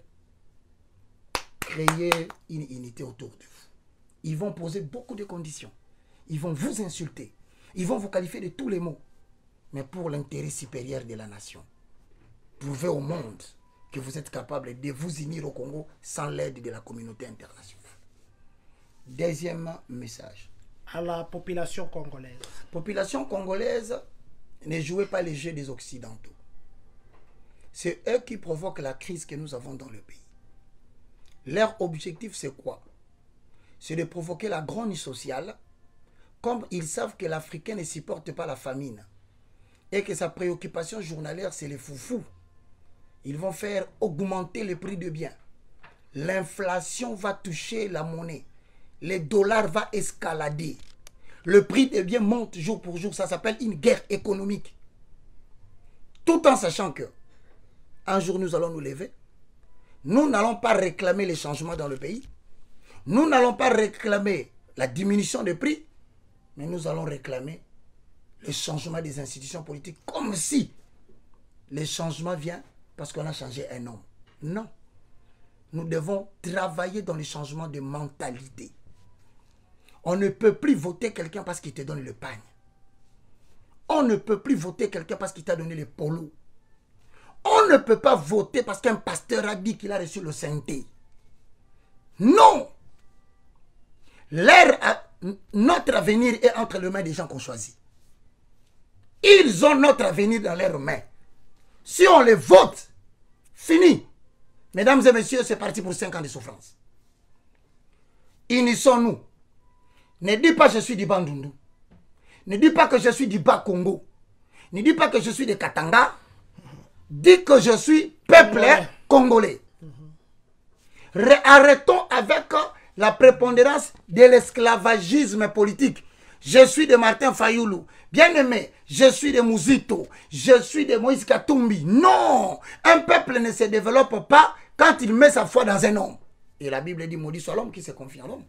Créez une unité autour de vous. Ils vont poser beaucoup de conditions. Ils vont vous insulter. Ils vont vous qualifier de tous les mots. Mais pour l'intérêt supérieur de la nation, prouvez au monde que vous êtes capable de vous unir au Congo sans l'aide de la communauté internationale. Deuxième message. À la population congolaise. Population congolaise, ne jouez pas les jeux des Occidentaux. C'est eux qui provoquent la crise que nous avons dans le pays. Leur objectif, c'est quoi? C'est de provoquer la grogne sociale, comme ils savent que l'Africain ne supporte pas la famine et que sa préoccupation journalière, c'est les foufous. Ils vont faire augmenter le prix de biens. L'inflation va toucher la monnaie. Le dollar va escalader. Le prix des biens monte jour pour jour. Ça s'appelle une guerre économique. Tout en sachant que un jour nous allons nous lever. Nous n'allons pas réclamer les changements dans le pays. Nous n'allons pas réclamer la diminution des prix. Mais nous allons réclamer le changement des institutions politiques. Comme si le changement vient parce qu'on a changé un homme. Non. Nous devons travailler dans le changement de mentalité. On ne peut plus voter quelqu'un parce qu'il te donne le pagne. On ne peut plus voter quelqu'un parce qu'il t'a donné le polo. On ne peut pas voter parce qu'un pasteur a dit qu'il a reçu le sainteté. Non. Notre avenir est entre les mains des gens qu'on choisit. Ils ont notre avenir dans leurs mains. Si on les vote, fini. Mesdames et messieurs, c'est parti pour 5 ans de souffrance. Unissons-nous. Ne dis pas que je suis du Bandundu. Ne dis pas que je suis du Bas-Congo. Ne dis pas que je suis de Katanga. Dis que je suis peuple congolais. Arrêtons avec la prépondérance de l'esclavagisme politique. Je suis de Martin Fayoulou. Bien aimé, je suis de Mouzito. Je suis de Moïse Katumbi. Non! Un peuple ne se développe pas quand il met sa foi dans un homme. Et la Bible dit, maudit soit l'homme qui se confie en l'homme.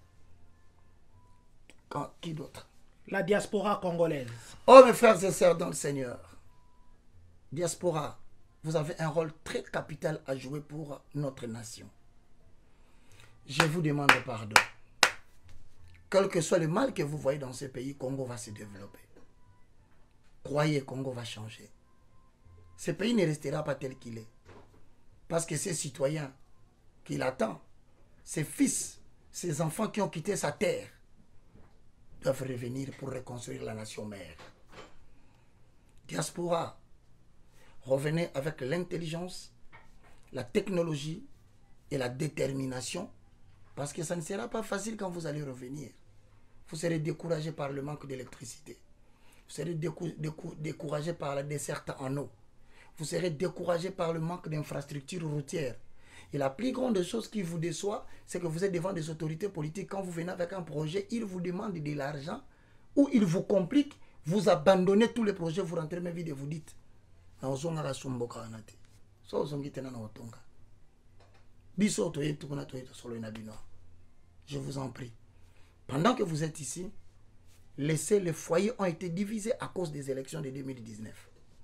Qui d'autre? La diaspora congolaise. Oh mes frères et sœurs dans le Seigneur. Diaspora, vous avez un rôle très capital à jouer pour notre nation. Je vous demande pardon. quel que soit le mal que vous voyez dans ce pays, Congo va se développer. Croyez, Congo va changer. Ce pays ne restera pas tel qu'il est. Parce que ces citoyens qu'il attend, ses fils, ses enfants qui ont quitté sa terre, doivent revenir pour reconstruire la nation mère. Diaspora, revenez avec l'intelligence, la technologie et la détermination, parce que ça ne sera pas facile quand vous allez revenir. Vous serez découragé par le manque d'électricité. Vous serez découragé par la desserte en eau. Vous serez découragé par le manque d'infrastructures routières. Et la plus grande chose qui vous déçoit, c'est que vous êtes devant des autorités politiques. Quand vous venez avec un projet, ils vous demandent de l'argent ou ils vous compliquent. Vous abandonnez tous les projets, vous rentrez même vite et vous dites je vous en prie. Pendant que vous êtes ici, les foyers ont été divisés à cause des élections de 2019.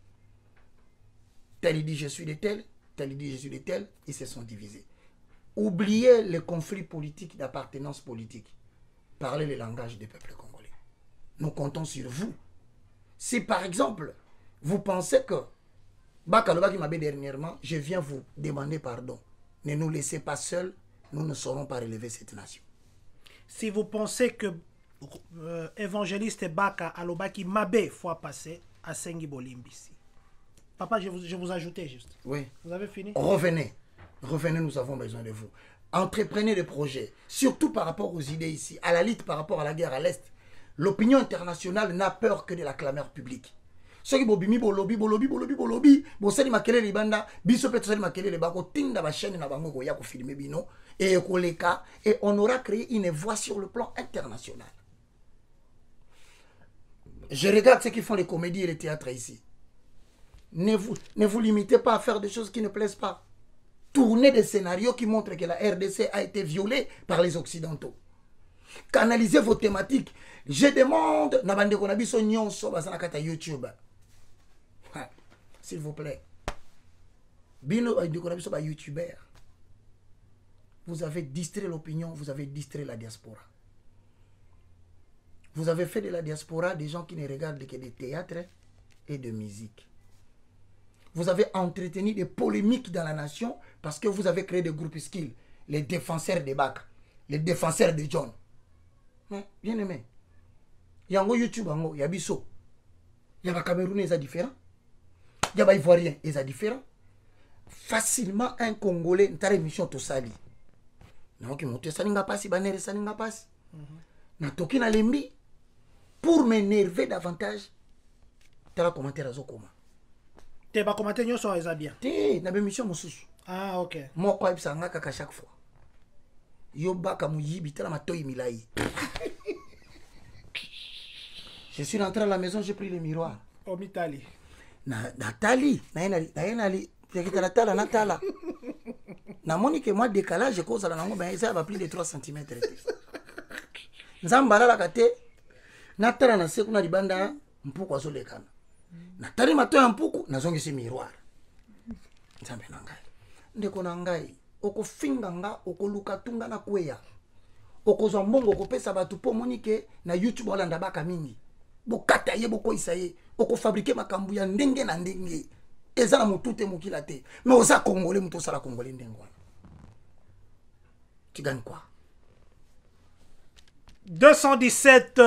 Tel dit je suis de tel, tel dit je suis de tel, ils se sont divisés. Oubliez les conflits politiques d'appartenance politique. Parlez le langage des peuples congolais. Nous comptons sur vous. Si par exemple, vous pensez que Bakaloba qui m'a dit dernièrement, je viens vous demander pardon. Ne nous laissez pas seuls, nous ne saurons pas relever cette nation. Si vous pensez que évangéliste Baka Alobaki Mabé fois passé à Sengi Bolimbisi. Papa, je vous ajoutais juste. Oui. Vous avez fini? Revenez. Revenez, nous avons besoin de vous. Entreprenez des projets, surtout par rapport aux idées ici, à la lutte par rapport à la guerre à l'Est. L'opinion internationale n'a peur que de la clameur publique. Ceux qui bobimi bolobi bosali makele libanda biso pe tosali makele le bako tinda ba chaîne na bango ya ko filmer bino et koleka et on aura créé une voix sur le plan international. Je regarde ceux qui font les comédies et les théâtres ici. Ne vous limitez pas à faire des choses qui ne plaisent pas. Tournez des scénarios qui montrent que la RDC a été violée par les Occidentaux. Canalisez vos thématiques. Je demande na bande ko na biso nyonso bazana kata YouTube. S'il vous plaît. Bino YouTubers. Vous avez distrait l'opinion, vous avez distrait la diaspora. Vous avez fait de la diaspora des gens qui ne regardent que des théâtres et de musique. Vous avez entretenu des polémiques dans la nation parce que vous avez créé des groupuscules. Les défenseurs des Baka, les défenseurs de John. Mais, bien aimé. Il y a un YouTube, il y a Bisso. Il y a un Camerounais, ils sont différents. Il y a un Ivoirien, ils sont différents. Facilement, un Congolais, une émission tout sali. Donc, il monte ça n'a pas si banner ça n'a pas. Na toki na lembi pour m'énerver davantage. Tu as commentaire à Zokoma. Tu vas commenter nous sur les bien. Tu na émission mususu. Ah OK. Moi quoi ça nga kaka chaque fois. Yo baka muyibi tala matoi milai. Je suis rentré à la maison, j'ai pris le miroir. Au Mitali. Nathalie, naenali, Natala, Natala. Na monique moi décalage cause à la nango ben ça va plus de 3 cm. Nzambala la kate. Natala na seku na libanda mpuku azolekana. Natali mato ya mpuku nazongi si miroir. Nzambe na ngai. Ndeko na ngai, okofinga nga okoluka tunga na kweya. Okozwa mbongo kopesa batu po monique na YouTube wala ndabaka mingi. Bokata ye boko isaye oko fabriquer makambu ya ndenge na ndenge eza na mutute mukila te mais oza congolais muto sala congolais ndenge wana tu gagnes quoi 217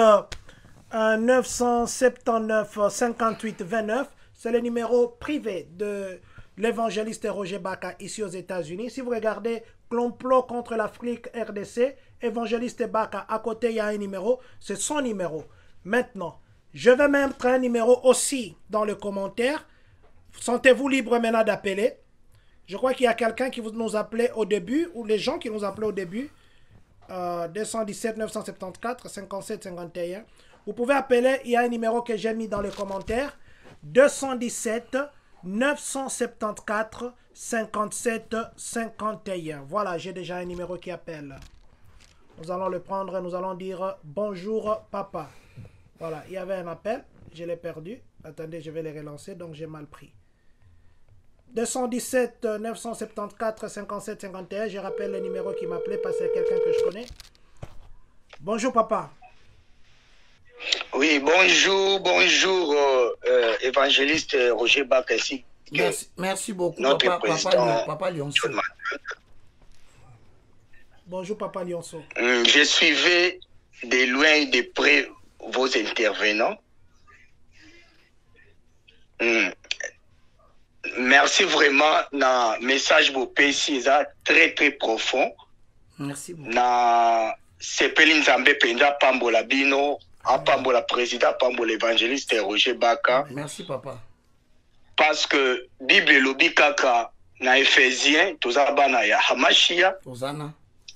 979 58 29 c'est le numéro privé de l'évangéliste Roger Baka ici aux États-Unis. Si vous regardez complot contre l'Afrique RDC, évangéliste Baka à côté il y a un numéro, c'est son numéro. Maintenant, je vais mettre un numéro aussi dans le commentaire. Sentez-vous libre maintenant d'appeler. Je crois qu'il y a quelqu'un qui nous appelait au début, ou les gens qui nous appelaient au début. 217 974 57 51. Vous pouvez appeler, il y a un numéro que j'ai mis dans les commentaires. 217 974 57 51. Voilà, j'ai déjà un numéro qui appelle. Nous allons le prendre, nous allons dire bonjour papa. Voilà, il y avait un appel, je l'ai perdu. Attendez, je vais les relancer, donc j'ai mal pris. 217 974 57 51, je rappelle le numéro qui m'appelait parce que c'est quelqu'un que je connais. Bonjour, papa. Oui, bonjour, évangéliste Roger Bak ainsi que merci beaucoup, notre président. Papa Lionceau. Bonjour, papa Lionceau. Je suivais de loin et de près vos intervenants. Merci vraiment na message vous ici très très profond. Merci beaucoup. Na sepeli nzambe penda pambola bino, apambola président, pambola évangéliste Roger Baka. Merci papa. Parce que Bible lobi kaka na Éphésiens tozabana ya Hamashia. Hosanna.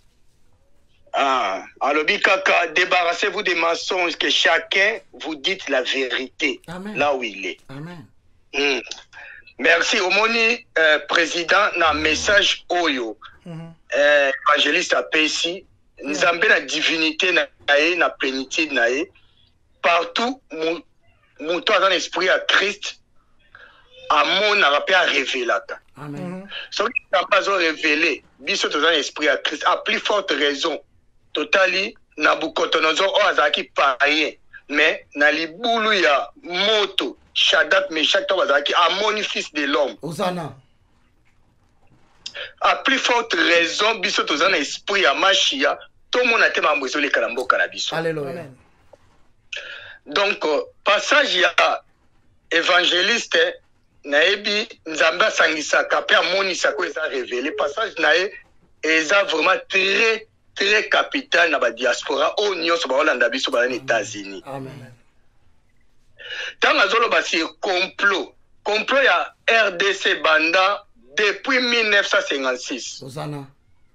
Alobi kaka, débarrassez-vous des mensonges, que chacun vous dite la vérité. Amen. Là où il est. Amen. Merci. Omoni président na message oyo évangéliste apesi nzambe na divinité na ye na plénitude na ye partout muto dans l'esprit à Christ amonaka mpe arévélaka. Amen. Soki nzambe azo révélé biso toza na esprit à Christ à plus forte raison totali Nabucodonosor oyo azalaki païen mais na libulu ya moto Shadrach Meshach to bazalaki amoni fils de l'homme. Hosanna. À plus forte raison biso toza na esprit ya Mashia tomona te mambo ezoleka na mboka na biso. Alléluia. Donc passage ya évangéliste naebi nzambe asangisaka mpe amonisaka eza révélé passage na ye eza vraiment très très capital na ba diaspora o nyonso baolanda biso ba na États-Unis. Amen. Tant azoloba si complot ya RDC banda depuis 1956. Hosanna.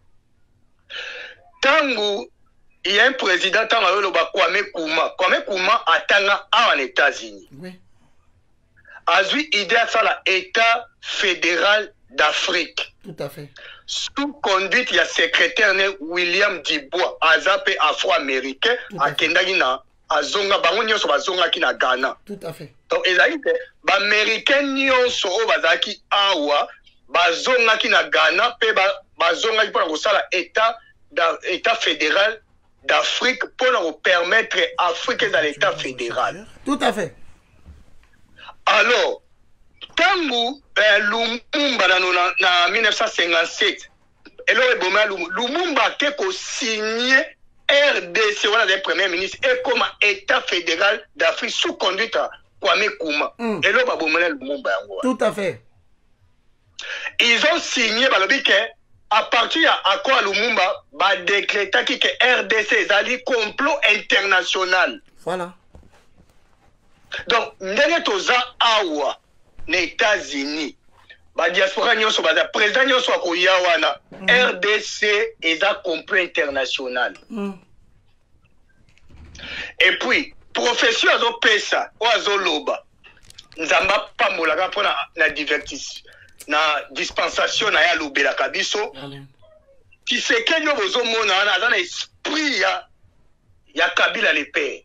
Tangu il y a un président tant azoloba Kwame Kuma atanga en États-Unis. Oui. Azui idée à ça l'État fédéral d'Afrique. Tout à fait. Sous conduite, il y a secrétaire William Dubois, Azapé afro-américain, à Kendagina, à Zonga, Bangonio, sur Zonga qui na Ghana. Tout à fait. Donc, ils ont dit, Américain, Nyon, Soro, Bazaki, Awa, Bazonga qui na Ghana, Bazonga qui pour l'État fédéral d'Afrique, pour permettre à l'Afrique dans l'État fédéral. Tout à fait. Alors, Tangu Lumumba na 1957 Lumumba a signé RDC, voilà le premier ministre, et comme État fédéral d'Afrique sous conduite à Kwame Kuma. Et là, Lumumba. Tout à fait. Ils ont signé à partir à quoi Lumumba va décréter que RDC est un complot international. Voilà. Donc, ndenge toza awa les États-Unis, la diaspora nyonso baza président nyonso akoya wana RDC est un complot international. Et puis profession azo pesa o azo loba nzamba pambolaka pona na divertis na dispensation na ya lobela kabiso. Qui sait que nous bozo mona na dans esprit ya Kabila le père.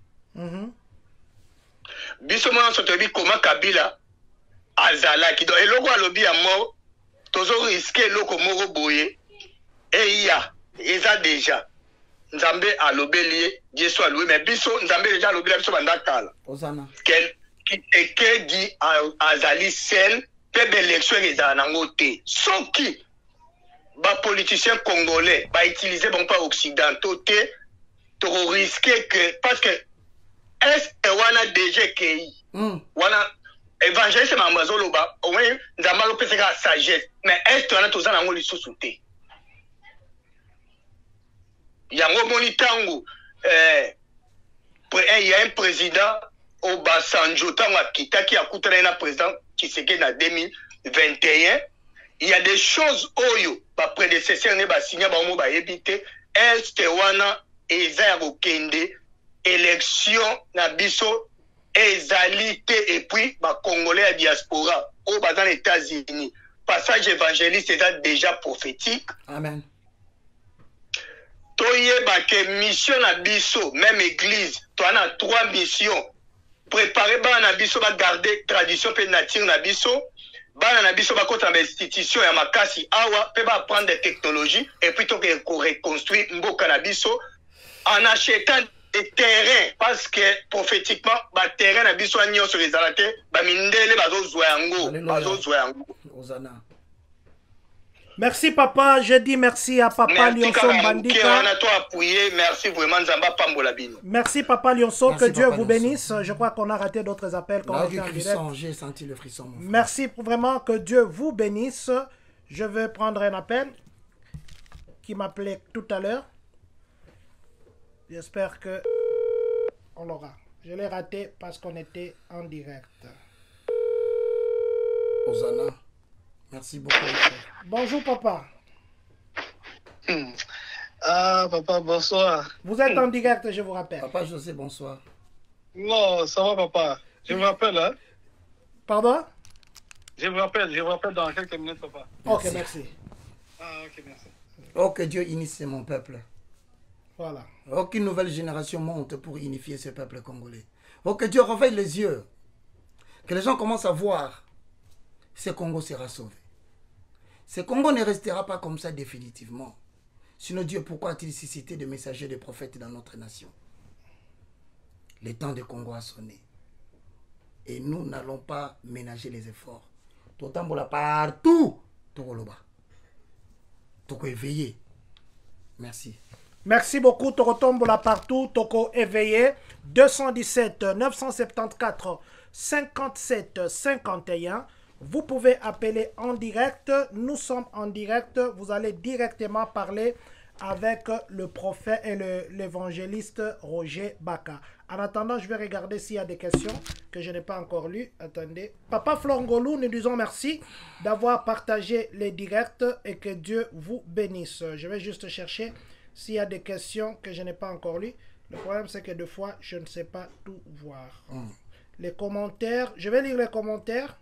Biso mona sotobi comment Kabila azalaki donc eloko alobi ya mort tozo risquer loko moko boye et ya eza déjà nzambe alobeli Dieu soit loué mais biso nzambe déjà alobeli biso bandakala Hosanna quel qui dit azali sel pe l'élection ezala nango te soki ba politiciens congolais ba utiliser bon pas occidentaux te to risquer que parce que est wana déjà ki wana évangéliste Mamazoloba, au moins, nous avons fait la sagesse. Mais est-ce que nous avons les sous-soutés? Il y a un monitango. Il y a un président au Basanjo, qui a coûté un président qui s'est en 2021. Il y a des choses où les prédécesseurs ne signé pas éviter. Est-ce que wana eza kende élection na biso ezalité et puis ba congolais à diaspora au bas dans les États-Unis passage évangéliste est déjà prophétique. Amen. Toyeba que mission na biso même église toi na 3 missions préparer ba na biso ba garder tradition pe nature na biso ba na biso ba kota institution ya makasi awa pe ba prendre des technologies et puis to que reconstruire mboka na biso en achetant des terrains, parce que prophétiquement, les terrains na biso nyo sur les alatés, mindele bazozwa yango. Merci papa, je dis merci à papa Lionceau Bandika. Merci vraiment Nzamba Pambola Bino. Merci papa Lionceau, que Dieu vous bénisse. Je crois qu'on a raté d'autres appels quand on était en direct. J'ai senti le frisson. Merci vraiment, que Dieu vous bénisse. Je vais prendre un appel qui m'appelait tout à l'heure. J'espère que on l'aura. Je l'ai raté parce qu'on était en direct. Hosanna. Merci beaucoup. Bonjour papa. Ah papa, bonsoir. Vous êtes en direct, je vous rappelle. Papa José, bonsoir. Non, ça va papa. Je vous rappelle, hein. Pardon? Je vous rappelle dans quelques minutes papa. Ok, merci. Ah ok, merci. Oh, que Dieu initie mon peuple. Voilà. Oh, qu'une nouvelle génération monte pour unifier ce peuple congolais. Oh, que Dieu réveille les yeux. Que les gens commencent à voir. Ce Congo sera sauvé. Ce Congo ne restera pas comme ça définitivement. Sinon Dieu, pourquoi a-t-il suscité des messagers, des prophètes dans notre nation? Le temps de Congo a sonné. Et nous n'allons pas ménager les efforts. Tout le partout. Tout éveillé. Merci. Merci beaucoup, Torotombola partout, Toko éveillé, 217 974 57 51. Vous pouvez appeler en direct, nous sommes en direct, vous allez directement parler avec le prophète et l'évangéliste Roger Baka. En attendant, je vais regarder s'il y a des questions que je n'ai pas encore lues. Attendez. Papa Florngolou, nous disons merci d'avoir partagé les directs et que Dieu vous bénisse. Je vais juste chercher s'il y a des questions que je n'ai pas encore lues. Le problème, c'est que des fois, je ne sais pas tout voir. Les commentaires, je vais lire les commentaires.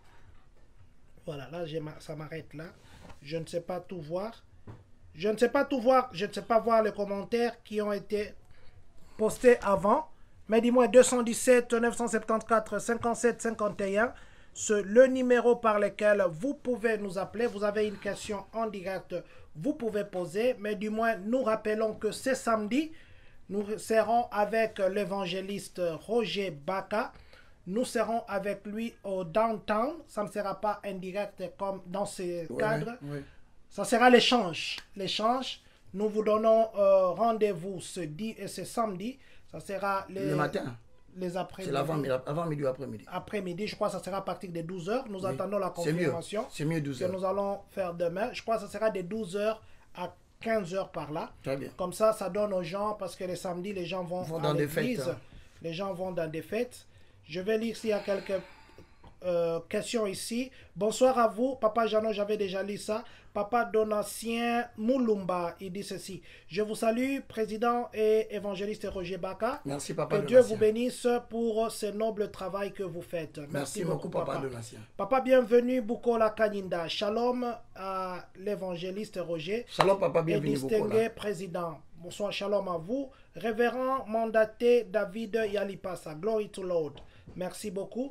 Voilà, là, ça m'arrête là. Je ne sais pas tout voir. Je ne sais pas tout voir. Je ne sais pas voir les commentaires qui ont été postés avant. Mais dis-moi, 217 974 57 51. C'est le numéro par lequel vous pouvez nous appeler. Vous avez une question en direct, vous pouvez poser. Mais du moins, nous rappelons que ce samedi, nous serons avec l'évangéliste Roger Baka. Nous serons avec lui au downtown. Ça ne sera pas indirect comme dans ce cadre. Oui. Ça sera l'échange. L'échange. Nous vous donnons rendez-vous ce samedi. Ça sera le matin. Les après-midi. C'est avant-midi ou après-midi. Après-midi, je crois que ça sera à partir de 12h. Nous attendons la confirmation. C'est mieux 12h. Que nous allons faire demain. Je crois que ça sera de 12h à 15h par là. Très bien. Comme ça donne aux gens, parce que les samedis, les gens vont dans des fêtes. Les gens vont dans des fêtes. Je vais lire s'il y a quelques questions ici. Bonsoir à vous. Papa Jeannot, j'avais déjà lu ça. Papa Donatien Moulumba, il dit ceci. Je vous salue, président et évangéliste Roger Baka. Merci, papa. Que Dieu vous bénisse pour ce noble travail que vous faites. Merci beaucoup, papa Donatien. Papa, bienvenue, Bukola Kaninda. Shalom à l'évangéliste Roger. Shalom, papa, bienvenue, et distingué président. Bonsoir, shalom à vous. Révérend mandaté David Yalipasa. Glory to Lord. Merci beaucoup.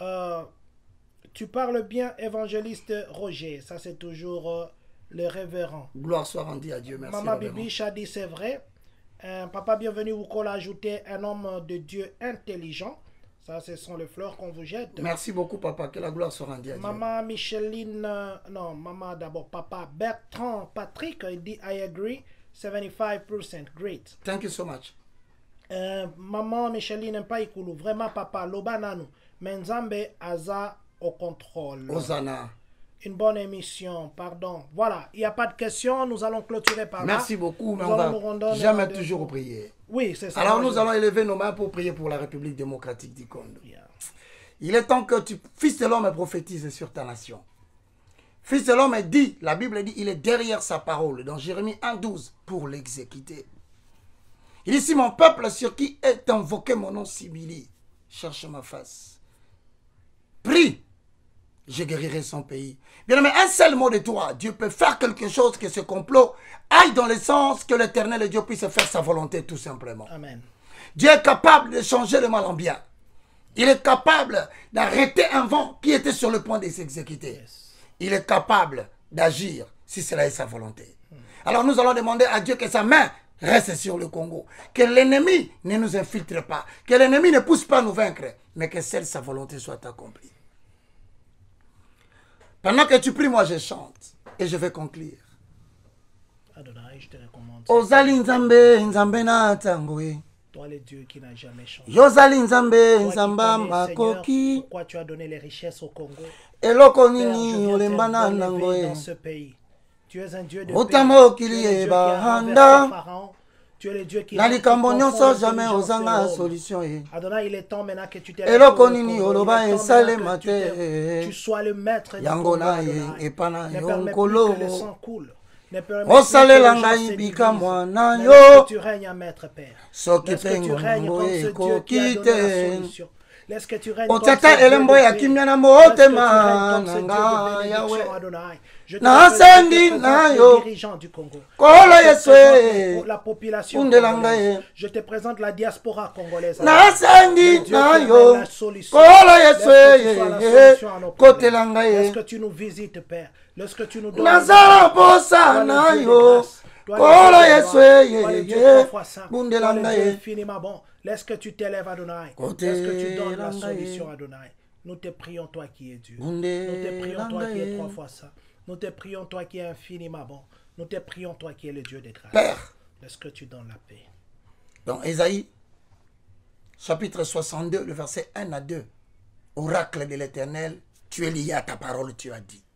Tu parles bien, évangéliste Roger. Ça, c'est toujours le révérend. Gloire soit rendue à Dieu. Merci. Maman Bibi Chadi, c'est vrai. Papa, bienvenue. Vous l'a ajouté un homme de Dieu intelligent. Ça, ce sont les fleurs qu'on vous jette. Merci beaucoup, papa. Que la gloire soit rendue à Dieu. Maman Micheline, non, maman d'abord, papa Bertrand Patrick, il dit I agree. 75%. Great. Thank you so much. Maman Micheline Mpaïkoulou, vraiment papa, Lobananu, Menzambe Aza au contrôle. Hosanna. Une bonne émission, pardon. Voilà, il n'y a pas de questions, nous allons clôturer par là. Merci beaucoup, mais on va jamais toujours prier. Oui, c'est ça. Alors nous allons élever nos mains pour prier pour la République démocratique du Congo. Yeah. Il est temps que tu, fils de l'homme, prophétise sur ta nation. Fils de l'homme dit, la Bible dit, il est derrière sa parole, dans Jérémie 1,12, pour l'exécuter. Il dit, si mon peuple sur qui est invoqué mon nom s'humilie, cherche ma face. Prie, je guérirai son pays. Bien, mais un seul mot de toi, Dieu peut faire quelque chose que ce complot aille dans le sens que l'Éternel Dieu puisse faire sa volonté tout simplement. Amen. Dieu est capable de changer le mal en bien. Il est capable d'arrêter un vent qui était sur le point de s'exécuter. Yes. Il est capable d'agir si cela est sa volonté. Alors nous allons demander à Dieu que sa main reste sur le Congo. Que l'ennemi ne nous infiltre pas. Que l'ennemi ne pousse pas à nous vaincre. Mais que seule sa volonté soit accomplie. Pendant que tu pries, moi je chante. Et je vais conclure. Adonai, je te recommande. Ozali nzambe, nzambe na tangoe. Toi, le Dieu qui n'a jamais changé. Yozali nzambe, Toi qui nzamba connais, makoki. Seigneur, pourquoi tu as donné les richesses au Congo? Eloko Père, je nini viens olembana t'élever nangoe. dans ce pays. Tu es un Dieu de Otamo paix. Tu es kili le Dieu qui a bahanda. renversé Pharaon. Tu es le Dieu qui Na likambo confond nyonso l'intelligence jamais de ozanga l'homme. solution ye. Adonai, il est temps maintenant que tu t'élèves Eloko sur le nini Congo. oloba Il est temps esale maintenant que mate. tu sois le maître du Yango Congo, na ye Adonai. epana Ne permets plus yonkolo. que le sang coule. Ne permets plus que Osalela les gens ngai se bika divisent. mwana Mais yo. laisse que tu règnes en maître, Père. Soki Laisse que tu pengo règnes comme ce ngoe Dieu qui a donné la kokite. solution. Laisse que tu règnes comme ce Otata Dieu elembo de ya paix. kimya na Laisse que tu règnes motema comme ce Dieu de nanga bénédiction, Yahweh. Adonai. Je te Na présente sendi na yo. les dirigeants du Congo. Kolo Je te Yeswe. présente la population Undela congolaise. ngai. Je te présente la diaspora congolaise. Na Le sendi Dieu na qui amène yo. la solution. Kolo Laisse que tu sois la Yeswe. solution à nos Kote problèmes. la ngai. Laisse que tu nous visites, Père. Laisse que tu nous donnes. Nazara posa Toi, le na Dieu de yo. grâce. Toi, le Kolo Dieu de Yeswe gloire. Toi, le Dieu ye. trois fois saint. Bundela Toi, le Dieu ngai. infiniment bon. Laisse que tu t'élèves, Adonai. Kote Laisse que tu donnes la la ngai. solution, Adonai. Nous te prions, toi qui es Dieu. Nous Bunde te prions, toi qui es ngai. trois fois saint. Nous te prions, toi qui es infiniment bon. Nous te prions, toi qui es le Dieu de grâce. Père. Laisse que tu donnes la paix. Dans Ésaïe, chapitre 62, le verset 1 à 2. Oracle de l'Éternel, tu es lié à ta parole, tu as dit.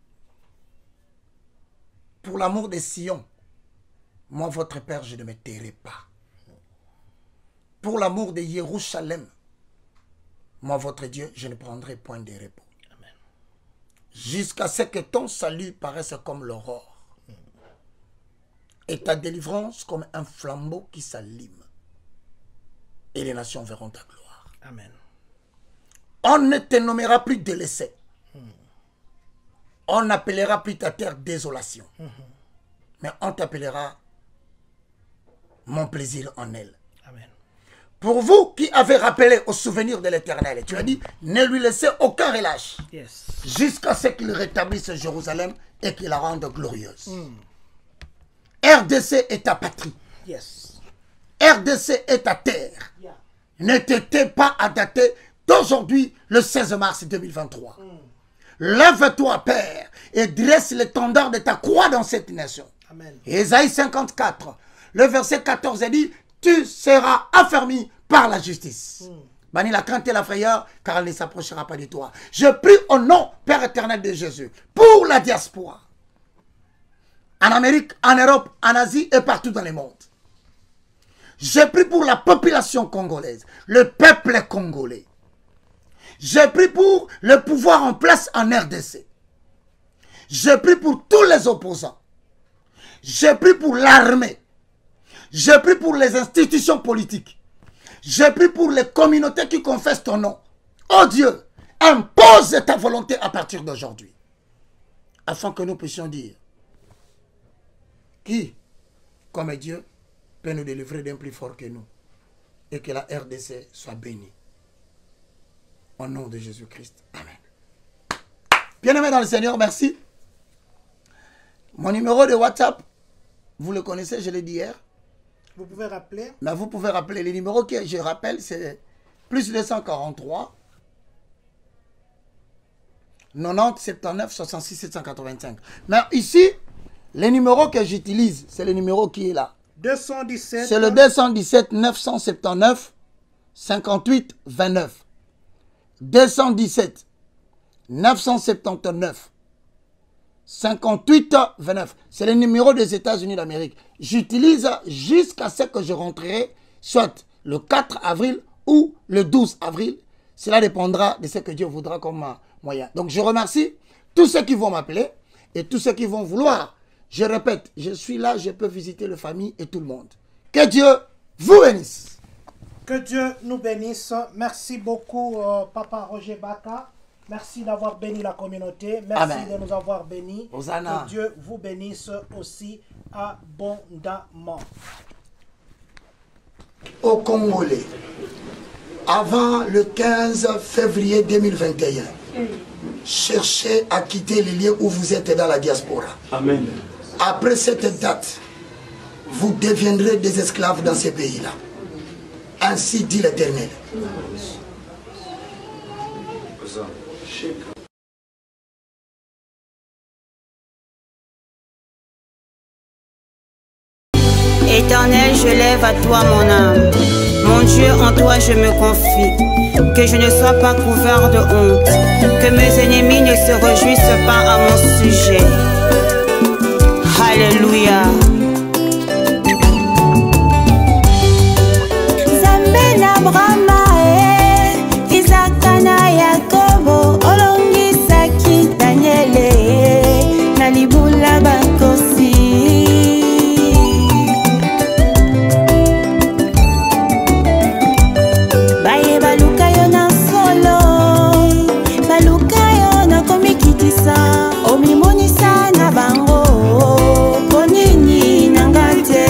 Pour l'amour de Sion, moi, votre Père, je ne me tairai pas. Pour l'amour de Jérusalem, moi, votre Dieu, je ne prendrai point de repos. Amen. Jusqu'à ce que ton salut paraisse comme l'aurore et ta délivrance comme un flambeau qui s'allume. Et les nations verront ta gloire. Amen. On ne te nommera plus délaissé. On n'appellera plus ta terre désolation. Mais on t'appellera mon plaisir en elle. Amen. Pour vous qui avez rappelé au souvenir de l'Éternel, tu as dit, ne lui laissez aucun relâche. Yes. Jusqu'à ce qu'il rétablisse Jérusalem et qu'il la rende glorieuse. RDC est ta patrie. Yes. RDC est ta terre. Yeah. Ne t'étais pas à dater d'aujourd'hui, le 16 mars 2023. Lève-toi, Père, et dresse l'étendard de ta croix dans cette nation. Amen. Ésaïe 54, le verset 14 dit, tu seras affermi par la justice. Bannis la crainte et la frayeur, car elle ne s'approchera pas de toi. Je prie au nom, Père éternel de Jésus, pour la diaspora. En Amérique, en Europe, en Asie et partout dans le monde. Je prie pour la population congolaise, le peuple congolais. Je prie pour le pouvoir en place en RDC. Je prie pour tous les opposants. Je prie pour l'armée. Je prie pour les institutions politiques. Je prie pour les communautés qui confessent ton nom. Oh Dieu, impose ta volonté à partir d'aujourd'hui. Afin que nous puissions dire, qui, comme Dieu, peut nous délivrer d'un plus fort que nous. Et que la RDC soit bénie. Au nom de Jésus-Christ. Amen. Bien-aimés dans le Seigneur, merci. Mon numéro de WhatsApp, vous le connaissez, je l'ai dit hier. Vous pouvez rappeler? Mais vous pouvez rappeler les numéros que je rappelle, c'est plus 243 90 79 66 785. Mais ici, les numéros que j'utilise, c'est le numéro qui est là. 217. C'est le 217 979 58 29. 217 979 58 29. C'est le numéro des États-Unis d'Amérique. J'utilise jusqu'à ce que je rentrerai, soit le 4 avril ou le 12 avril. Cela dépendra de ce que Dieu voudra comme moyen. Donc je remercie tous ceux qui vont m'appeler et tous ceux qui vont vouloir. Je répète, je suis là, je peux visiter la famille et tout le monde. Que Dieu vous bénisse. Que Dieu nous bénisse. Merci beaucoup, Papa Roger Baka. Merci d'avoir béni la communauté. Merci Amen. de nous avoir bénis. Hosanna. Que Dieu vous bénisse aussi abondamment. Aux Congolais, avant le 15 février 2021, cherchez à quitter les lieux où vous êtes dans la diaspora. Amen. Après cette date, vous deviendrez des esclaves dans ces pays-là. Ainsi dit l'Éternel. Éternel, je lève à toi mon âme. Mon Dieu, en toi je me confie. Que je ne sois pas couvert de honte. Que mes ennemis ne se réjouissent pas à mon sujet. Alléluia. Zambena Brahma Isakana Yakobo Olongisaki Daniele Nalibula Bakosi. Baye baluka yo na solo baluka yo na komikitisa omimonisa na bango konini nangate.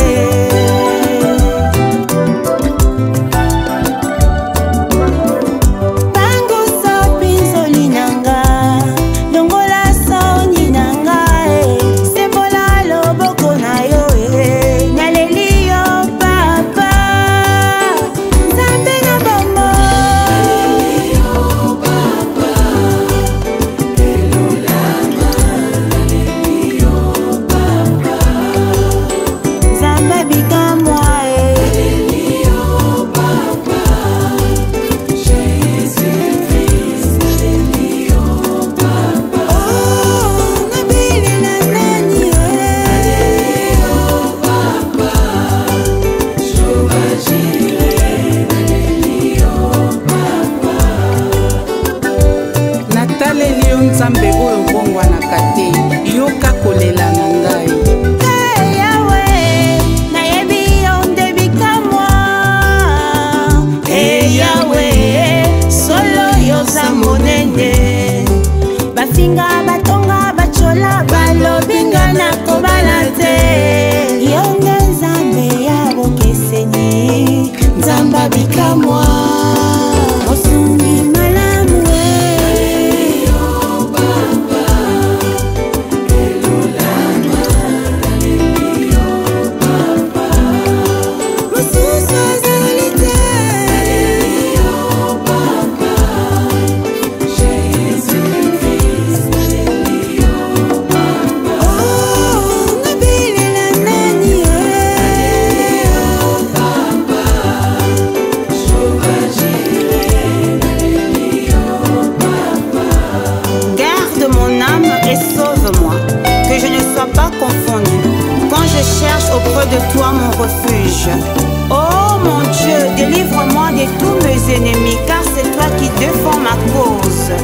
Oh mon Dieu, délivre-moi de tous mes ennemis, car c'est toi qui défends ma cause.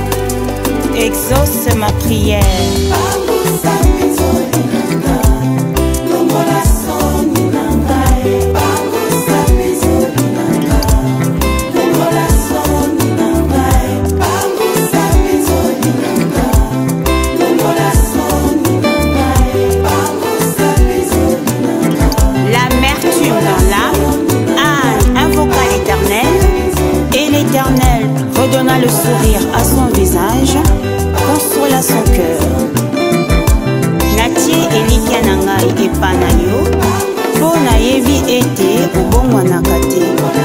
Exauce ma prière. Redonna le sourire à son visage, consola son cœur. Natie elikia nangai epana yo, po nayebi ete obongwanaka te.